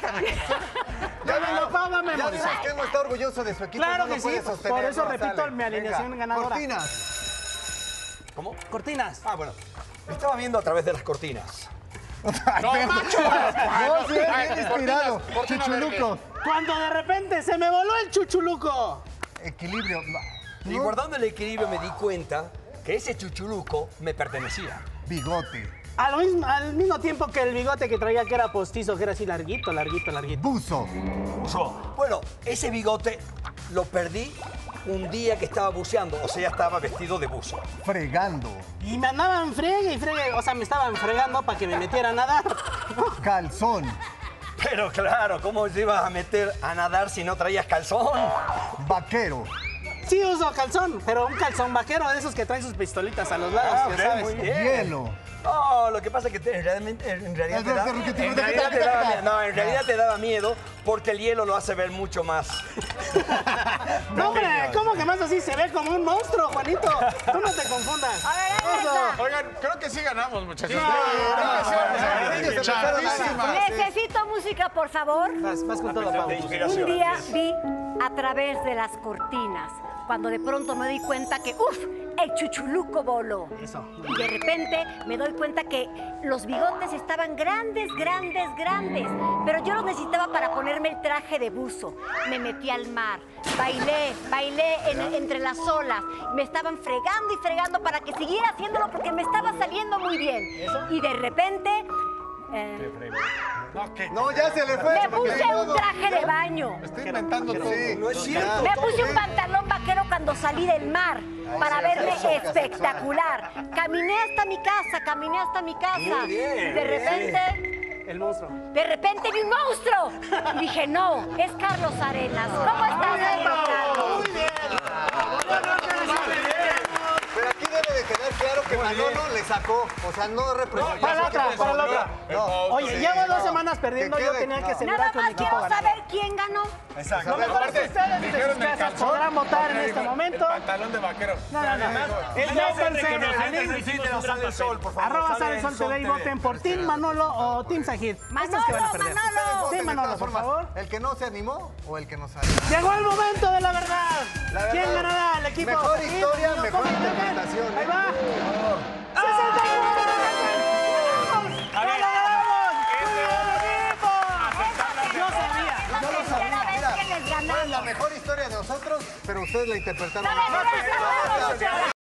Pau va a memorizar. Ya que no está orgulloso de su equipo. Claro no que puede sí, sostener, por eso no repito sale. mi alineación Venga, ganadora. Cortinas. ¿Cómo? Cortinas. Ah, bueno. Estaba viendo a través de las cortinas. ¡No, macho! No, sí, bien inspirado. Chuchuluco. Cuando de repente se me voló el chuchuluco. Equilibrio. Y guardando el equilibrio me di cuenta que ese chuchuluco me pertenecía. Bigote. Al mismo tiempo que el bigote que traía, que era postizo, que era así larguito. Buzo. Bueno, ese bigote lo perdí un día que estaba buceando, o sea, estaba vestido de buzo. Fregando. Y me andaban fregue y fregue, o sea, me estaban fregando para que me metiera a nadar. Calzón. Pero claro, ¿cómo te ibas a meter a nadar si no traías calzón? Vaquero. Sí uso calzón, pero un calzón vaquero de esos que traen sus pistolitas a los lados, ya sabes. muy bien. Hielo. No, lo que pasa es que en realidad te daba miedo porque el hielo lo hace ver mucho más. No, hombre, ¿cómo que más así? Se ve como un monstruo, Juanito. Tú no te confundas. A ver, Eso. Oigan, creo que sí ganamos, muchachos. necesito música, por favor. Vas con todo, Pau. Un día vi a través de las cortinas, cuando de pronto me di cuenta que, el chuchuluco voló. Eso. Y de repente me doy cuenta que los bigotes estaban grandes, pero yo los necesitaba para ponerme el traje de buzo. Me metí al mar, bailé entre las olas. Me estaban fregando y fregando para que siguiera haciéndolo porque me estaba saliendo muy bien. Y de repente... No, ya se le fue. me puse un traje de baño. Estoy inventando todo. Sí. No es cierto. Me puse un pantalón vaquero cuando salí del mar para verme espectacular. Caminé hasta mi casa. Muy bien. De repente, El monstruo. de repente vi un monstruo. Y dije, no, es Carlos Arenas. ¿Cómo estás, Carlos? Muy bien. Pero aquí debe de quedar claro que Manolo le sacó. O sea, no representa. Para la otra. No. Oye, llevo 2 semanas perdiendo, Que yo quede, tenía que no. asegurar Nada que mi más equipo quiero ganara. saber quién ganó. Exacto. Lo mejor es que ustedes desde sus casas podrán votar en este momento. Pantalón de vaquero. No. Sale el sol, por favor. Arroba Sale el Sol TV y voten por Team Manolo o Team Sajid. Estos que van a perder. Manolo. Team Manolo, por favor. ¿El que no se animó o el que no salió? Llegó el momento de la verdad. ¿Quién ganará? ¿El equipo? Mejor Sajid? historia, ¿Cómo mejor interpretación? interpretación. Ahí va. 69. A ver, ganamos. Fue la mejor historia de nosotros, pero ustedes la interpretaron. ¡Dale,